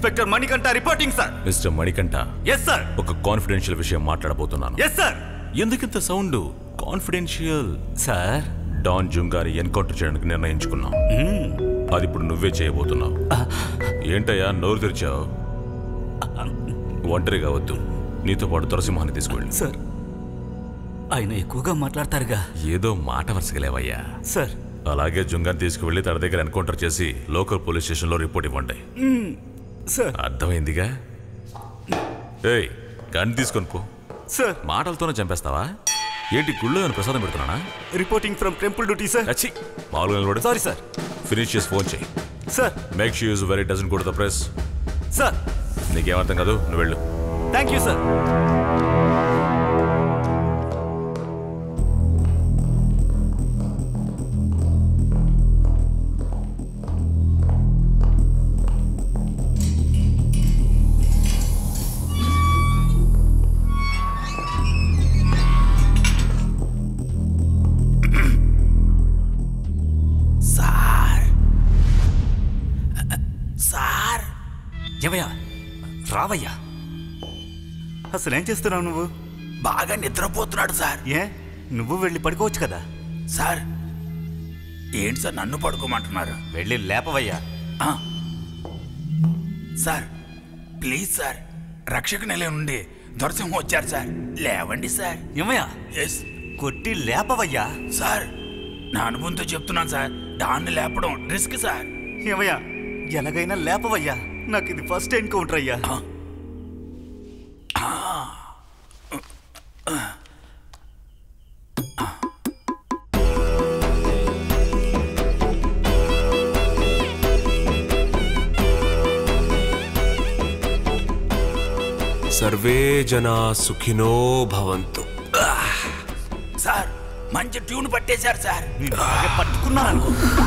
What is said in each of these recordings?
Inspector Manikanta reporting sir. Mister Manikanta. Yes sir. ఒక confidential విషయం మాట్లాడబోతున్నాను. Yes sir. ఎందుకింత సౌండ్? Confidential sir. డాన్ జుంగాని ఎన్కౌంటర్ చేయడానికి నిర్ణయించుకున్నాం. అది ఇప్పుడు నువ్వే చేయబోతున్నావు. ఏంటయ్యా నోరు తెరిచావు? ఒంటరిగా వద్దు, నీతో పాటు తులసింహాన్ని తీసుకువెళ్ళి. సార్, ఆయన ఎక్కువగా మాట్లాడతారుగా. ఏదో మాట వరుసగలేవయ్యా. సార్. అలాగే జుంగాని తీసుకువెళ్ళి తన దగ్గర ఎన్కౌంటర్ చేసి లోకల్ పోలీస్ స్టేషన్లో రిపోర్ట్ ఇవ్వండి. సార్. అర్థమైందిగా? ఏయ్, గన్ తీసుకొని పో. సార్. మాటలతోనే చంపేస్తావా ఏంటి? గుళ్ళో ఏమైనా ప్రసాదం పెడుతున్నానా? Reporting from temple duty sir. అచ్చి, మామూలుగా నిలబడు. Sorry sir. ఫినిష్ చేసి ఫోన్ చేయి. Sir. Make sure use very doesn't go to the press. Sir. నీకేమర్థం కాదు, నువ్వు వెళ్ళు. Thank you sir. ఏమయ్యా, రావయ్యా. అసలేం చేస్తున్నావు నువ్వు? బాగా నిద్రపోతున్నాడు సార్. ఏ, నువ్వు వెళ్ళి పడుకోవచ్చు కదా. సార్, ఏంటి సార్ నన్ను పడుకోమంటున్నారు? వెళ్ళి లేపవయ్యా. సార్ ప్లీజ్ సార్, రక్షక నిలయం నుండి దొరసింహం వచ్చారు సార్, లేవండి సార్. ఏమయ్యా? ఎస్. కొట్టి లేపవయ్యా. సార్, నా అనుభవంతో చెప్తున్నాను సార్, దాన్ని లేపడం రిస్క్ సార్. ఏమయ్యా, ఎలాగైనా లేపవయ్యా. నాకు ఇది ఫస్ట్ ఎన్కౌంటర్ అయ్యా. సర్వే జనా సుఖినో భవంతు. సార్, మంచి ట్యూన్ పట్టేశారు సార్. పట్టుకున్నాను.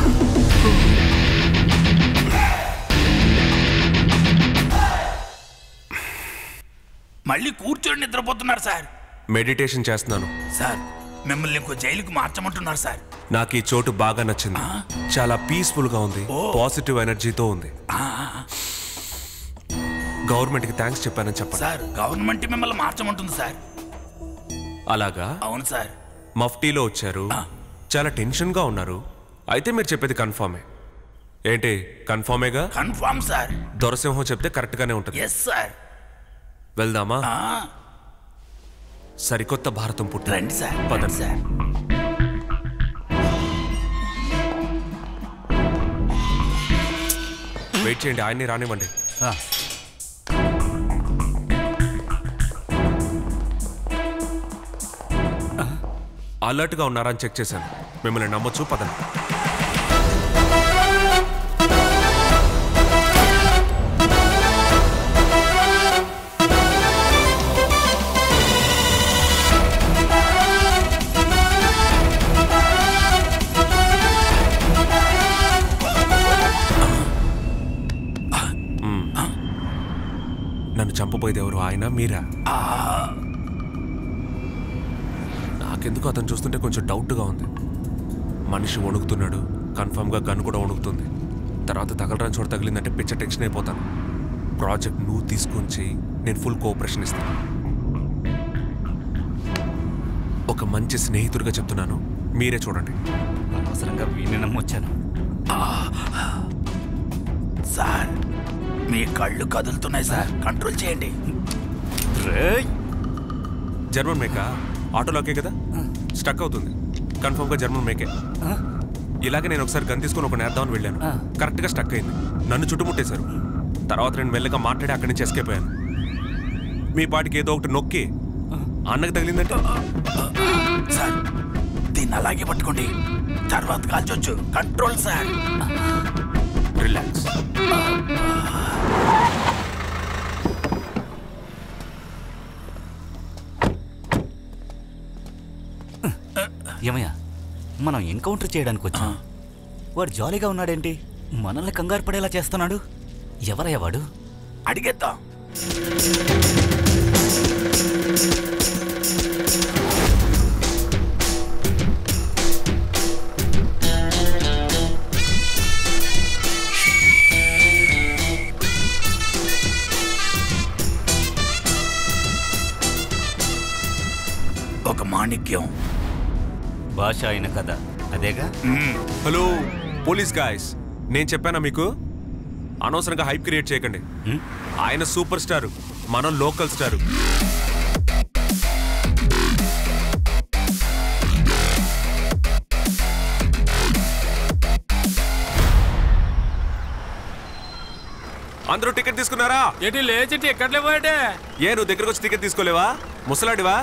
మళ్ళీ కూర్చొని నిద్రపోతున్నారు సార్. మెడిటేషన్ చేస్తున్నాను సార్. మిమ్మల్ని ఇంకో జైలుకు మార్చమంటున్నారు సార్. నాకు ఈ చోటు బాగా నచ్చింది. చాలా పీస్ఫుల్ గా ఉంది, పాజిటివ్ ఎనర్జీతో ఉంది. గవర్నమెంట్ కి థ్యాంక్స్ చెప్పానని చెప్పండి. సార్, గవర్నమెంట్ మిమ్మల్ని మార్చమంటుంది సార్. అలాగా? అవును సార్. మఫ్టీలో వచ్చారు, చాలా టెన్షన్ గా ఉన్నారు. అయితే మీరు చెప్పేది కన్ఫర్మే. ఏంటి కన్ఫర్మేగా? Confirm sir. దొరసింహం చెప్తే కరెక్ట్ గానే ఉంటుంది. Yes sir. వెళ్దామా? సరికొత్త భారతం పుట్టింది. రండి సార్. పదండి సార్. వెయిట్ చేయండి, ఆయన్ని రానివ్వండి. అలర్ట్ గా ఉన్నారా అని చెక్ చేశాను. మిమ్మల్ని నమ్మొచ్చు, పదండి. నన్ను చంపబోయేది ఎవరు, ఆయన మీరా? నాకెందుకు అతను చూస్తుంటే కొంచెం డౌట్గా ఉంది. మనిషి వణుకుతున్నాడు, కన్ఫర్మ్గా గన్ కూడా వణుకుతుంది. తర్వాత తగలరాని చోట తగిలిందంటే పిచ్చ టెన్షన్ అయిపోతాను. ప్రాజెక్ట్ నువ్వు తీసుకొని చెయ్యి, నేను ఫుల్ కోఆపరేషన్ ఇస్తాను. ఒక మంచి స్నేహితుడిగా చెప్తున్నాను, మీరే చూడండి. అవసరంగా వీణ్ణి నమ్మొచ్చాను. సార్, మీ కళ్ళు కదులుతున్నాయి సార్, కంట్రోల్ చేయండి. జర్మన్ మేకా? ఆటోలోకే కదా, స్టక్ అవుతుంది. కన్ఫర్మ్గా జర్మన్ మేకే. ఇలాగే నేను ఒకసారి గన్ తీసుకొని ఒక నేద్దామని వెళ్ళాను, కరెక్ట్గా స్టక్ అయింది. నన్ను చుట్టుముట్టేశారు. తర్వాత నేను మెల్లగా మాట్లాడి అక్కడి నుంచి ఎస్కేప్ అయ్యాను. మీ పాటికి ఏదో ఒకటి నొక్కి అన్నకి తగిలిందంటే. సార్, దీన్ని అలాగే పట్టుకోండి, తర్వాత కాల్చొచ్చు. Control sir. రిలాక్స్. ఏమయ్యా, మనం ఎన్కౌంటర్ చేయడానికి వచ్చాం. వాడు జాలీగా ఉన్నాడేంటి? మనల్ని కంగారు పడేలా చేస్తున్నాడు. ఎవరయ్యా వాడు? అడిగేద్దాం. ఒక మాణిక్యం. భాష అయిన కథ అదేగా. హలో పోలీస్ గాయ్స్, నేను చెప్పానా మీకు? అనవసరంగా హైప్ క్రియేట్ చేయకండి. ఆయన సూపర్ స్టార్, మనం లోకల్ స్టార్. అందరూ టికెట్ తీసుకున్నారా? ఏంటి లేచి టికెట్లు ఇవ్వండి. ఏ నువ్వు దగ్గరకు వచ్చి టికెట్ తీసుకోలేవా? ముసలాడివా?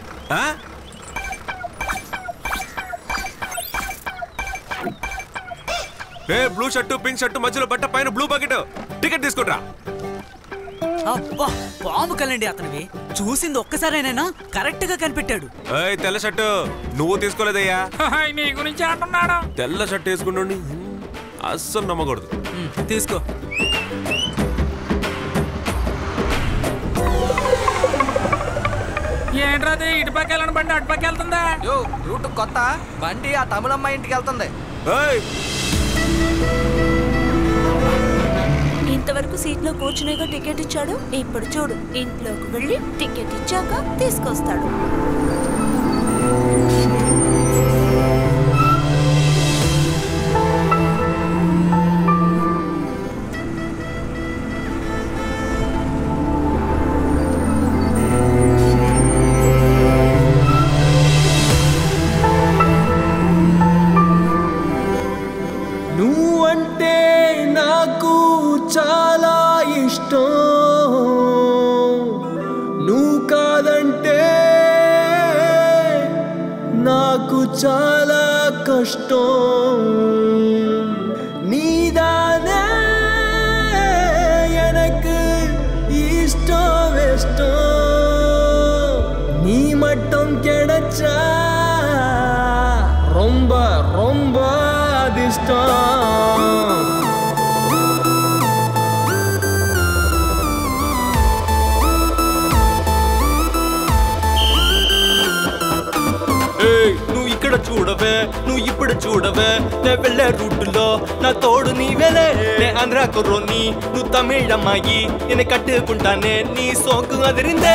ఏ బ్లూ షర్టు పింక్ షర్టు మధ్యలో బట్ట పైన బ్లూ బకెట్, టికెట్ తీసుకుంటా. అబ్బా పాము కలండి అతనివి. చూసింది ఒక్కసారైనా కరెక్ట్ గా కనిపెట్టాడు. ఏయ్ తెల్ల షర్టు నువ్వు తీసుకోలేదయ్యా? నీ గురించి అంటున్నాడు. తెల్ల షర్ట్ వేసుకుంటండి, అస్సలు నమ్మకూడదు. తీసుకో. ఏంట్రాది ఇటుపక్క వెళ్ళని బండి అటుపక్క వెళ్తుందా? రూట్ కొత్త బండి ఆ తమిళమ్మాయి ఇంటికి వెళ్తుంది. ఇంతవరకు సీట్లో కూర్చునేగా టికెట్ ఇచ్చాడు. ఇప్పుడు చూడు, ఇంట్లోకి వెళ్ళి టికెట్ ఇచ్చాక తీసుకొస్తాడు. నువ్వంటే నాకు చాలా ఇష్టం, నువ్వు కాదంటే నాకు చాలా కష్టం. నీదానే எனக்கு ఇష్టం ఇష్టం, నీ మట్టం கிடைச்சா ரொம்ப ரொம்ப அதிர்ஷ்டம். నువ్వు ఇక్కడ చూడవే, నువ్వు ఇప్పుడు చూడవే, నే వెళ్ళే రూట్లో నా తోడు నీవేలే. నే ఆంధ్రా కుర్రోని, నువ్వు తమిళమ్మాయి, నేను కట్టుకుంటానే నీ సోకు అదిరిందే.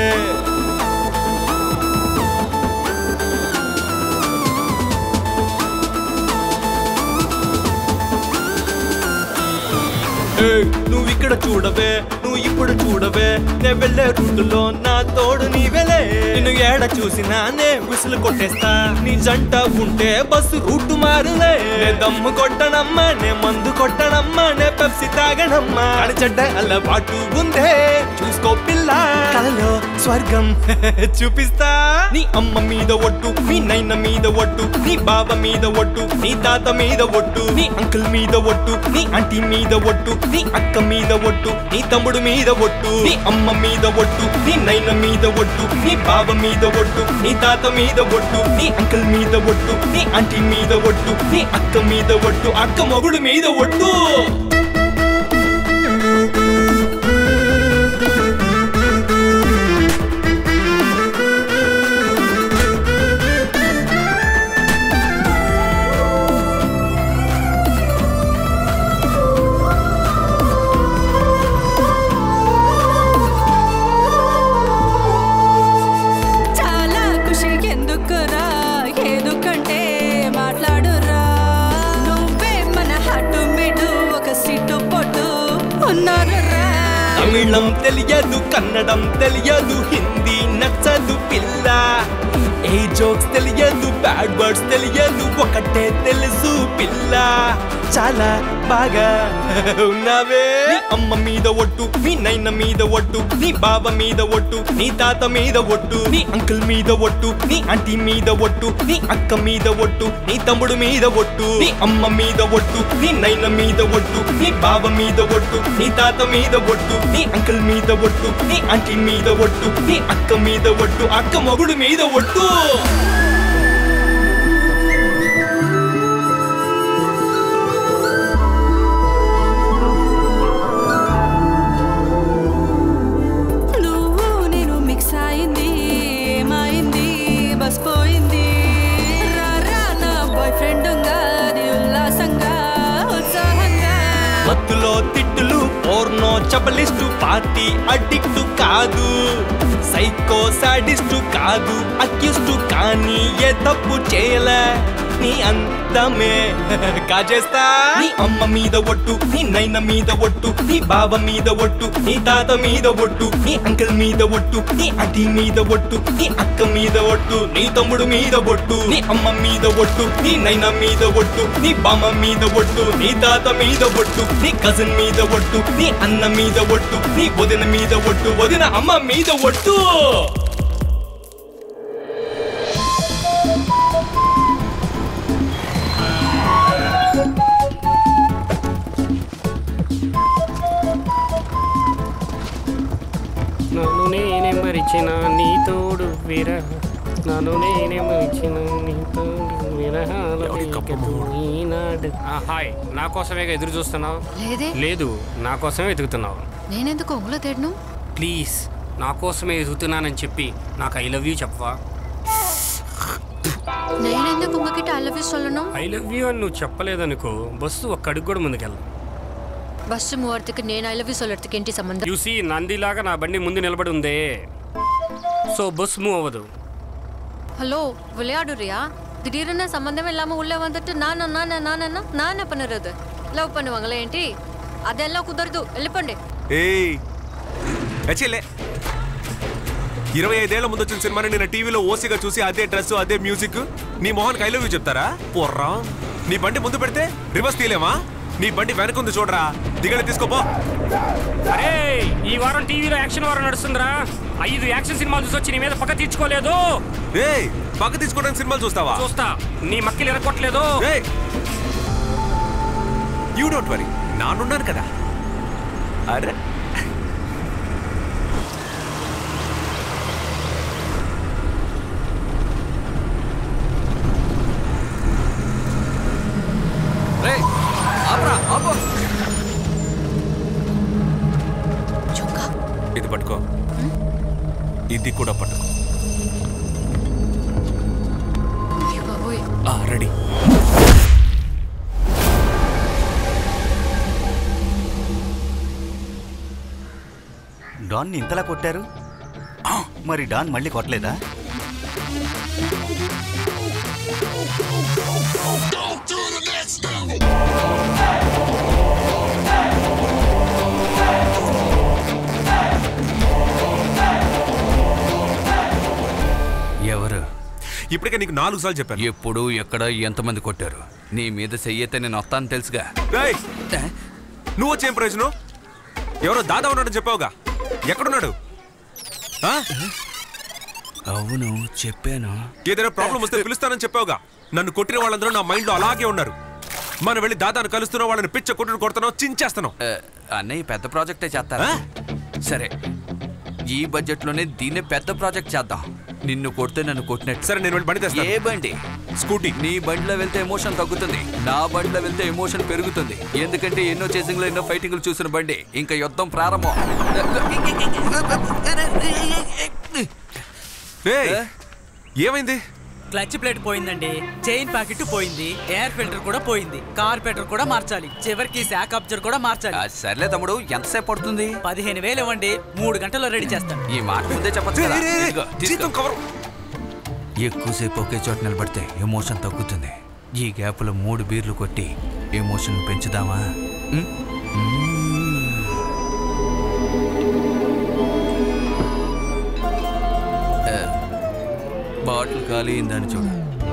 నువ్వు ఇక్కడ చూడవే, నువ్వు ఇప్పుడు చూడవే, నే వెళ్ళే రూట్లో నా తోడు నీవేలే. నిన్ను ఏడ చూసినా నే విసులు కొట్టేస్తా, నీ జంట ఉంటే బస్సు రూట్ మారులే. నే దమ్ము కొట్టనమ్మా, నే మందు కొట్టనమ్మా, నే పెప్సీ తాగనమ్మా, అని చెడ్డ అలవాటు ఉందే చూసుకో పిల్ల. కలలో స్వర్గం చూపిస్తా. నీ అమ్మ మీద ఒట్టు, నీ నైన మీద ఒట్టు, నీ బావ మీద ఒట్టు, నీ తాత మీద ఒట్టు, నీ అంకుల్ మీద ఒట్టు, నీ ఆంటీ మీద ఒట్టు, నీ అక్క మీద ఒట్టు, నీ తమ్ముడు మీద ఒట్టు, నీ అమ్మ మీద ఒట్టు, నీ నైన మీద ఒట్టు, నీ బావ మీద ఒట్టు, నీ తాత మీద ఒట్టు, నీ అంకుల్ మీద ఒట్టు, నీ ఆంటీ మీద ఒట్టు, నీ అక్క మీద ఒట్టు, అక్క మొగుడు మీద ఒట్టు. తమిళం తెలియదు, కన్నడం తెలియదు, హిందీ నచ్చదు పిల్ల. ఏ జోక్స్ తెలియదు, బ్యాడ్ వర్డ్స్ తెలియదు, ఒకటే తెలుసు పిల్ల. చాలా బాగా ఉన్నావే. నీ అమ్మ మీద ఒట్టు, నీ నైన మీద ఒట్టు, నీ బావ మీద ఒట్టు, నీ తాత మీద ఒట్టు, నీ అంకుల్ మీద ఒట్టు, నీ ఆంటీ మీద ఒట్టు, నీ అక్క మీద ఒట్టు, నీ తమ్ముడు మీద ఒట్టు, నీ అమ్మ మీద ఒట్టు, నీ నైన మీద ఒట్టు, నీ బావ మీద ఒట్టు, నీ తాత మీద ఒట్టు, నీ అంకుల్ మీద ఒట్టు, నీ ఆంటీ మీద ఒట్టు, నీ అక్క మీద ఒట్టు, అక్క మొగుడు మీద ఒట్టు. మత్తులో తిట్టులు, పోర్నో చబలిస్టు, పార్టీ అడిక్టు కాదు. సైకో సాడిస్టు కాదు అక్యూస్టు కానీ ఏ తప్పు చేయలే నీ అందమే కాజేస్తా నీ అమ్మ మీద ఒట్టు నీ నైన మీద ఒట్టు నీ బావ మీద ఒట్టు నీ తాత మీద ఒట్టు నీ అంకుల్ మీద ఒట్టు నీ అటి మీద ఒట్టు నీ అక్క మీద ఒట్టు నీ తమ్ముడు మీద ఒట్టు నీ అమ్మ మీద ఒట్టు నీ నైన మీద ఒట్టు నీ బామ్మ మీద ఒట్టు నీ తాత మీద ఒట్టు నీ కజిన్ మీద ఒట్టు నీ అన్న మీద ఒట్టు నీ వదిన మీద ఒట్టు వదిన అమ్మ మీద ఒట్టు నన్ను నేనే మరిచిన నీ తోడు విరహ నన్ను నేనే మరిచిన నీ తోడు విరహాలు ఈనాడు. హాయ్, నా కోసమే ఎదురు చూస్తున్నావు? లేదు, నా కోసమే వెతుకుతున్నావు. నేనెందుకు ఒంగులో తేడ్ను? ప్లీజ్, నా కోసమే ఎదుగుతున్నానని చెప్పి నాకు ఐ లవ్ యూ చెప్పవా? నేనెందుకు ఉమ్మకిட்ட ఐ లవ్ యూ சொல்லணும்? ఐ లవ్ యూ అని నువ్వు చెప్పలేదనుకో బస్సు ఒక్క అడుగు కూడా ముందుకెళ్ళ. బస్సు మూవర్తికి నేను ఐ లవ్ యూ சொல்லறதுக்கு ఏంటి సంబంధం? యూసీ, నందిలాగా నా బండి ముందు నిలబడి ఉందే, సో బస్ మూవ్ అవ్వదు. ஹலோ, விளையாடுறியா? திடீர்னு சம்பந்தமே இல்லாம உள்ள வந்துட்டு நான் பண்ணுறது லவ் பண்ணுவாங்களே ఏంటి? அதெல்லாம் కుదరదు, వెళ్ళిపోండి. ఏయ్ అచ్చేలే 25 ఏళ్ల ముందు వచ్చిన సినిమాని నేను టీవీలో ఓసిగా చూసి అదే డ్రెస్ అదే మ్యూజిక్ నీ మొహానికి ఐ లవ్ యూ చెప్తారా? పోర్రా, నీ బండి ముందు పెడితే రివర్స్ తీయలేమా? నీ బండి వెనకుంది చూడరా, దిగలి తీసుకోపో. అరే, ఈ వారం టీవీలో యాక్షన్ వారం నడుస్తుందిరా. 5 యాక్షన్ సినిమాలు చూసి వచ్చి నీ మీద పక్క తీర్చుకోలేదు. ఏయ్, పక్క తీసుకోవడానికి సినిమాలు చూస్తావా? చూస్తా, నీ మక్కిలు ఎరగొట్టలేదు. యూ డోంట్ వరీ, నానున్నాను కదా. అరే ఇది పట్టుకో, ఇది కూడా పట్టుకో. రెడీ. డాన్ని ఇంతలా కొట్టారు, మరి డాన్ మళ్ళీ కొట్టలేదా? ఎవరు? ఇప్పటికే నీకు 4 సార్లు చెప్పాను. ఎప్పుడు, ఎక్కడ, ఎంతమంది కొట్టారు? నీ మీద చెయ్యతే నేను వస్తాను తెలుసుగా. నువ్వు వచ్చేం ప్రయోజనం? ఎవరో దాదా ఉన్నాడని చెప్పావుగా, ఎక్కడున్నాడు? అవును, చెప్పాను. ఏదైనా ప్రాబ్లం వస్తే పిలుస్తానని చెప్పావుగా. నన్ను కొట్టిన వాళ్ళందరూ నా మైండ్ లో అలాగే ఉన్నారు. మనం వెళ్ళి దాదాను కలుస్తున్నావు, వాళ్ళని పిచ్చ కొట్టుడు కొడుతున్నావు, చించేస్తున్నావు. అన్నయ్య పెద్ద ప్రాజెక్టే చేస్తారా? సరే, ఈ బడ్జెట్ లోనే దీన్నే పెద్ద ప్రాజెక్ట్ చేద్దాం. నిన్ను కొడితే నన్ను కొట్టినట్టు. సరే, నేను వెళ్ళి బండి తెస్తాను. ఏ బండి? స్కూటీ. నీ బండిలో వెళ్తే ఎమోషన్ తగ్గుతుంది, నా బండిలో వెళ్తే ఎమోషన్ పెరుగుతుంది. ఎందుకంటే ఎన్నో చేసింగ్ లో ఎన్నో ఫైటింగ్లు చూసిన బండి. ఇంకా యుద్ధం ప్రారంభం. ఏమైంది? క్లచ్ ప్లేట్ పోయిందండి, చైన్ ప్యాకెట్ పోయింది, ఎయిర్ ఫిల్టర్ కూడా పోయింది, కార్పెటర్ కూడా మార్చాలి, చివరికి శాక్ అబ్జర్ కూడా మార్చాలి. సర్లే తమ్ముడు, ఎంతసేపు పడుతుంది? 15,000 ఇవ్వండి, 3 గంటల్లో రెడీ చేస్తాను. ఈ మాట ముందే చెప్పచ్చు. ఎక్కువసేపు ఒకే చోట నిలబడితే ఎమోషన్ తగ్గుతుంది. ఈ గ్యాప్లో 3 బీర్లు కొట్టి ఎమోషన్ పెంచుదామా? బాటిల్ ఖాళీ అయిందని చూడు.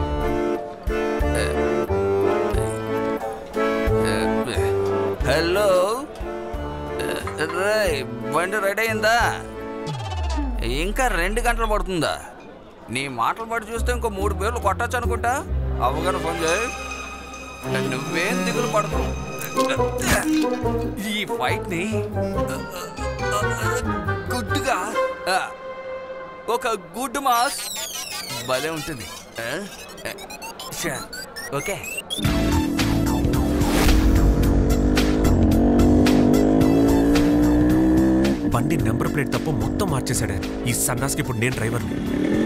హలో రే, బండి రెడీ అయిందా? ఇంకా 2 గంటలు పడుతుందా? నీ మాటలు పడి చూస్తే ఇంకో 3 బీర్లు కొట్టచ్చు అనుకుంటా. అవగానే ఫోన్ చేయి. నువ్వేం దిగులు పడతావు. ఈ ఫైట్ ని గుడ్డుగా ఒక గుడ్ మాస్ భలే ఉంటుంది. ఓకే, బండి నెంబర్ ప్లేట్ తప్ప మొత్తం మార్చేశాడు ఈ సన్నాస్కి. ఇప్పుడు నేను డ్రైవర్ని.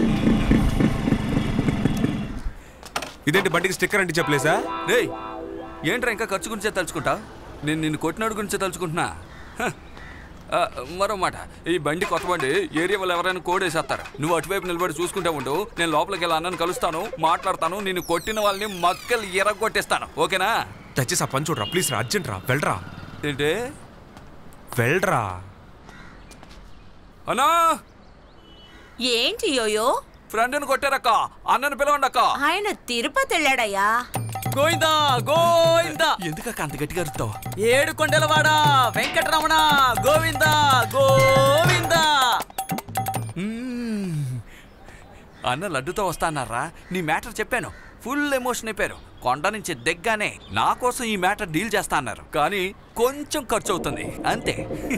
ఇదేంటి బండికి స్టిక్కర్ అంటే చెప్పలేసా? రే, ఏంట్రా ఇంకా ఖర్చు గురించే తలుచుకుంటా? నేను నిన్ను కొట్టినాడు గురించే తలుచుకుంటున్నా. మరో మాట, ఈ బండి కొత్త బండి, ఏరియా వాళ్ళు ఎవరైనా కోడేసేస్తారు. నువ్వు అటువైపు నిలబడి చూసుకుంటే ఉండు. నేను లోపలికి వెళ్ళి అన్నను కలుస్తాను, మాట్లాడతాను. నిన్ను కొట్టిన వాళ్ళని మక్కలు ఎరగొట్టేస్తాను. ఓకేనా? దయచేసి ఆ పని చూడరా ప్లీజ్ రా, అర్జెంట్ రా, వెళ్ళరా. ఏంటి వెళ్ళరా అన్నా? ఏంటి యోయో? ఫ్రెండ్ని కొట్టారక్క, అన్నను పిలవండి అక్క. ఆయన తిరుపతి వెళ్ళాడయ్యా. గోవిందా గోవిందా. ఎందుకక్క అంత గట్టిగా అరుస్తావు? ఏడు కొండలవాడ వెంకటరమణ గోవిందా గోవిందా. అన్న లడ్డుతో వస్తా అన్నారా? నీ మ్యాటర్ చెప్పాను, ఫుల్ ఎమోషన్ అయిపోయారు. కొండ నుంచి దిగ్గానే నా కోసం ఈ మ్యాటర్ డీల్ చేస్తా అన్నారు. కానీ కొంచెం ఖర్చు అవుతుంది అంతే.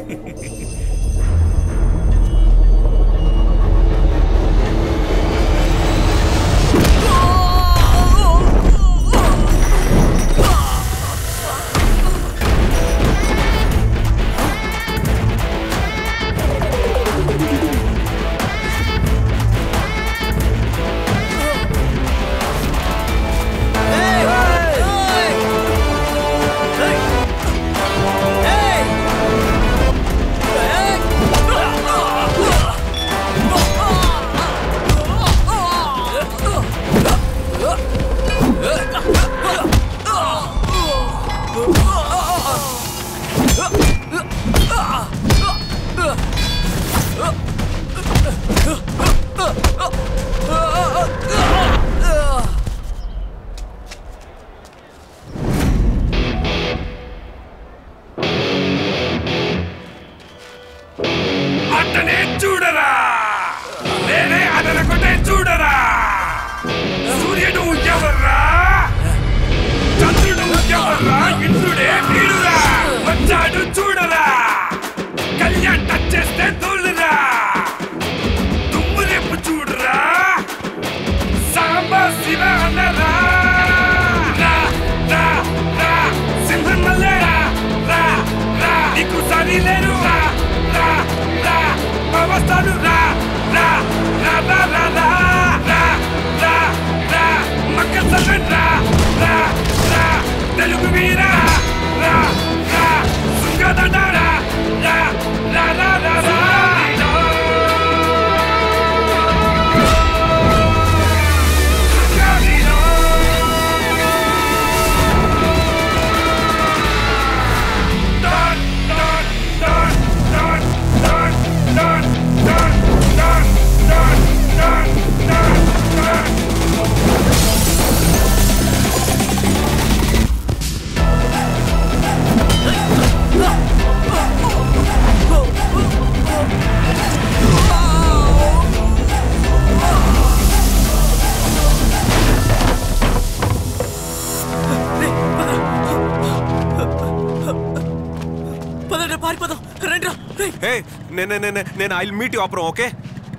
నేను ఐ విల్ మీట్ యు అప్రో. ఓకే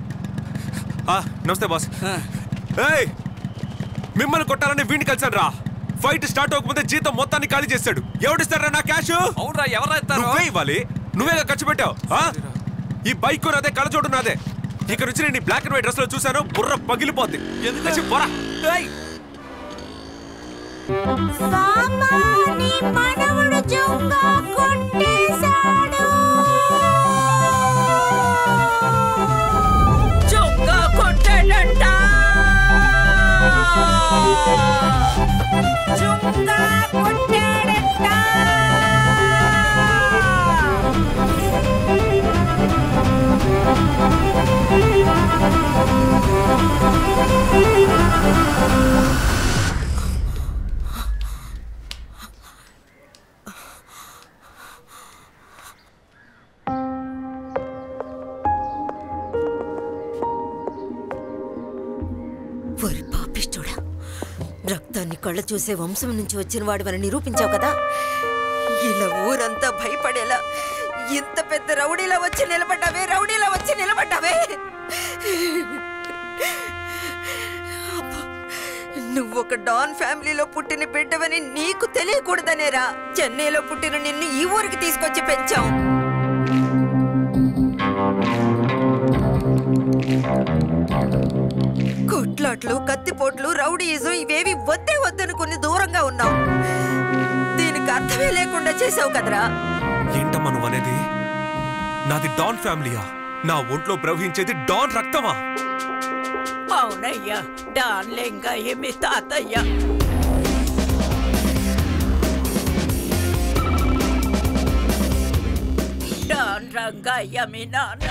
నమస్తే బాస్. మిమ్మల్ని కొట్టాలని వీడిని కలిసాను రా. ఫైట్ స్టార్ట్ అవ్వకముందే జీతం మొత్తాన్ని ఖాళీ చేశాడు. ఎవడిస్తారా నా క్యాష్? అవునరా, ఎవరు నువ్వే ఇవ్వాలి. నువ్వేగా ఖర్చు పెట్టావు. ఈ బైక్ నాదే, కళ్ళజోడు నాదే. ఇక నుంచి నేను బ్లాక్ అండ్ వైట్ డ్రెస్ లో చూసాను, బుర్ర పగిలిపోద్ది. మనవడు జంగా కొట్టేశాడు. జంగా కొట్టాడంట. జంగా కొట్టాడంట. రక్తాన్ని కళ్ళ చూసే వంశం నుంచి వచ్చిన వాడివని నిరూపించావు కదా. ఇలా ఊరంతా భయపడేలా ఇంత పెద్ద రౌడీలా వచ్చి నిలబడ్డావే, రౌడీలా వచ్చి నిలబడ్డావే. నువ్వొక డాన్ ఫ్యామిలీలో పుట్టిన బిడ్డవని నీకు తెలియకూడదనేరా చెన్నైలో పుట్టిన నిన్ను ఈ ఊరికి తీసుకొచ్చి పెంచాం. కొట్లాట్లు, కత్తిపోట్లు, రౌడీయిజం ఇవేవి వద్దే వద్దనుకుని దూరంగా ఉన్నావు. దీనికి అర్థమే లేకుండా చేసావు కదరా. ఏంటమ్మా నువ్వు అనేది? నాది డాన్ ఫ్యామిలీయా? నా ఒంట్లో ప్రవహించేది డాన్ రక్తమా? అవునయ్యా, డాన్ లింగయ్య మీ తాతయ్య. డాన్ రంగయ్య మీ నాన్న.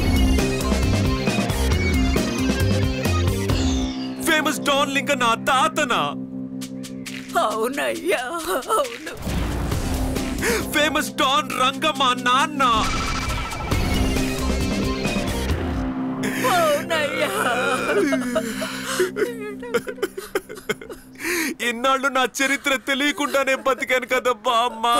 ఫేమస్ డాన్ లింగ నా తాతనా? అవునయ్యా, అవును. ఫేమస్ డాన్ రంగ మా నాన్న. అవునయ్యా. ఇన్నాళ్ళు నా చరిత్ర తెలియకుండానే బతికాను కదబ్బా అమ్మా.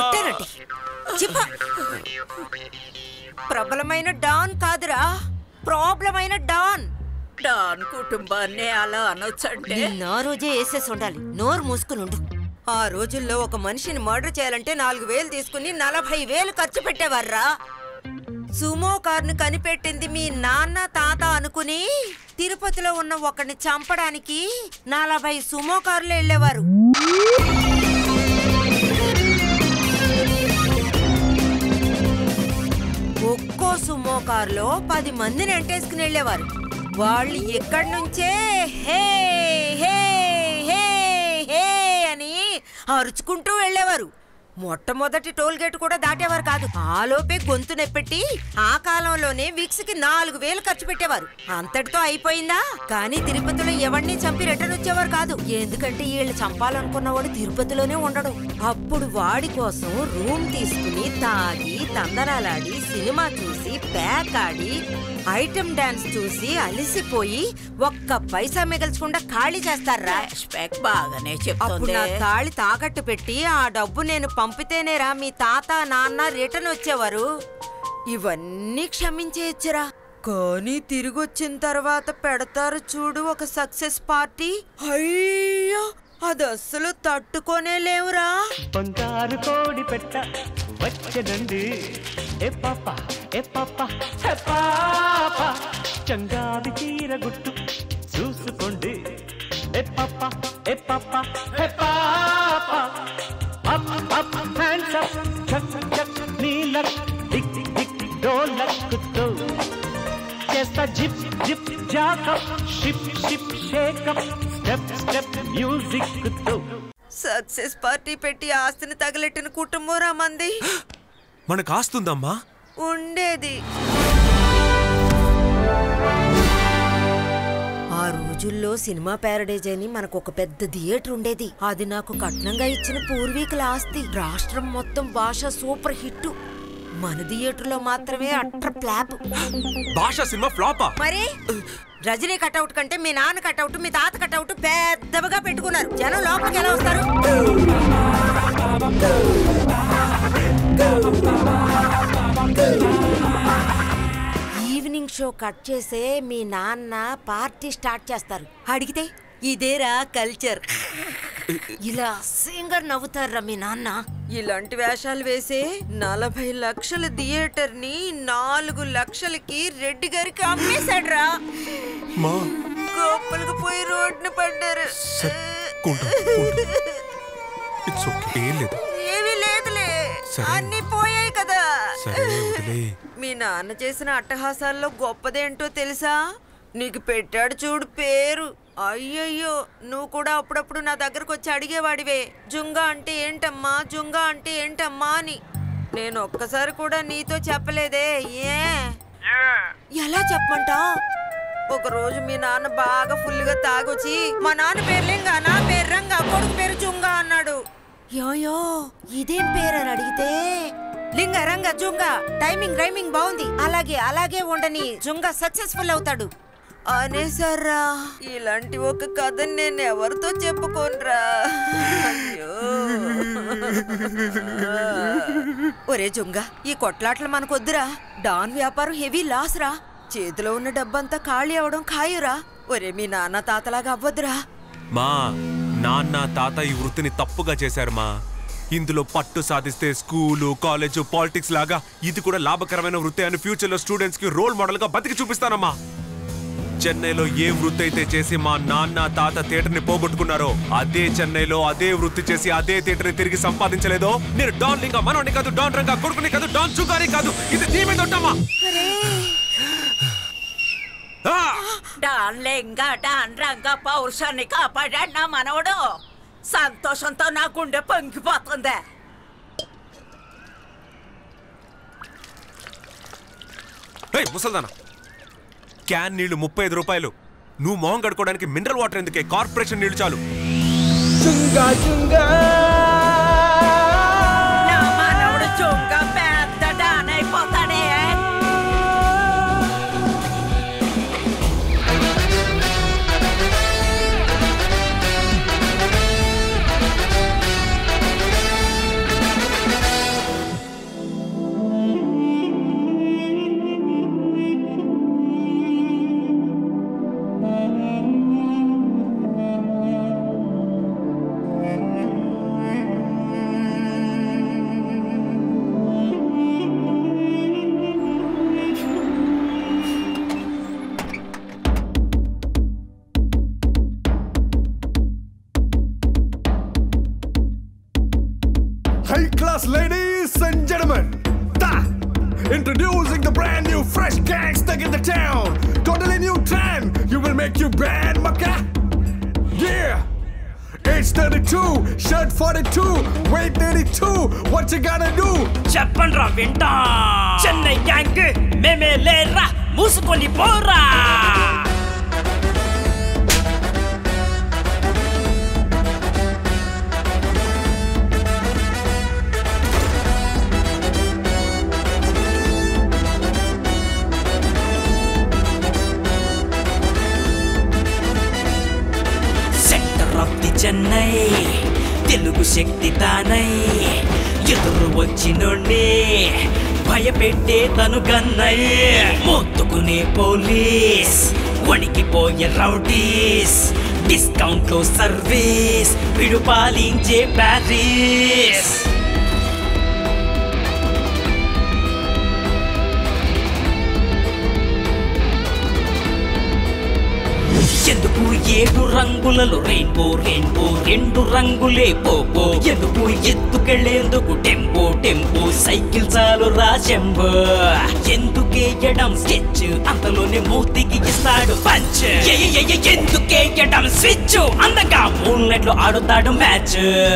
ప్రబలమైన డాన్ కాదురా, ప్రాబ్లం అయిన డాన్. డాన్ కుటుంబాన్ని అలా అనొచ్చంటే నా రోజే వేసేసి ఉండాలి. నోరు మూసుకుని ఉండు. ఆ రోజుల్లో ఒక మనిషిని మర్డర్ చేయాలంటే 4,000 తీసుకుని 40,000 ఖర్చు పెట్టేవారా. సుమో కార్ను కనిపెట్టింది మీ నాన్న తాత అనుకుని తిరుపతిలో ఉన్న ఒకరిని చంపడానికి 40 సుమో కార్లు వెళ్ళేవారు. ఒక్కో సుమో కారులో 10 మందిని ఎంటేసుకుని వెళ్ళేవారు. వాళ్ళు ఇక్కడి నుంచే హే హే హే హే అని అరుచుకుంటూ వెళ్ళేవారు. మొట్టమొదటి టోల్ గేట్ కూడా దాటేవారు కాదు. ఆలోపే గొంతు నెప్పెట్టి ఆ కాలంలోనే విక్స్కి 4,000 ఖర్చు పెట్టేవారు. అంతటితో అయిపోయిందా? కానీ తిరుపతిలో ఎవరిని చంపి రిటర్న్ వచ్చేవారు కాదు. ఎందుకంటే వీళ్ళు చంపాలనుకున్నవాడు తిరుపతిలోనే ఉండడు. అప్పుడు వాడి కోసం రూమ్ తీసుకుని తాగి తందనాలాడి సినిమా చూసి ప్యాక్ ఆడి ఐటమ్ డాన్స్ చూసి అలిసిపోయి ఒక్క పైసా మిగల్చకుండా ఖాళీ చేస్తారా? బాగానే అప్పుడు నా తాళి తాకట్టు పెట్టి ఆ డబ్బు నేను పంపితేనేరా మీ తాత నాన్న రిటర్న్ వచ్చేవారు. ఇవన్నీ క్షమించేయచ్చురా. కానీ తిరిగి వచ్చిన తర్వాత పెడతారు చూడు ఒక సక్సెస్ పార్టీ. అయ్యో, అది అస్సలు తట్టుకోనే లేవురా. బంగారు కోడి పెట్ట వచ్చనండి ఏ పాప ఏ పాప హే పాప, చంగాది చీర గుట్టు చూసుకోండి ఏ పాప ఏ పాప హే పాప. అప్ అప్ హ్యాండ్స్ అప్ చక్ చక్ నీలక్ టిక్ టిక్ డోలక్తో చేస్తా zip zip jack up ship ship shake up step step music తో. సక్సెస్ పార్టీ పెట్టి ఆస్తిని తగలెట్టిన కుటుంబం రా మంది. మనకు ఆస్తుందమ్మా? ఉండేది. ఆ రోజుల్లో సినిమా ప్యారడైజ్ అని మనకు ఒక పెద్ద థియేటర్ ఉండేది. అది నాకు కట్నంగా ఇచ్చిన పూర్వీకుల ఆస్తి. రాష్ట్రం మొత్తం భాష సూపర్ హిట్. మన థియేటర్ లో మాత్రమే అట్ర ఫ్లాప్. భాష సినిమా ఫ్లాపా? మరి రజనీ కట్అవుట్ కంటే మీ నాన్న కట్అవుట్ మీ తాత కట్అవుట్ పెద్దగా పెట్టుకున్నారు. జనం లోపలికి ఎలా వస్తారు? ఈవినింగ్ షో కట్ చేసే మీ నాన్న పార్టీ స్టార్ట్ చేస్తారు. అడిగితే ఇదేరా కల్చర్. ఇలా సింగర్ నవ్వుతారా మీ నాన్న. ఇలాంటి వేషాలు వేసే 40 లక్షల థియేటర్ ని 4 లక్షలకి రెడ్డి గారికి అమ్మేశాడ్రా. గొప్పలకు పోయి రోడ్డున పడ్డారు. ఏమీ లేదులే, అన్ని పోయాయి కదా. మీ నాన్న చేసిన అట్టహాసాల్లో గొప్పదేంటో తెలుసా? నీకు పెట్టాడు చూడు పేరు. అయ్యయ్యో, నువ్వు కూడా అప్పుడప్పుడు నా దగ్గరకు వచ్చి అడిగేవాడివే, జుంగా అంటే ఏంటమ్మా, జుంగా అంటే ఏంటమ్మా అని. నేను ఒక్కసారి కూడా నీతో చెప్పలేదే. ఎలా చెప్పమంటావు? ఒకరోజు మీ నాన్న బాగా ఫుల్గా తాగొచ్చి మా నాన్న పేరు లింగా, నా పేరు రంగా, కొడుకు పేరు జుంగా అన్నాడు. యోయో ఇదేం పేరు అని అడిగితే లింగ రంగ జుంగా టైమింగ్ రైమింగ్ బాగుంది, అలాగే అలాగే ఉండని జుంగా సక్సెస్ఫుల్ అవుతాడు అనేసర్రా. ఇలాంటి ఒక కథని నేను ఎవరితో చెప్పుకోనరా. అయ్యో ఒరే జుంగా, ఈ కొట్లాటలు మనకొద్దురా. డాన్ వ్యాపారం హెవీ లాస్ రా. చేతిలో ఉన్న డబ్బంతా ఖాళీ అవడం ఖాయురా. ఒరే మీ నాన్న తాతలాగా అవ్వద్దురా. మా నాన్న తాత ఈ వృత్తిని తప్పుగా చేశారు మా. ఇందులో పట్టు సాధిస్తే స్కూలు కాలేజు పాలిటిక్స్ లాగా ఇది కూడా లాభకరమైన వృత్తి అని ఫ్యూచర్ లో స్టూడెంట్స్ కి రోల్ మోడల్ గా బతికి చూపిస్తానమ్మా. చెన్నైలో ఏ వృత్తి అయితే చేసి మా నాన్న తాత థియేటర్ని పోగొట్టుకున్నారో అదే చెన్నైలో అదే వృత్తి చేసి అదే థియేటర్ని తిరిగి సంపాదించలేదో నేను డాన్ లింగా మనోని కాదు, డాన్ రంగా కొడుకుని కాదు, డాన్ చుగారి కాదు. ఇది దీమే దొట్టమ్మా. డాన్ లెంగా డాన్ రంగా పౌరుషాన్ని కాపాడాడు నా మనవడు. సంతోషంతో నా గుండె పొంగిపోతుంది. ముసల్దానా, క్యాన్ నీళ్లు 35 రూపాయలు. నువ్వు మొహం కడుకోవడానికి మినరల్ వాటర్ ఎందుకే? కార్పొరేషన్ నీళ్లు చాలు. నా మనవడు చుంగ పెద్ద డాన్ అయిపోతాడే. Ladies and gentlemen, introducing the brand new fresh gangster in the town. Totally new trend. You will make you bad, maka. Yeah. Age 32, shirt 42, weight 82. What you gonna do? Chapandra vinta. Chennai gang meme lera musukoni pora. Chennai Telugu శక్తి తానై ఎదురు వచ్చినోడ్ని భయపెట్టే తను గన్నై మొత్తుకునే police వణికిపోయే rowdies discount లో సర్వీస్ విడు పాలించే ప్యారిస్. ఎందుకు 7 రంగులలో రెయిన్బో రెయిన్బో 2 రంగులే పోపో. ఎందుకు ఎత్తుకెళ్లేందుకు టెంపో టెంపో సైకిల్ చాలు రాజంబో. ఎందుకేయడం స్కెచ్ అంతలోనే మూతికి ఇస్తాడు పంచ్. ఎందుకేయడం స్విచ్ అందంగా మూన్నెట్లు ఆడుతాడు మ్యాచ్.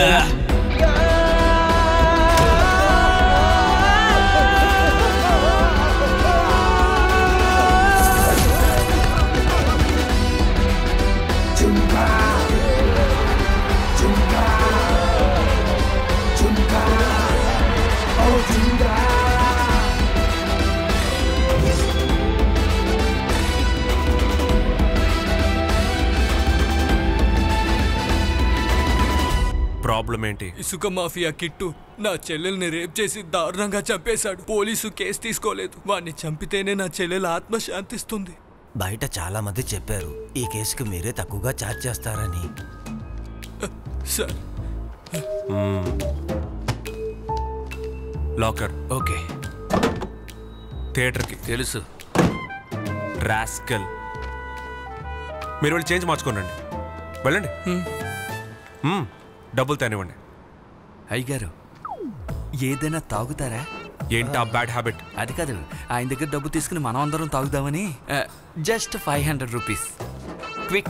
ప్రాబ్లం ఏంటి? ఇసుక మాఫియా కిట్టు నా చెల్లెల్ని రేప్ చేసి దారుణంగా చంపేశాడు. పోలీసు కేసు తీసుకోలేదు. వాడిని చంపితేనే నా చెల్లెలు ఆత్మ శాంతిస్తుంది. బయట చాలా మంది చెప్పారు ఈ కేసుకి మీరే తక్కువగా ఛార్జ్ చేస్తారని. Sir locker okay. థియేటర్కి తెలుసు. రాస్కల్, మీరు వెళ్ళి చేంజ్ మార్చుకోనండి. వెళ్ళండి. డబ్బులు తేనివ్వండి. అయ్యగారు ఏదైనా తాగుతారా? ఏంటా బ్యాడ్ హ్యాబిట్? అది కాదు, ఆయన దగ్గర డబ్బు తీసుకుని మనం అందరం తాగుదామని. Just 500 rupees quick.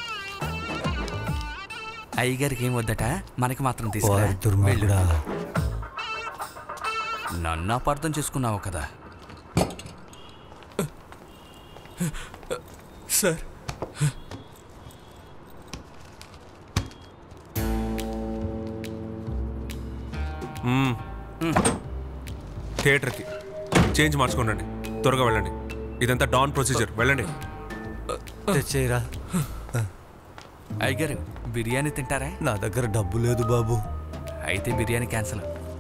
అయ్యగారికి ఏం వద్దట, మనకి మాత్రం తీసుకురా. నన్ను అపార్థం చేసుకున్నావు కదా సార్. థియేటర్కి చేంజ్ మార్చుకోనండి. త్వరగా వెళ్ళండి. ఇదంతా డాన్ ప్రొసీజర్. వెళ్ళండి. తెచ్చేయరా. అయ్యగారు బిర్యానీ తింటారా? నా దగ్గర డబ్బు లేదు బాబు. అయితే బిర్యానీ క్యాన్సిల్.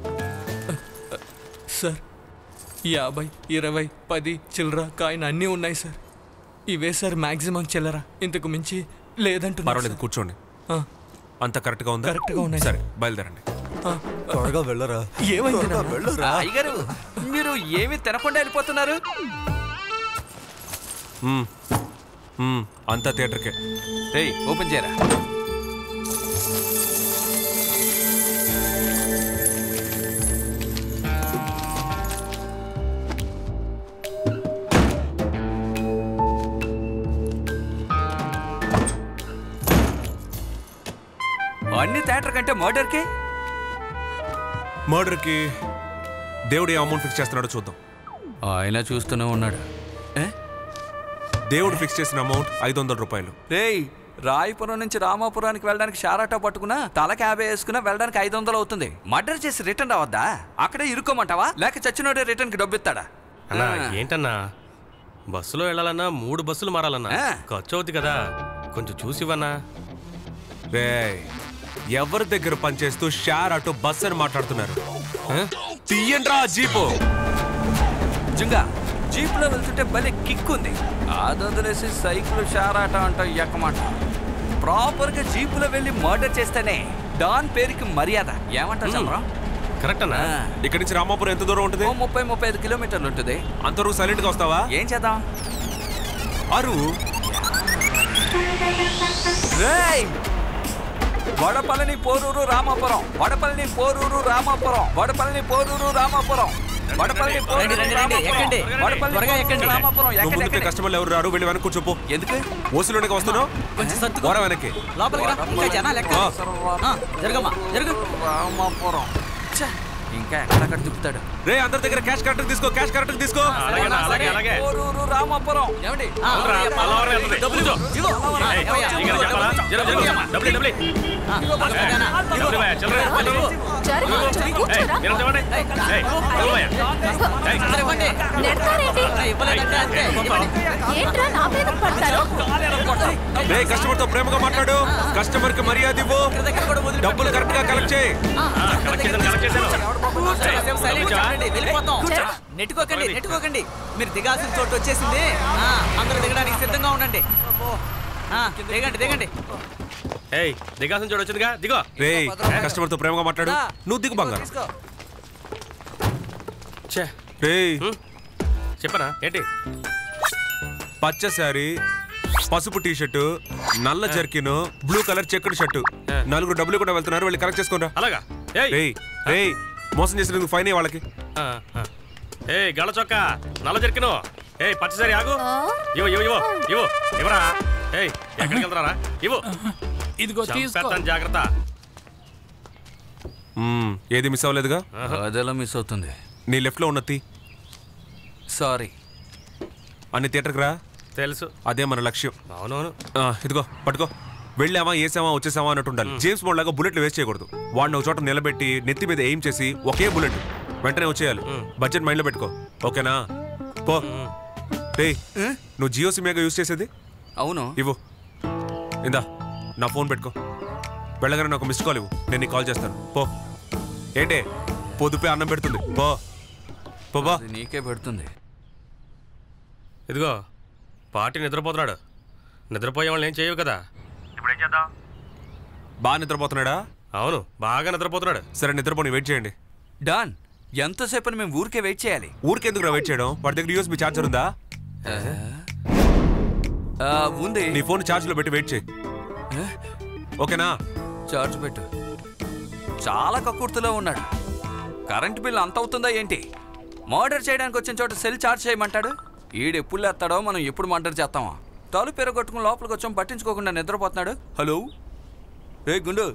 సార్ 50, 20, 10 చిల్లర కాయిన్ అన్నీ ఉన్నాయి సార్. ఇవే సార్ మాక్సిమం చిల్లర, ఇంతకు మించి లేదంటున్నారు. పర్వాలేదు, కూర్చోండి. అంత కరెక్ట్గా ఉందా? కరెక్ట్గా ఉన్నాయి. సరే బయలుదేరండి. త్వరగా వెళ్ళరా. ఏమైంది? అయ్యగారు మీరు ఏమి తినకుండా వెళ్ళిపోతున్నారు? అంతా థియేటర్కే. రేయ్ ఓపెన్ చేయరా. అన్ని థియేటర్ కంటే మర్డర్కి దేవుడు ఏ అమౌంట్ ఫిక్స్ చేస్తున్నాడో చూద్దాం. ఆయన చూస్తూనే ఉన్నాడు. దేవుడు ఫిక్స్ చేసిన అమౌంట్ 500 రూపాయలు. రేయ్ రాయపురం నుంచి రామాపురానికి వెళ్ళడానికి షారాటో పట్టుకున్నా తలకి 50 వేసుకున్నా వెళ్ళడానికి 500 అవుతుంది. మర్డర్ చేసి రిటర్న్ రావద్దా? అక్కడే ఇరుక్కోమంటావా లేక చచ్చినోడే రిటర్న్కి డబ్బు ఇస్తాడా? అన్నా ఏంటన్నా బస్సులో వెళ్ళాలన్నా 3 బస్సులు మారాలన్నా ఖర్చు అవుతుంది కదా, కొంచెం చూసివన్నా. రే ఎవరి దగ్గర పనిచేస్తూ షేర్ ఆటో బస్ అని మాట్లాడుతున్నారు? తీయండ్రా జీపు. జుంగా జీప్లో వెళ్తుంటే భలే కిక్ ఉంది. అది వదిలేసి సైకిల్ షారాట అంటావు ఎక్కమాట. ప్రాపర్గా జీపులో వెళ్ళి మర్డర్ చేస్తేనే డాన్ పేరుకి మర్యాద. ఏమంటారు చంద్రం? కరెక్ట్ అన్నా. ఇక్కడి నుంచి రామాపురం ఎంత దూరం ఉంటుంది? 30-35 కిలోమీటర్లు ఉంటుంది. అంతవరకు సైలెంట్గా వస్తావా? ఏం చేద్దాం? అరు వడపల్లిని పోరూరు రామాపురం, వడపల్లిని పోరూరు రామాపురం, వడపల్లిని పోరూరు రామాపురం, వడపల్లి కస్టమర్లు ఎవరు రారు? వెళ్ళి వెనక్కి కూర్చోపో. ఎందుకు? ఓసిలోనికి వస్తున్నావు? వర వెనక్కి రామాపురం. ఇంకా ఎక్కడ తిప్పుతాడు? రే అందరి దగ్గర క్యాష్ కరెక్ట్ తీసుకో, క్యాష్ కరెక్ట్ తీసుకో. పోరూరు రామాపురం. ఏమండి కస్టమర్ తో ప్రేమగా మాట్లాడు, కస్టమర్ కి మర్యాద ఇవ్వు, డబ్బులు కరెక్ట్ గా కలెక్ట్ చేయి. నెట్టుకోకండి నెట్టుకోకండి, మీరు దిగాల్సిన చోటు వచ్చేసింది. అందరూ దిగడానికి సిద్ధంగా ఉండండి. దిగండి దిగండి. దిగాల్సిన చోటు వచ్చిందిగా, దిగో. రే కస్టమర్ తో ప్రేమగా మాట్లాడు, నువ్వు దిగు బంగారం. చెప్పనా ఏంటి? పచ్చ శారీ, పసుపు టీ షర్టు, నల్ల జర్కిన్, బ్లూ కలర్ చెక్కుడు షర్టు, 4 డబ్బులు కూడా వెళ్తున్నారు, వెళ్ళి కలెక్ట్ చేసుకోరా. అలాగా? మోసం చేసినందుకు ఫైన్ అయ్యి వాళ్ళకి. గళ్ళ చొక్క, నల్ల జర్కిను, పచ్చ శారీ ఆగు. ఇవ్వు ఇవ్వు ఇవ్వు ఇవ్వు ఇవ్వరా. ఎక్కడికి వెళ్తారా? ఇవ్వు. ఇదిగో తీసుకో, జాగ్రత్త. ఏది మిస్ అవ్వలేదుగా? అదెలా మిస్ అవుతుంది? నీ లెఫ్ట్ లో ఉన్నది. సారీ. అన్ని థియేటర్కి రా. తెలుసు, అదే మన లక్ష్యం. అవునవును. ఇదిగో పట్టుకో. వెళ్ళామా, వేసామా, వచ్చేసామా అన్నట్టు ఉండాలి. జేమ్స్ బాండ్ లాగా బుల్లెట్లు వేస్ట్ చేయకూడదు. వాడిని ఒక చోట నిలబెట్టి నెత్తి మీద ఎయిమ్ చేసి ఒకే బుల్లెట్ వెంటనే వచ్చేయాలి. బడ్జెట్ మైండ్ లో పెట్టుకో, ఓకేనా? పో. నువ్వు జియో సిమ్ యూజ్ చేసేది? అవును. ఇవ్వు, ఇందా నా ఫోన్ పెట్టుకో. వెళ్ళగానే నాకు మిస్డ్ కాల్ ఇవ్వు, నేను నీకు కాల్ చేస్తాను. పో. ఏంటే పొదుపే అన్నం పెడుతుంది. పో పో. నీకే పెడుతుంది. ఇదిగో పార్టీ నిద్రపోతున్నాడు. నిద్రపోయే వాళ్ళని ఏం చేయవు కదా. ఇప్పుడు ఏం చేద్దాం? బాగా నిద్రపోతున్నాడా? అవును, బాగా నిద్రపోతున్నాడు. సరే నిద్రపోని, వెయిట్ చేయండి. డాన్ ఎంతసేపు మేము ఊరికే వెయిట్ చేయాలి? ఊరికెందుకు వెయిట్ చేయడం? వాడి దగ్గర యూఎస్బీ ఛార్జర్ ఉందా? ఉంది. నీ ఫోన్ ఛార్జ్ లో పెట్టి వెయిట్ చేయి, ఓకేనా? ఛార్జ్ పెట్టు. చాలా కక్కుర్తిలో ఉన్నాడు. కరెంట్ బిల్ అంత అవుతుందా ఏంటి? మర్డర్ చేయడానికి వచ్చిన చోట సెల్ ఛార్జ్ చేయమంటాడు. ఈడు ఎప్పుడు లేస్తాడో, మనం ఎప్పుడు మర్డర్ చేస్తామా? తలుపు పెరగొట్టుకుని లోపలికి వచ్చాం, పట్టించుకోకుండా నిద్రపోతున్నాడు. హలో రే గుండు.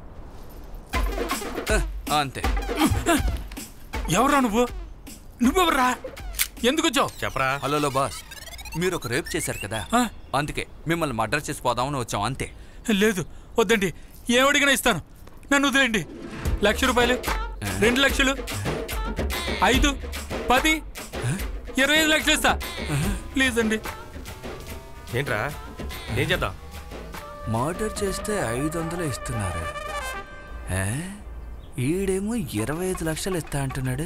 అంతే. ఎవరా నువ్వు? నువ్వెవర్రా? ఎందుకు వచ్చావు? చెప్పరా. హలో బాస్, మీరు ఒక రేప్ చేశారు కదా, అందుకే మిమ్మల్ని మర్డర్ చేసి పోదామని వచ్చాం, అంతే. లేదు వద్దండి, ఏం అడిగినా ఇస్తాను, నన్ను వదిలేండి. 1,00,000 రూపాయలు, 2 లక్షలు, 5, 10, 25 లక్షలు ఇస్తా, ప్లీజ్ అండి. ఏంట్రా, ఏం చేద్దాం? మర్డర్ చేస్తే 500 ఇస్తున్నారు. ఈడేమో 25 లక్షలు ఇస్తా అంటున్నాడు.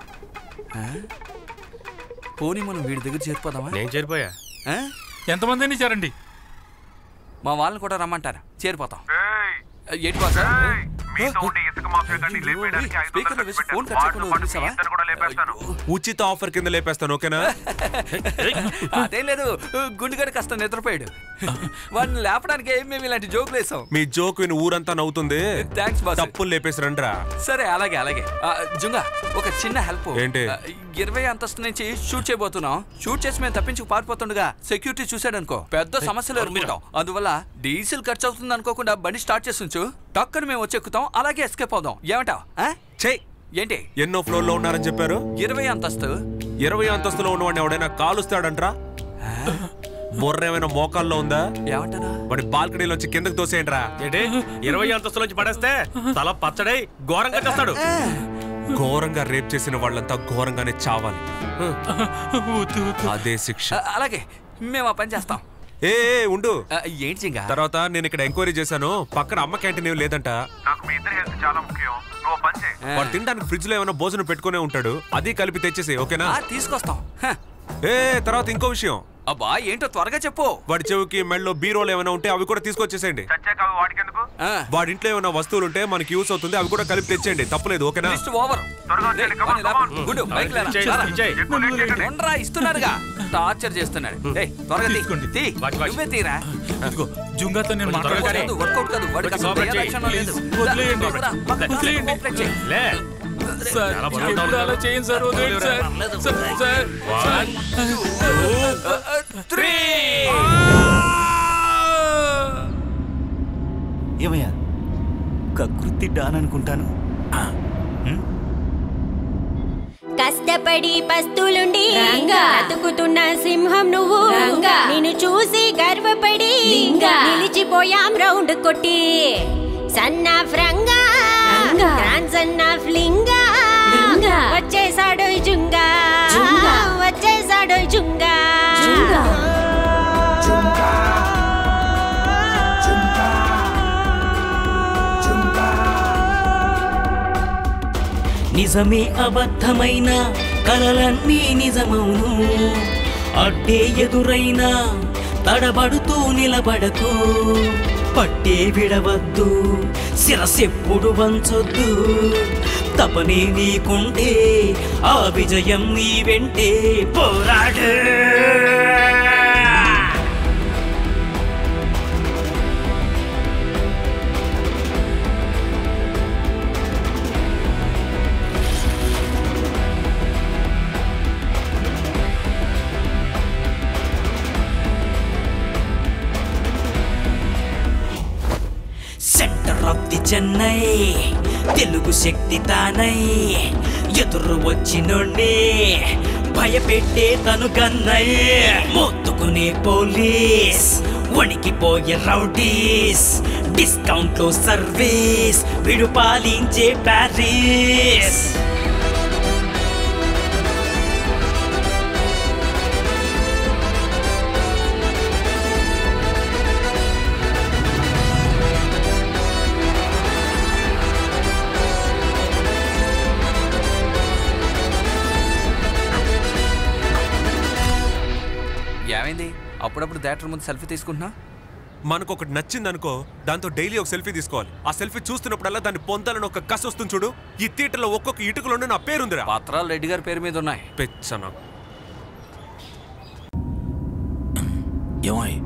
పోనీ మనం వీడి దగ్గర చేరిపోదామా? నేను చేరిపోయా. ఎంతమందిని చేరండి? మా వాళ్ళని కూడా రమ్మంటారా? చేరిపోతాం. ఏంటి బాస్? స్పీకర్లో వేసి ఫోన్ కట్ చేయకుండా వదిలేసావా? ఉచిత ఆఫర్ కింద లేపేస్తాను, ఓకేనా? అదేం లేదు, గుండెగాడు కాస్త నిద్రపోయాడు. వాడిని లేపడానికి మేము ఇలాంటి జోకులు వేసాం. మీ జోక్ విని ఊరంతా నవ్వుతుంది. Thanks boss. తప్పులు లేపేసి రండ్రా. సరే అలాగే అలాగే. జుంగా ఒక చిన్న హెల్ప్. ఏంటి? 20 అంతస్తు నుంచి షూట్ చేయబోతున్నాం. షూట్ చేసి మేము తప్పించి పారిపోతుండగా సెక్యూరిటీ చూసాడనుకో పెద్ద సమస్యలు ఎదుర్కొంటాం. అందువల్ల డీజిల్ ఖర్చు అవుతుంది అనుకోకుండా బండి స్టార్ట్ చేసి ఉంచు. టక్కని మేము వచ్చి ఎక్కుతాం, అలాగే ఎస్కేప్ అవుదాం. ఏమంటావ్? ఏంటి? ఎన్నో ఫ్లోర్ లో ఉన్నారని చెప్పారు? 20 అంతస్తు. 20 అంతస్తులో ఉన్నవాడిని ఎవడైనా కాలుస్తాడంట్రా? బొర్ర ఏమైనా మోకాల్లో ఉందా? ఏమంటారా? వాడి బాల్కనీలో వచ్చి కిందకి తోసేయండిరా. ఏంటి 20 అంతస్తులోంచి పడేస్తే తల పచ్చడై ఘోరంగా చేస్తాడు. ఘోరంగా రేప్ చేసిన వాళ్ళంతా ఘోరంగానే చావాలి. అదే శిక్ష. అలాగే మేము ఆ పని చేస్తాం. ఏ ఉండు. ఏంటి జింగా? తర్వాత నేను ఇక్కడ ఎంక్వైరీ చేశాను, పక్కన అమ్మ క్యాంటీన్ ఏమి లేదంట. వాడు తినడానికి ఫ్రిడ్జ్ లో ఏమైనా భోజనం పెట్టుకునే ఉంటాడు, అది కలిపి తెచ్చేసి, ఓకేనా? తీసుకొస్తాం. తర్వాత ఇంకో విషయం. అబ్బా ఏంటో త్వరగా చెప్పు. వాడి చెవికి మెళ్ళలో బీరోలు ఏమైనా ఉంటే అవి కూడా తీసుకొచ్చేసేయండి. వాడి ఇంట్లో ఏమైనా వస్తువులు ఉంటే మనకి యూస్ అవుతుంది, అవి కూడా కలిపి తెచ్చేయండి, తప్పలేదు, ఓకేనా? ఇస్తున్నారుగా, టార్చర్ చేస్తున్నాడు. త్వరగా తీసుకోండి. నువ్వే తీరా. జుంగాతో నేను మాట్లాడలేదు. వర్కౌట్ కాదు. సార్ అలా చేయండి సార్, వదిలేండి సార్. ఏమయ్యా, కకృతి డాన్ అనుకుంటాను. కష్టపడి పస్తులుండి బ్రతుకుతున్న సింహం నువ్వు. నిన్ను చూసి గర్వపడి నిలిచిపోయాం రౌండ్ కొట్టి. సన్నా ఫ్రంగా సన్నా ఫ్లింగా వచ్చేసాడు జుంగా, వచ్చేసాడు జుంగా. నిజమే అబద్ధమైన కలలన్నీ నిజమవును. అడ్డే ఎదురైనా తడబడుతూ నిలబడకు. పట్టే విడవద్దు, శిరసెప్పుడు వంచొద్దు. తపనే నీకుంటే ఆ విజయం నీ వెంటే. పోరాడు. Centre of the Chennai, Telugu శక్తి తానై. ఎదురు వచ్చినోడ్ని భయపెట్టే తను గన్నై. మోత్తుకునే పోలీస్, వణికిపోయే రౌడీస్. డిస్కౌంట్ లో సర్వీస్, విడు పాలించే ప్యారిస్. ఏమైంది? అప్పుడప్పుడు థియేటర్ ముందు సెల్ఫీ తీసుకుంటున్నా. మనకు ఒకటి నచ్చింది అనుకో, దాంతో డైలీ ఒక సెల్ఫీ తీసుకోవాలి. ఆ సెల్ఫీ చూస్తున్నప్పుడల్లా దాన్ని పొందాలని ఒక కసి వస్తుంది చూడు. ఈ థియేటర్లో ఒక్కొక్క ఇటుకలోనే నా పేరుందిరా. పత్రాలు రెడ్డి గారి పేరు మీద ఉన్నాయి. పెచ్చన ఏమోయ్,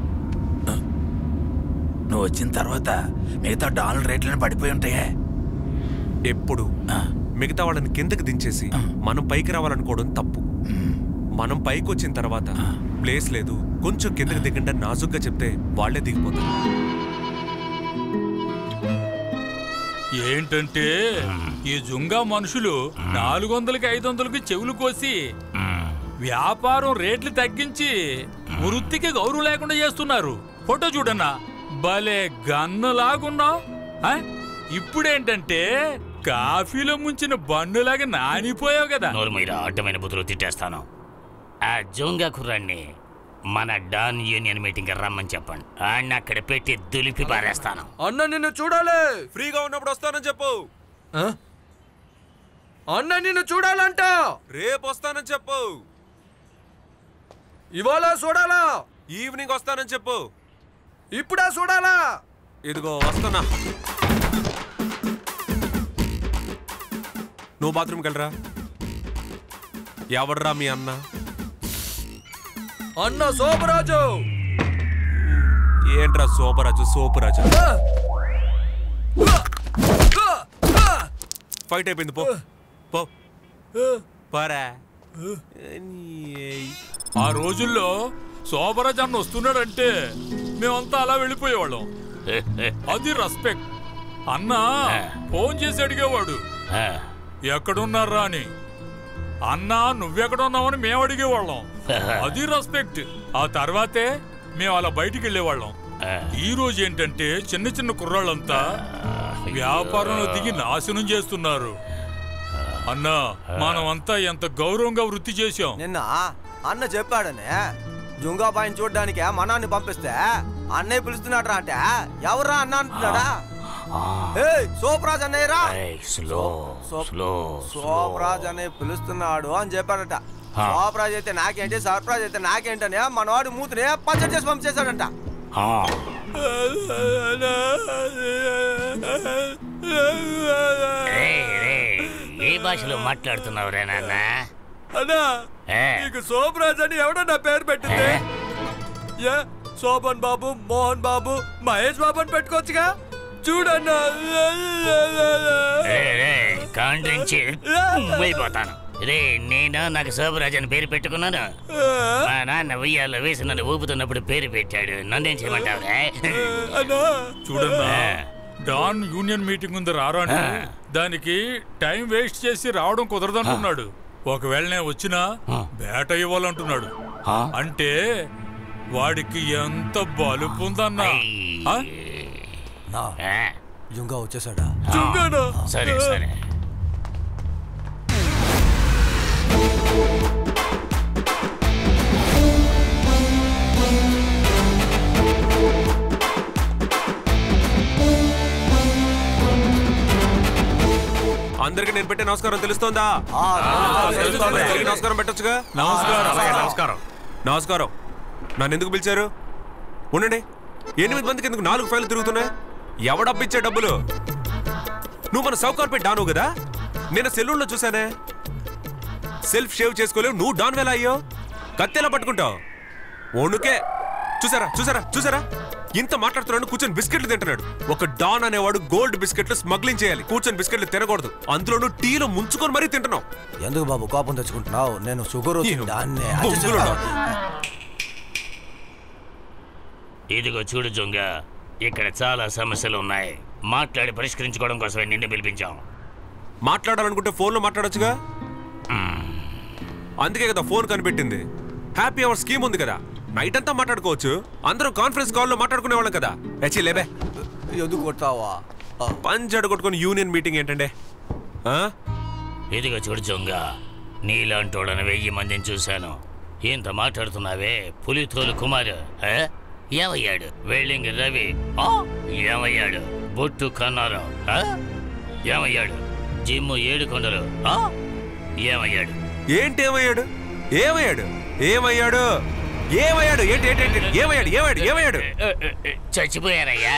నువ్వు వచ్చిన తర్వాత మిగతా డాలర్ రేట్లను పడిపోయి ఉంటాయే. ఎప్పుడు మిగతా వాళ్ళని కిందకి దించేసి మనం పైకి రావాలనుకోవడం తప్పు. మనం పైకి వచ్చిన తర్వాత ప్లేస్ లేదు, కొంచెం కిందకి దిగంటే నాజుగ్గా చెప్తే వాళ్లే దిగిపోతారు. ఏంటంటే ఈ జుంగా మనుషులు 400కి 500కి చెవులు కోసి వ్యాపారం రేట్లు తగ్గించి వృత్తికి గౌరవం లేకుండా చేస్తున్నారు. ఫోటో చూడన్నా, భలే గన్నులాగున్నావు. ఇప్పుడేంటంటే కాఫీలో ముంచిన బండులాగా నానిపోయావు కదా. నోరుమీరా, అడ్డమైన బుద్ధులు తిట్టేస్తాను. ఆ జోంగా కుర్రాన్ని మన డాన్ యూనియన్ మీటింగ్ రమ్మని చెప్పండి. ఆయన అక్కడ పెట్టి దులిపి పారేస్తాను. అన్న నిన్ను చూడాలి. ఫ్రీగా ఉన్నప్పుడు వస్తానని చెప్పు. అన్న నిన్ను చూడాలంట. రేపు వస్తానని చెప్పు. ఇవాళ చూడాలా? ఈవినింగ్ వస్తానని చెప్పు. ఇప్పుడా చూడాలా? ఇదిగో వస్తున్నా. నువ్వు బాత్రూమ్కి వెళ్ళరా. ఎవర్రా మీ అన్న? అన్న సోమరాజు. ఏంట్రా సోపరాజు? సోపురాజు ఫైట్ అయిపోయింది. పో పో పరా. ఆ రోజుల్లో శోభరాజ్ అన్న వస్తున్నాడంటే మేమంతా అలా వెళ్ళిపోయేవాళ్ళం. అది రెస్పెక్ట్. అన్న ఫోన్ చేసి అడిగేవాడు ఎక్కడున్నారా అని. అన్న నువ్వెక్కడున్నావని మేము అడిగేవాళ్ళం. అది రెస్పెక్ట్. ఆ తర్వాతే మేము అలా బయటికి వెళ్ళేవాళ్ళం. ఈ రోజు ఏంటంటే చిన్న చిన్న కుర్రాళ్ళంతా వ్యాపారంలో దిగి నాశనం చేస్తున్నారు. అన్నా మనమంతా ఎంత గౌరవంగా వృత్తి చేశాం. నిన్న అన్న చెప్పాడనే జుంగాబాయిని చూడడానికి మనాన్ని పంపిస్తే అన్నయ్య పిలుస్తున్నాడు అంటే ఎవరా అన్న అంటున్నాడా? సోప్రాజ్ అన్నయ్యరా, సోప్రాజ్ అన్నయ్య పిలుస్తున్నాడు అని చెప్పాడట. సోప్రాజ్ అయితే నాకేంటి, సర్ప్రాజ్ అయితే నాకేంటనే మనవాడు మూతిని పచ్చడి చేసి పంపించేశాడంట. ఏ భాషలో మాట్లాడుతున్నావురా నాన్న? అన్నా నీకు సోమరాజ్ అని ఎవడన్నా పేరు పెట్టింది? శోభన్ బాబు, మోహన్ బాబు, మహేష్ బాబు అని పెట్టుకోవచ్చుగా. చూడన్నా పోతాను రే. నేను నాకు శోభరాజ్ అని పేరు పెట్టుకున్నాను. మా నాన్న ఉయ్యాల్లో వేసి నన్ను ఊపుతున్నప్పుడు పేరు పెట్టాడు. నన్నేం చేయమంటావురా? చూడన్నా డాన్ యూనియన్ మీటింగ్ ఉంది రారా అంటే దానికి టైం వేస్ట్ చేసి రావడం కుదరదంటున్నాడు. ఒకవేళ నేను వచ్చినా బేట ఇవ్వాలంటున్నాడు. అంటే వాడికి ఎంత బలుపు ఉందన్నా. జుంగా వచ్చేసాడా? సరే సరే. అందరికి నేను పెట్టే నమస్కారం తెలుస్తోందా? నమస్కారం పెట్టొచ్చుగా. నమస్కారం. నమస్కారం. నన్ను ఎందుకు పిలిచారు? ఉండండి. 8 మందికి ఎందుకు 4 ఫైళ్ళు తిరుగుతున్నాయి? ఎవడబ్బిచ్చే డబ్బులు? నువ్వు మన సౌకార్పేట్ డాను కదా. నేను సెలూన్లో చూసానే. సెల్ఫ్ షేవ్ చేసుకోలేవు, నువ్వు డాన్ వేలా అయ్యో. కత్తెలా పట్టుకుంటావు? ఒణుకే. చూసారా చూసారా చూసారా? ఇంత మాట్లాడుతున్నాడు, కూర్చొని బిస్కెట్లు తింటున్నాడు. ఒక డాన్ అనేవాడు గోల్డ్ బిస్కెట్లు స్మగ్లింగ్ చేయాలి, కూర్చొని బిస్కెట్లు తినకూడదు. అందులోనూ టీలో ముంచుకొని మరీ తింటున్నావు. ఎందుకు బాబు కోపం తెచ్చుకుంటున్నావు? నేను షుగర్ ఇదిగో చూడు జొంగ, ఇక్కడ చాలా సమస్యలు ఉన్నాయి. మాట్లాడి పరిష్కరించుకోవడం కోసమే నిన్ను పిలిపించాం. మాట్లాడాలనుకుంటే ఫోన్లో మాట్లాడొచ్చుగా. అందుకే కదా ఫోన్ కనిపెట్టింది. హ్యాపీ అవర్ స్కీమ్ ఉంది కదా, నైట్ అంతా మాట్లాడుకోవచ్చు. అందరం కాన్ఫరెన్స్ కాల్లో మాట్లాడుకునే వాళ్ళం కదా. లేబే ఎందుకు కొట్టావా? పంచాడు కొట్టుకొని యూనియన్ మీటింగ్ ఏంటంటే? ఇదిగో చూడు జొంగ, నీలాంటోడని 1000 మందిని చూశాను. ఇంత మాట్లాడుతున్నావే. పులితోలు కుమార్ ఏమయ్యాడు? వెల్డింగ్ రవి ఏమయ్యాడు? బొట్టు కన్నారావు ఏమయ్యాడు? జిమ్ము 7 కొండలు ఏమయ్యాడు? ఏంటి ఏమయ్యాడు? ఏమయ్యాడు? ఏమయ్యాడు? ఏమయ్యాడు? ఏంటి ఏంటి ఏమయ్యాడు? ఏమయ్యాడు? ఏమయ్యాడు? చచ్చిపోయారయ్యా.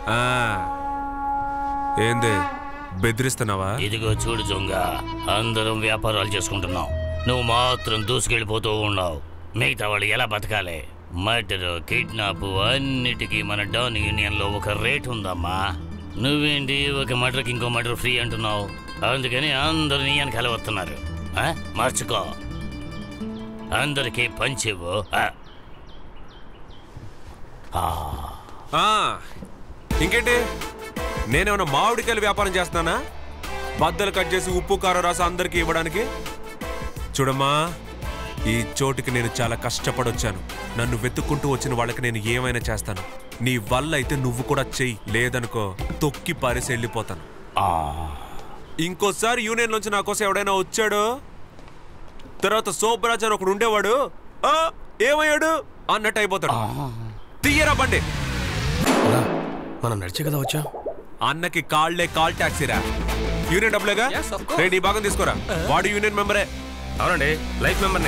ఏంది బెదిరిస్తున్నావా? ఇదిగో చూడు జొంగ, అందరం వ్యాపారాలు చేసుకుంటున్నాం. నువ్వు మాత్రం దూసుకెళ్ళిపోతూ ఉన్నావు. మిగతా వాళ్ళు ఎలా బతకాలి? మర్డర్, కిడ్నాప్ అన్నిటికీ మన డాన్ యూనియన్ లో ఒక రేట్ ఉందమ్మా. నువ్వేంటి ఒక మర్డర్కి ఇంకో మర్డర్ ఫ్రీ అంటున్నావు? అందుకని అందరు నీ వెనకాల వస్తున్నారు. మార్చుకో, అందరికీ పంచివ్వు. ఇంకేంటి? నేనేమన్నా మామిడికాయలు వ్యాపారం చేస్తున్నానా? బద్దలు కట్ చేసి ఉప్పు కారం రాసి అందరికీ ఇవ్వడానికి? చూడమ్మా, ఈ చోటుకి నేను చాలా కష్టపడొచ్చాను. నన్ను వెతుక్కుంటూ వచ్చిన వాళ్ళకి నేను ఏమైనా చేస్తాను. నీ వల్ల అయితే నువ్వు కూడా చెయ్యి, లేదనుకో తొక్కి పారేసి వెళ్ళిపోతాను. ఇంకోసారి యూనియన్ నుంచి నా కోసం ఎవడైనా వచ్చాడు, తర్వాత సోబరాజ్ అని ఒకడు ఉండేవాడు, ఏమయ్యాడు అన్నట్టు అయిపోతాడు. తీయరా బండి. మనం నడిచే కదా వచ్చా. అన్నకి కాళ్లే కాల్ టాక్సీరా. యూనియన్ డబ్బులేగా. రేపు ఈ భాగం తీసుకోరా. వాడు యూనియన్ మెంబరే. అవునండి, లైఫ్ మెంబర్ని.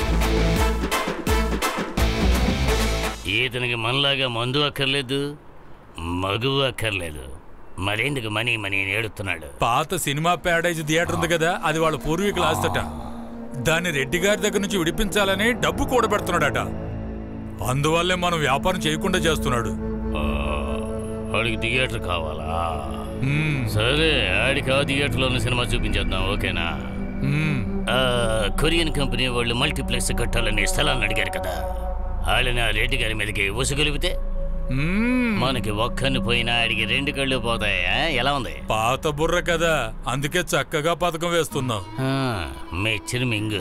ఈతనికి మనలాగా మందు అక్కర్లేదు, మగువు అక్కర్లేదు. మరెందుకు మనీ మనీ ఏడుస్తున్నాడు? పాత సినిమా ప్యారడైజ్ థియేటర్ ఉంది కదా, అది వాళ్ళ పూర్వీకుల ఆస్తట. దాన్ని రెడ్డి గారి దగ్గర నుంచి విడిపించాలని డబ్బు కూడబెడుతున్నాడట. అందువల్లే మనం వ్యాపారం చేయకుండా చేస్తున్నాడు. వాడికి థియేటర్ కావాలా? సరే, ఆడికి ఆ థియేటర్లోని సినిమా చూపించేద్దాం. ఓకేనా? కొరియన్ కంపెనీ వాళ్ళు మల్టీప్లెక్స్ కట్టాలని స్థలాన్ని అడిగారు కదా, వాళ్ళని ఆ రెడ్డి గారి మీదకి ఉసుగొలిపితే మనకి ఒక్కని పోయినా ఆడికి 2 కళ్ళు పోతాయి. ఎలా ఉంది? పాత బుర్ర కదా, అందుకే చక్కగా పథకం వేస్తున్నాం. మే చిరుమింగ్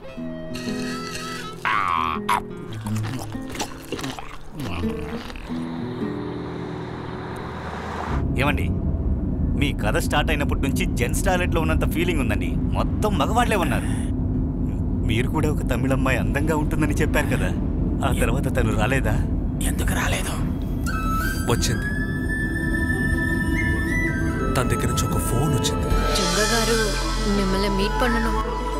ఏమండి, మీ కథ స్టార్ట్ అయినప్పటి నుంచి జెంట్స్ టాయిలెట్లో ఉన్నంత ఫీలింగ్ ఉందండి. మొత్తం మగవాళ్లే ఉన్నారు. మీరు కూడా ఒక తమిళమ్మాయి అందంగా ఉంటుందని చెప్పారు కదా, ఆ తర్వాత తను రాలేదా? ఎందుకు రాలేదు? వచ్చింది. తన దగ్గర నుంచి ఒక ఫోన్ వచ్చింది. జంగ గారు మిమ్మల్ని మీట్ పన్నను.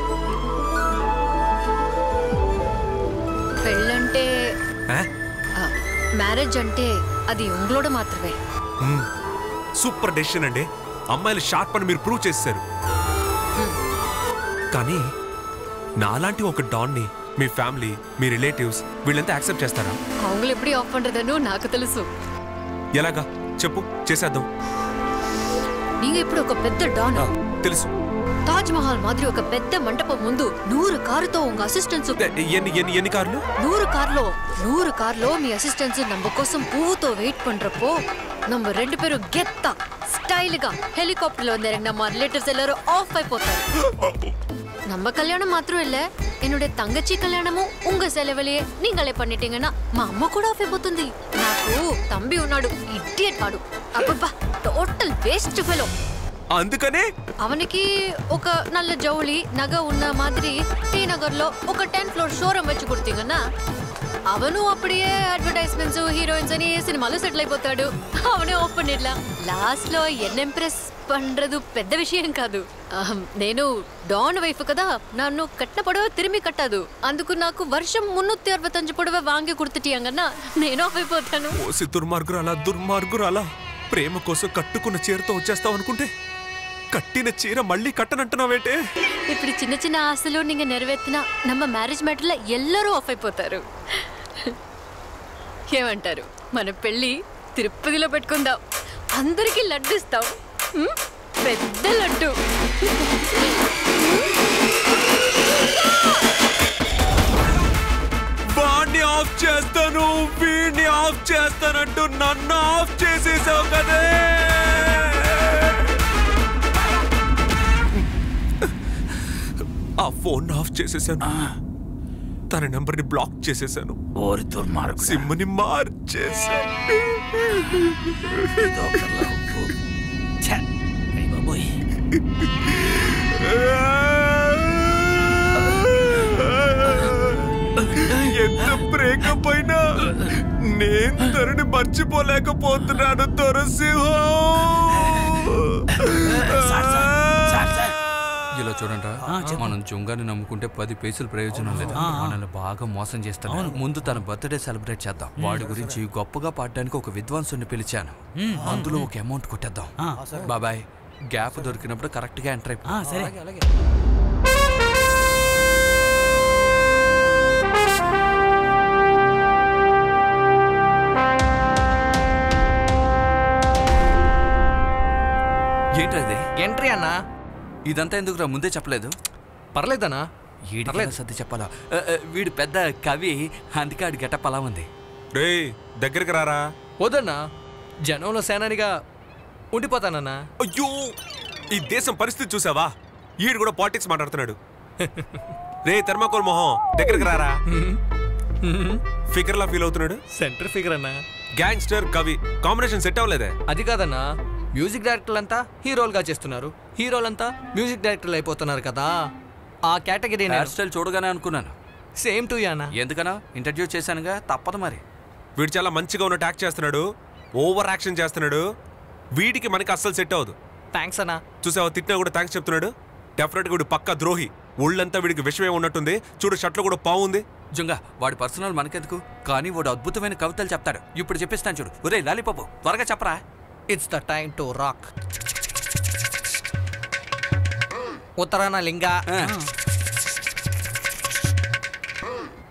పెళ్ళంటే మ్యారేజ్ అంటే అది ఉంగ్లోడ మాత్రమే. సూపర్ డెసిషన్ అండి. అమ్మాయిలు షార్ప్ అని మీరు ప్రూవ్ చేశారు. కానీ నాలాంటి ఒక డాన్ని మీ ఫ్యామిలీ, మీ రిలేటివ్స్ వీళ్ళంతా యాక్సెప్ట్ చేస్తారా? அவங்க எப்படி ఆఫ్ பண்றதுன்னு నాకు తెలుసు. ఎలాగా చెప్పు, చేసేద్దాం. நீங்க ఇప్పుడు ఒక పెద్ద డాన్. తెలుసు. తాజ్ మహల్ మాదిరి ఒక పెద్ద మంటపం ముందు 100 కారుతో உங்க అసిస్టెంట్స్ ఎన్ని కార్లు? 100 కార్లో మీ అసిస్టెంట్స్ நம்ம కోసం பூతో வெயிட் பண்றப்போ நம்ம 2 பேரும் கெத்தா ஸ்டைலுగా ஹெலிகாப்டர்ல வந்து இறங்க நம்ம ரிலேட்டிவ்ஸ் எல்லாரும் ஆஃப் అయిపోతారు. நம்ம கல்யாணம் மாத்திரம் இல்ல, என்னோட தங்கச்சி கல்யாணமும் உங்க செலவுலயே நீங்களே பண்ணிட்டீங்கன்னா మా అమ్మ కూడా ఆఫ్ అయిపోతుంది. నాకు తంబి ఉన్నాడు, ఇడియట్ వాడు. అబ్బబ్బా, టోటల్ వేస్ట్ ఫెలో. అందుకనే అవనికి ఒక నల్ల జౌళి నగ ఉన్న మాదిరి టీ నగర్లో ఒక 10th ఫ్లోర్ షోరూమ్ వచ్చి కుడుతీங்கன்னா அவனு அப்படியே అడ్వర్టైజ్మెంట్స్ హీరోయిన్స్ అని సినిమాలో సెటిల్ అయిపోతాడు. அவனே ఆఫ్ பண்ணிடலாம். లాస్ట్ లో என்ன ఇంప్రెస్ పண்றது పెద్ద విషయం కాదు. నేను డాన్ వైఫ్ కదా, నన్ను కట్టిన పొడవ తిరిమి కట్టదు. అందుకు నాకు వర్షం 365 పొడవ వాంగి కుడుతుటియంగన్నా నేను ఆఫ్ అయిపోతాను. ఓసి దుర్మార్గురాలా, ప్రేమ కోసం కట్టుకున్న చీరతో వచ్చేస్తావు అనుకుంటే కట్టిన చీర మళ్ళీ కట్టనంటున్నావేంటే? ఇప్పుడు చిన్న చిన్న ఆశలు నీங்க నెరవేర్తినా నమ్మ మ్యారేజ్ మ్యాటర్లో ఎల్లరూ ఆఫ్ అయిపోతారు. ఏమంటారు? మన పెళ్ళి తిరుపతిలో పెట్టుకుందాం, అందరికీ లడ్డు ఇస్తాం, పెద్ద లడ్డు. వాడిని ఆఫ్ చేస్తాను, వీడిని ఆఫ్ చేస్తానంటూ నన్ను ఆఫ్ చేసేసావు కదే. ఆ ఫోన్ ఆఫ్ చేసేసాను, తన నెంబర్ని బ్లాక్ చేసేసాను, సిమ్ని మార్చేసాను. ఎంత బ్రేకప్ అయినా నేను తనని మర్చిపోలేకపోతున్నాను దొరసింహం. ఇలా చూడండి, మనం జుంగాని నమ్ముకుంటే 10 పైసలు ప్రయోజనం లేదు. మనల్ని బాగా మోసం చేస్తాను. ముందు తన బర్త్డే సెలబ్రేట్ చేద్దాం. వాడి గురించి గొప్పగా పాడడానికి ఒక విద్వాంసుని పిలిచాను. అందులో ఒక అమౌంట్ కొట్టేద్దాం. బాబాయ్, గ్యాప్ దొరికినప్పుడు కరెక్ట్ గా ఎంటర్ అయిపో. ఏంటది? ఎంట్రీ అన్నా. ఇదంతా ఎందుకురా ముందే చెప్పలేదు? పర్లేదన్నా, సర్ది చెప్పాలా? వీడు పెద్ద కవి, అందుకే ఆడి గెటప్ అలా ఉంది. రే దగ్గరికి రారా. వద్దన్నా, జనంలో సేనానిగా ఉండిపోతానన్నా. అయ్యో, ఈ దేశం పరిస్థితి చూసావా? ఈడు కూడా పాలిటిక్స్ మాట్లాడుతున్నాడు. రే థర్మాకోల్ మొహం, దగ్గరికి రారా. ఫిగర్ లా ఫీల్ అవుతున్నాడు. సెంటర్ ఫిగర్ అన్నా. గ్యాంగ్స్టర్ కవి కాంబినేషన్ సెట్ అవ్వలేదే. అది కాదన్నా, మ్యూజిక్ డైరెక్టర్లంతా హీరోలుగా చేస్తున్నారు, హీరోలంతా మ్యూజిక్ డైరెక్టర్లు అయిపోతున్నారు కదా. ఆ కేటగిరీ హెయిర్ స్టైల్ చూడగానే అనుకున్నాను. Same to Yana. ఎందుకన్నా, ఇంటర్వ్యూ చేశానుగా, తప్పదు మరి. వీడు చాలా మంచిగా ఉన్న ట్యాక్ చేస్తున్నాడు, ఓవర్ యాక్షన్ చేస్తున్నాడు. వీడికి మనకి అస్సలు సెట్ అవ్వదు. థ్యాంక్స్ అన్నా. చూసావా, తిట్టినా కూడా థ్యాంక్స్ చెప్తున్నాడు. డెఫినెట్ గా వీడు పక్కా ద్రోహి. ఒళ్ళంతా వీడికి విషమే ఉన్నట్టుంది. చూడు, షర్ట్లో కూడా పావు ఉంది. జుంగా, వాడి పర్సనల్ మనకెందుకు, కానీ వాడు అద్భుతమైన కవితలు చెప్తాడు. ఇప్పుడు చెప్పిస్తాను చూడు. ఒరే లాలీపాపు, త్వరగా చెప్పరా. It's the time to rock. ఉత్తరాన లింగ,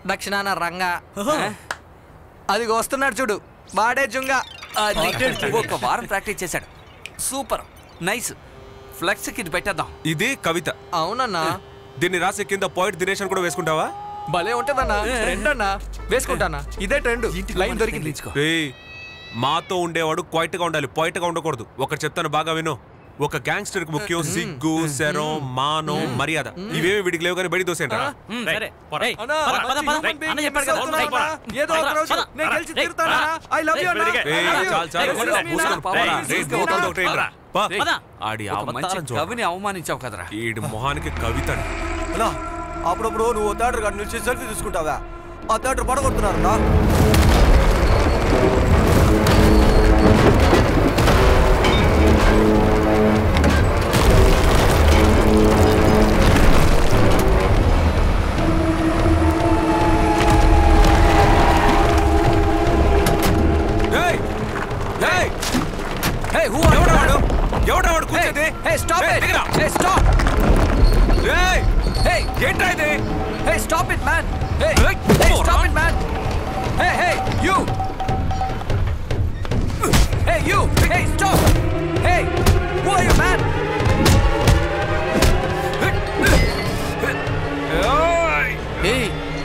దక్షిణాన రంగా అది వస్తున్నాడు చూడు వాడే జుంగా ఒక వారం ప్రాక్టీస్ చేశాడు సూపర్ నైస్ ఫ్లెక్స్ కి ఇది పెట్టేద్దాం ఇది కవిత. అవునన్నా. దీన్ని రాసి కింద పోయిట్ దినేష్ అని కూడా వేసుకుంటావా? భలే ఉంటదన్నా. ట్రెండ్ అన్నా, వేసుకుంటానా? ఇదే ట్రెండ్. లైన్ దొరికింది. మాతో ఉండేవాడు క్వైట్ గా ఉండాలి, పొయిట్ గా ఉండకూడదు. ఒకటి చెప్తాను బాగా విను. ఒక గ్యాంగ్స్టర్ కి ముఖ్యం సిగ్గు, శరం, మానం, మర్యాద. ఇవేమి వీడికి లేవు కానీ బయట దోసేంట. కవిని అవమానించావు కదరా. ఈడి మొహానికి కవిత. అప్పుడప్పుడు నువ్వు థియేటర్ గారు నుంచి సెల్ఫీ తీసుకుంటావా? ఆ థియేటర్ పడగొడుతున్నారా? ఎవడాడు కూర్చోది? Stop it. Hey stop. Hey ఏంట్రా ఇది? Hey stop it man. Hey stop it man. Hey you. Hey you. Hey stop. Hey who are you man? Hey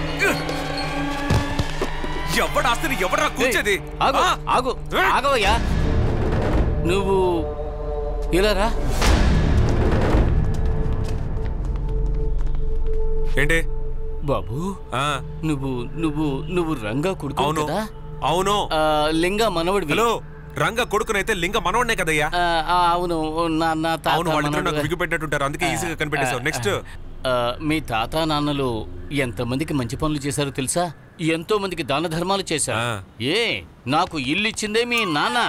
ఎవడు ఆస్తిని ఎవడరా కూర్చేది? ఆగు ఆగు ఆగవయ్యా. నువ్వు ఇలా రా. ఏంటి బాబు? నువ్వు నువ్వు నువ్వు రంగా కొడుకు కదా? అవును. లింగ మనవడివి. హలో, రంగ కొడుకునైతే లింగ మనవడనే కదయ్యా? అవును. అవును, వాళ్ళిద్దరూ నాకు విగ్గు పెట్టినట్టుంటారు, అందుకే ఈజీగా కనిపెట్టేశావు. నెక్స్ట్, మీ తాత నాన్నలు ఎంతమందికి మంచి పనులు చేశారో తెలుసా? ఎంతో మందికి దాన ధర్మాలు చేశారు. ఏ నాకు ఇల్లు ఇచ్చిందే మీ నాన్న.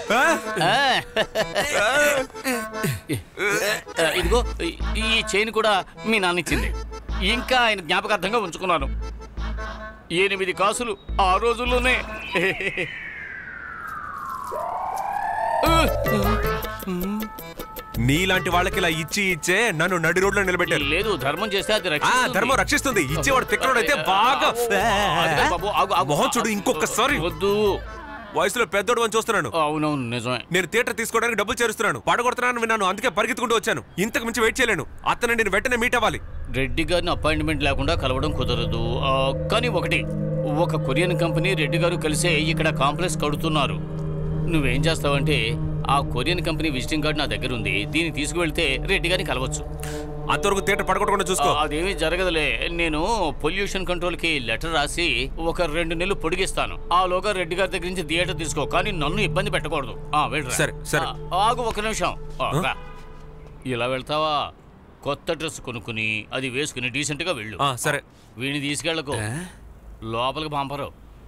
ఇదిగో ఈ చైన్ కూడా మీ నాన్న ఇచ్చింది. ఇంకా ఆయన జ్ఞాపకార్థంగా ఉంచుకున్నాను. 8 కాసులు ఆ రోజుల్లోనే. నీలాంటి వాళ్ళకి ఇలా ఇచ్చే నన్ను నడి రోడ్లో నిలబెట్టారు. లేదు, ధర్మం చేస్తే అది ధర్మం రక్షిస్తుంది. ఇచ్చేవాడు తిక్కడైతే బాగా మొహం చూడు. ఇంకొకసారి వద్దు. వయసులో పెద్దోడు అని చూస్తున్నాను. అవునవును నిజమే. నేను థియేటర్ తీసుకోవడానికి డబ్బులు చేరుస్తున్నాను, పడగొడుతున్నాను విన్నాను, అందుకే పరిగెత్తుకుంటూ వచ్చాను. ఇంతకు మించి వెయిట్ చేయలేను. అతను నేను వెంటనే మీట్ అవ్వాలి. రెడ్డి గారిని అపాయింట్మెంట్ లేకుండా కలవడం కుదరదు. కానీ ఒక కొరియన్ కంపెనీ రెడ్డి గారు కలిసే ఇక్కడ కాంప్లెక్స్ కడుతున్నారు. నువ్వేం చేస్తావంటే, ఆ కొరియన్ కంపెనీ విజిటింగ్ కార్డు నా దగ్గర ఉంది. దీన్ని తీసుకువెళ్తే రెడ్డి గారిని కలవచ్చు. అంతవరకు థియేటర్ పడగొట్టకుండా చూసుకో. అదేమీ జరగదులే. నేను పొల్యూషన్ కంట్రోల్ కి లెటర్ రాసి ఒక 2 నెలలు పొడిగిస్తాను. ఆలోగా రెడ్డి గారి దగ్గర నుంచి థియేటర్ తీసుకో, కానీ నన్ను ఇబ్బంది పెట్టకూడదు. సరే సరే. ఆగు ఒక నిమిషం. ఇలా వెళ్తావా? కొత్త డ్రెస్ కొనుక్కుని అది వేసుకుని డీసెంట్ గా వెళ్ళు. సరే. వీడిని తీసుకెళ్ళకు, లోపలికి పంపరు.